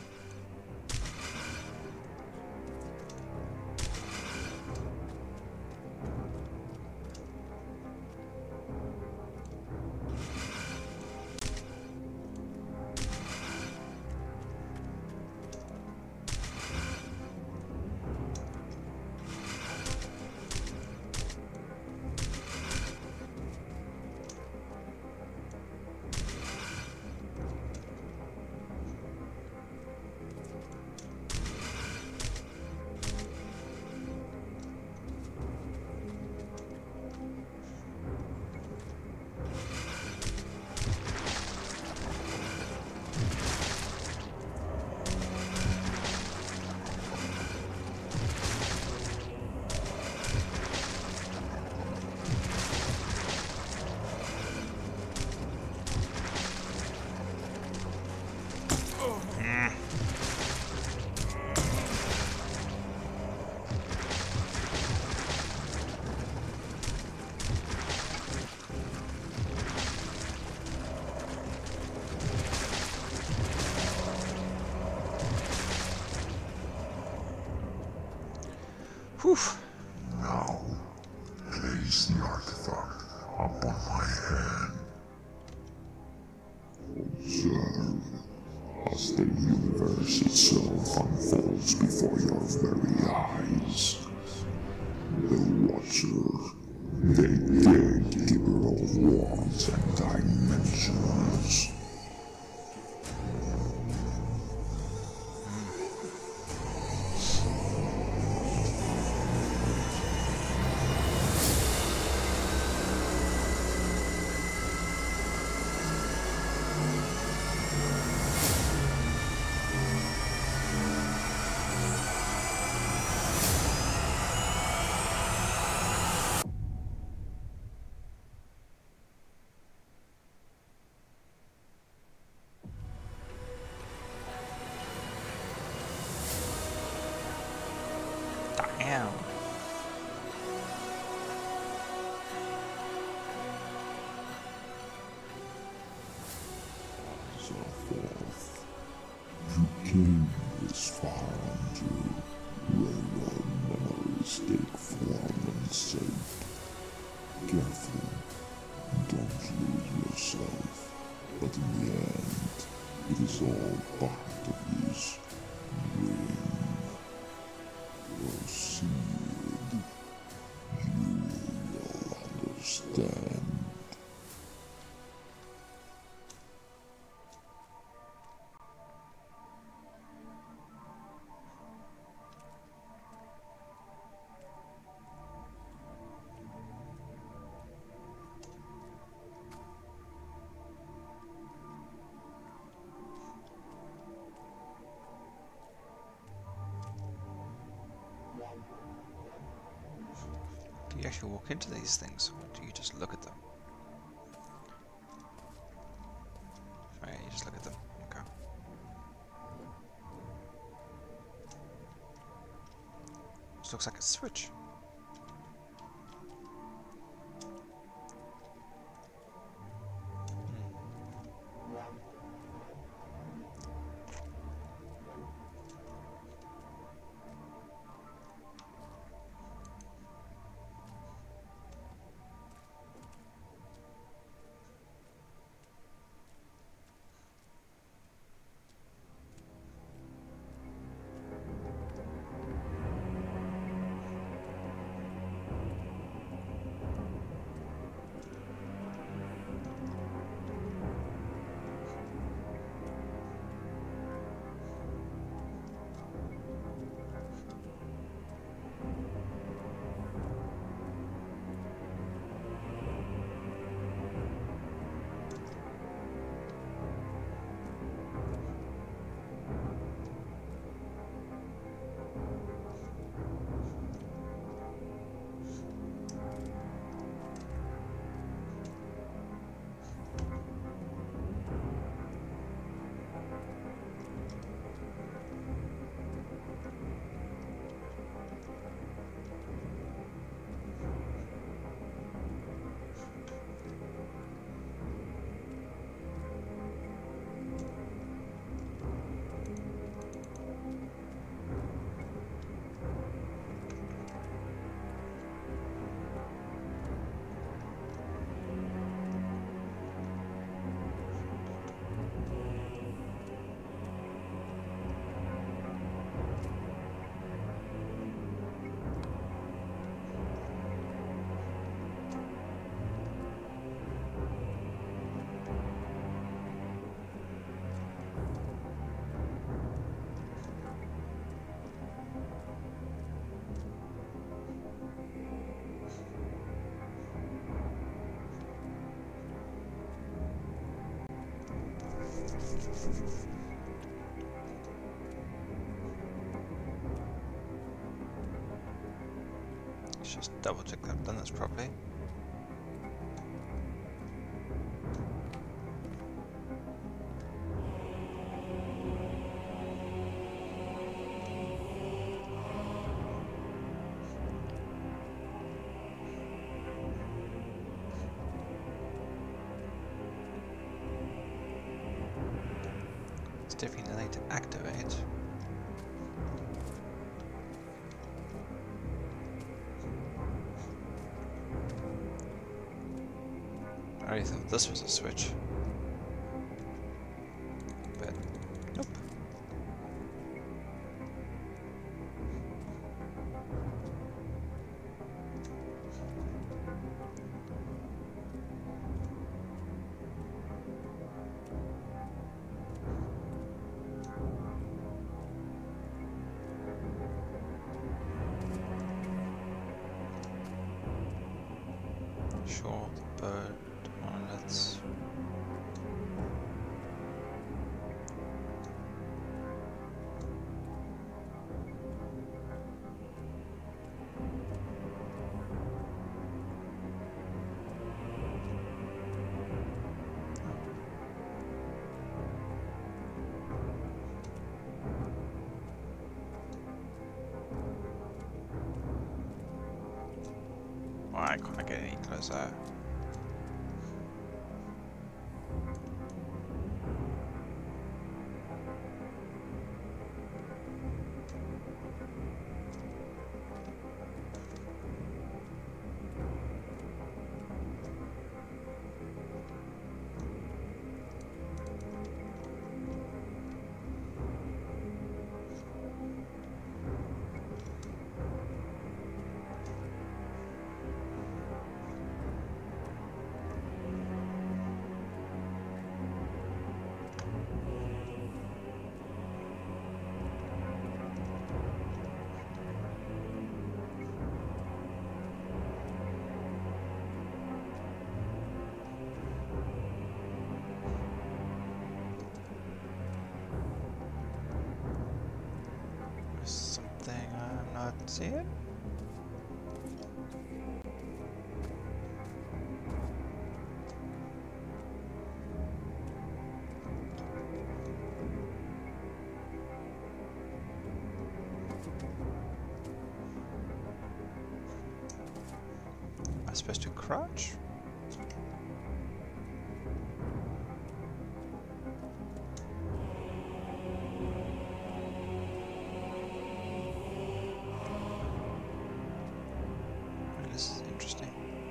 Whew. Now, place the artifact upon my hand. Observe as the universe itself unfolds before your very eyes. The Watcher, the gatekeeper of worlds and dimensions. Damn. So forth. You came this far unto where our memories take form and shape. Careful, don't lose yourself. But in the end, it is all part of this dream. Proceed. You will understand. Do you actually walk into these things, or do you just look at them? Oh yeah, you just look at them. Okay. This looks like a switch. Let's just double check that I've done this properly. It's definitely the need to activate. I already thought this was a switch. But nope. Sure, the bird, monoliths. Close that. Something I'm not seeing. Am I supposed to crouch? This is interesting.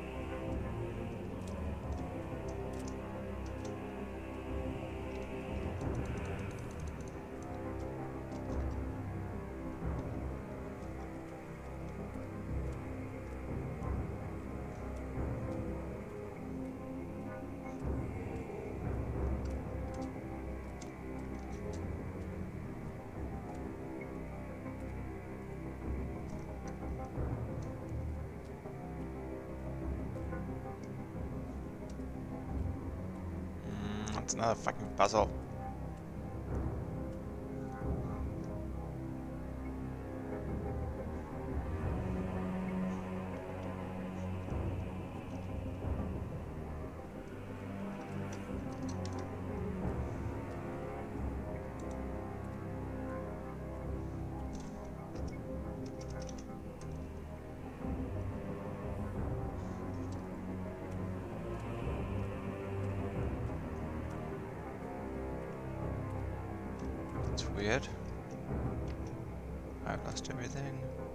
It's another fucking puzzle. It's weird. I've lost everything.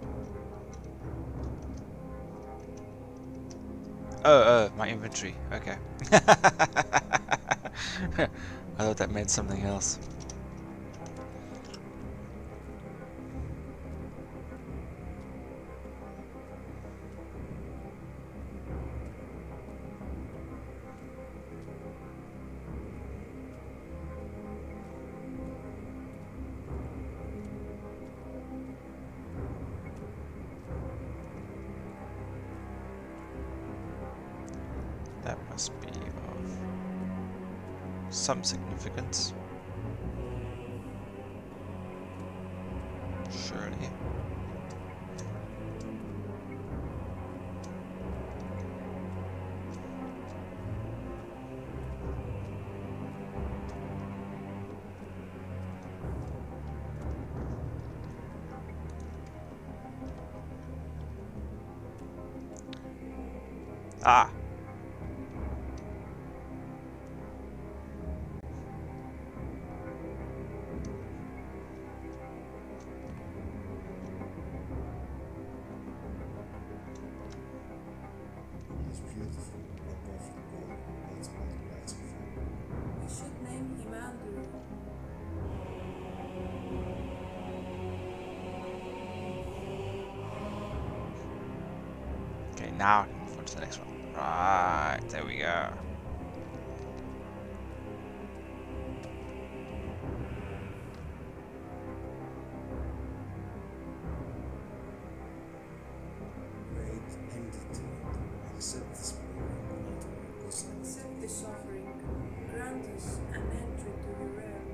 Oh, oh, my inventory. Okay. I thought that meant something else. That must be of some significance. Surely. Ah. He's beautiful, but perfect boy. That's what he likes for. We should name him Andrew. Okay, now I can move on to the next one. Right, there we go. Great entity. Accept this prayer, not our possession. Accept this offering. Grant us an entry to your realm.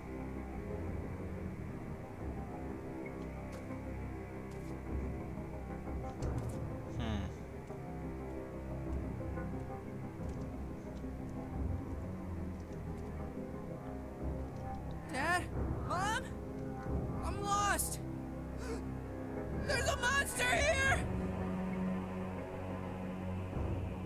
Hmm. Dad? Mom? I'm lost! There's a monster here!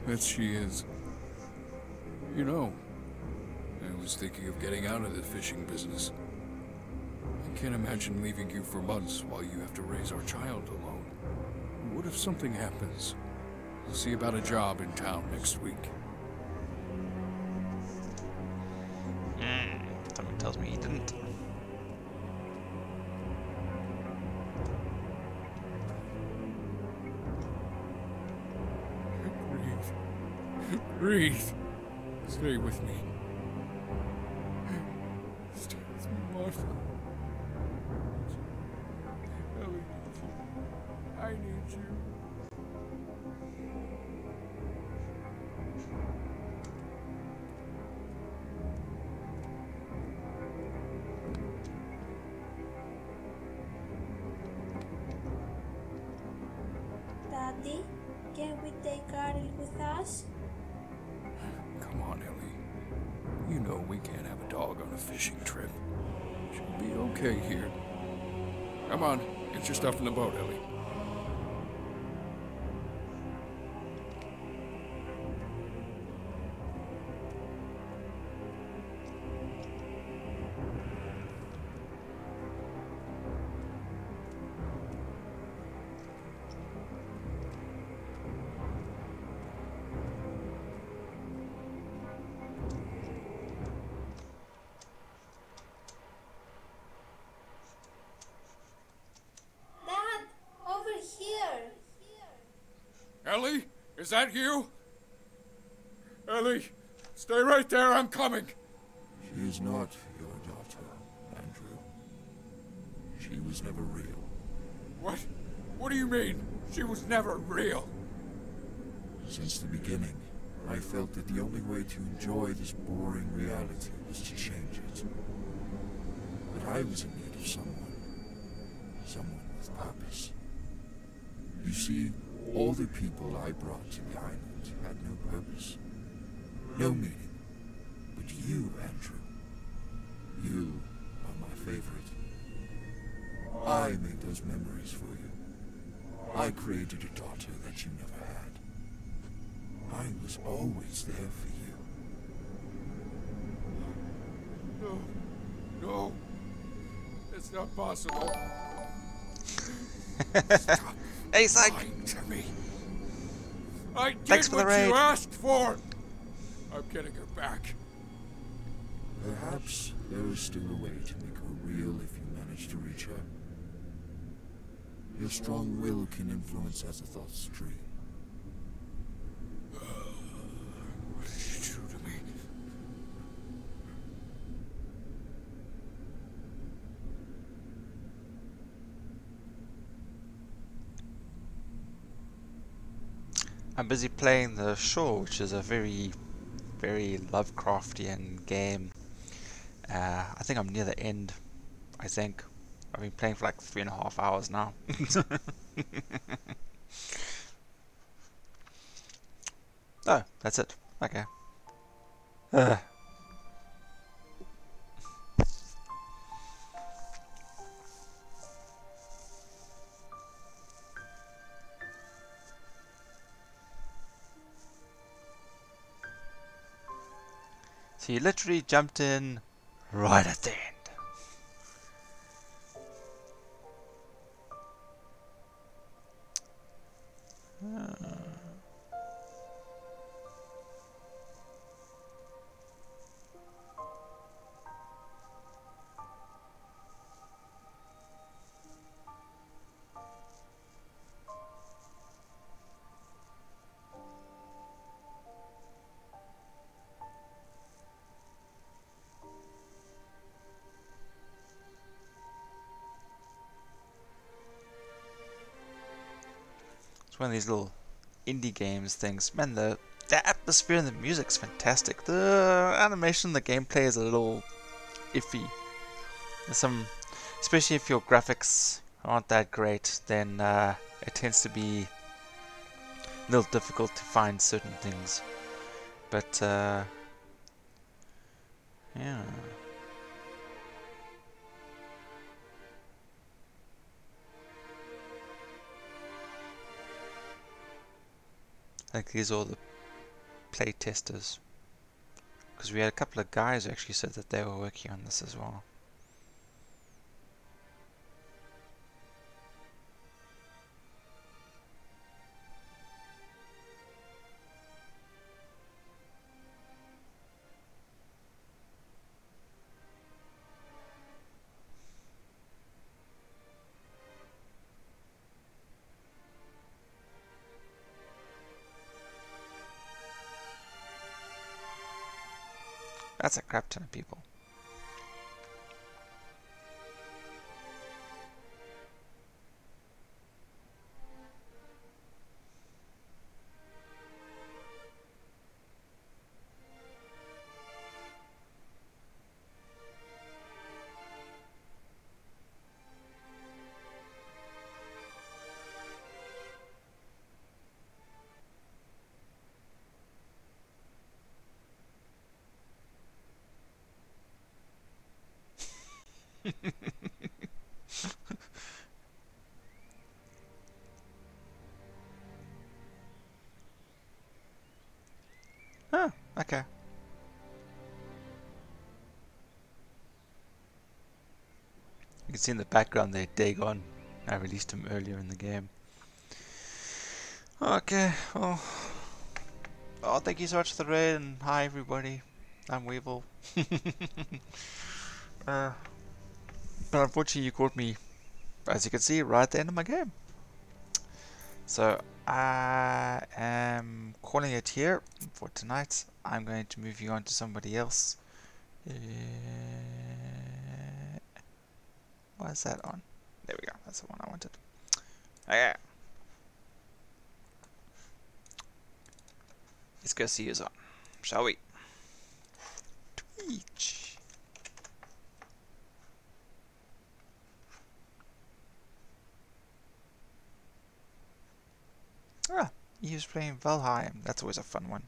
That she is. You know, I was thinking of getting out of the fishing business. I can't imagine leaving you for months while you have to raise our child alone. What if something happens? I'll see about a job in town next week. Hmm. Someone tells me he didn't. Breathe. Breathe. Stay with me. Stay with me, Martha. Ellie needs you. I need you. Daddy, can we take Carl with us? Come on, Ellie. You know we can't have a dog on a fishing trip. She'll be okay here. Come on, get your stuff in the boat, Ellie. Dad, over here. Ellie, is that you? Ellie, stay right there, I'm coming. She is not your daughter, Andrew. She was never real. What? What do you mean? She was never real. Since the beginning, I felt that the only way to enjoy this boring reality was to change it. But I was in need of someone. Someone with purpose. You see, all the people I brought to the island had no purpose. No meaning. But you, Andrew. You are my favorite. I made those memories for you. I created a daughter that you never had. I was always there for you. No. No. It's not possible. Stop Hey, Psych! lying to me. I did Thanks for the what raid. you asked for. I'm getting her back. Perhaps there is still a way to make her real if you manage to reach her. Your strong will can influence Azathoth's dream. What did you do to me? I'm busy playing The Shore, which is a very, very Lovecraftian game. Uh, I think I'm near the end, I think. I've been playing for like three and a half hours now. Oh, that's it. Okay. Ugh. So you literally jumped in right at the end. Uh. It's one of these little indie games things. Man, the the atmosphere and the music's fantastic. The animation, the gameplay is a little iffy. There's some, especially if your graphics aren't that great, then uh, it tends to be a little difficult to find certain things. But uh, yeah. Like these are the play testers. Because we had a couple of guys who actually said that they were working on this as well. That's a crap ton of people. Oh, okay. You can see in the background there, Dagon. I released him earlier in the game. Okay, well. Oh, thank you so much for the raid, and hi everybody. I'm Weevil. uh, but unfortunately you caught me, as you can see, right at the end of my game. So I am calling it here for tonight. I'm going to move you on to somebody else. Uh, why is that on? There we go. That's the one I wanted. Okay. Let's go see who's on, shall we? Twitch. Ah, he was playing Valheim. That's always a fun one.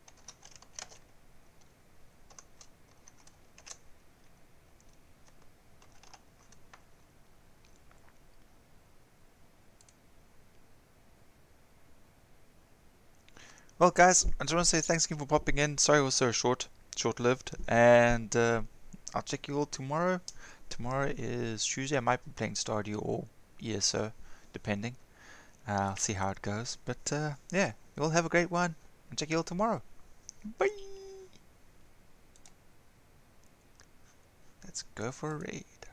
Well, guys, I just want to say thanks again for popping in. Sorry it was so short, short-lived, and uh, I'll check you all tomorrow. Tomorrow is Tuesday. I might be playing Stardew or E S O, depending. Uh, I'll see how it goes. But uh, yeah, you all have a great one. I'll check you all tomorrow. Bye. Let's go for a raid.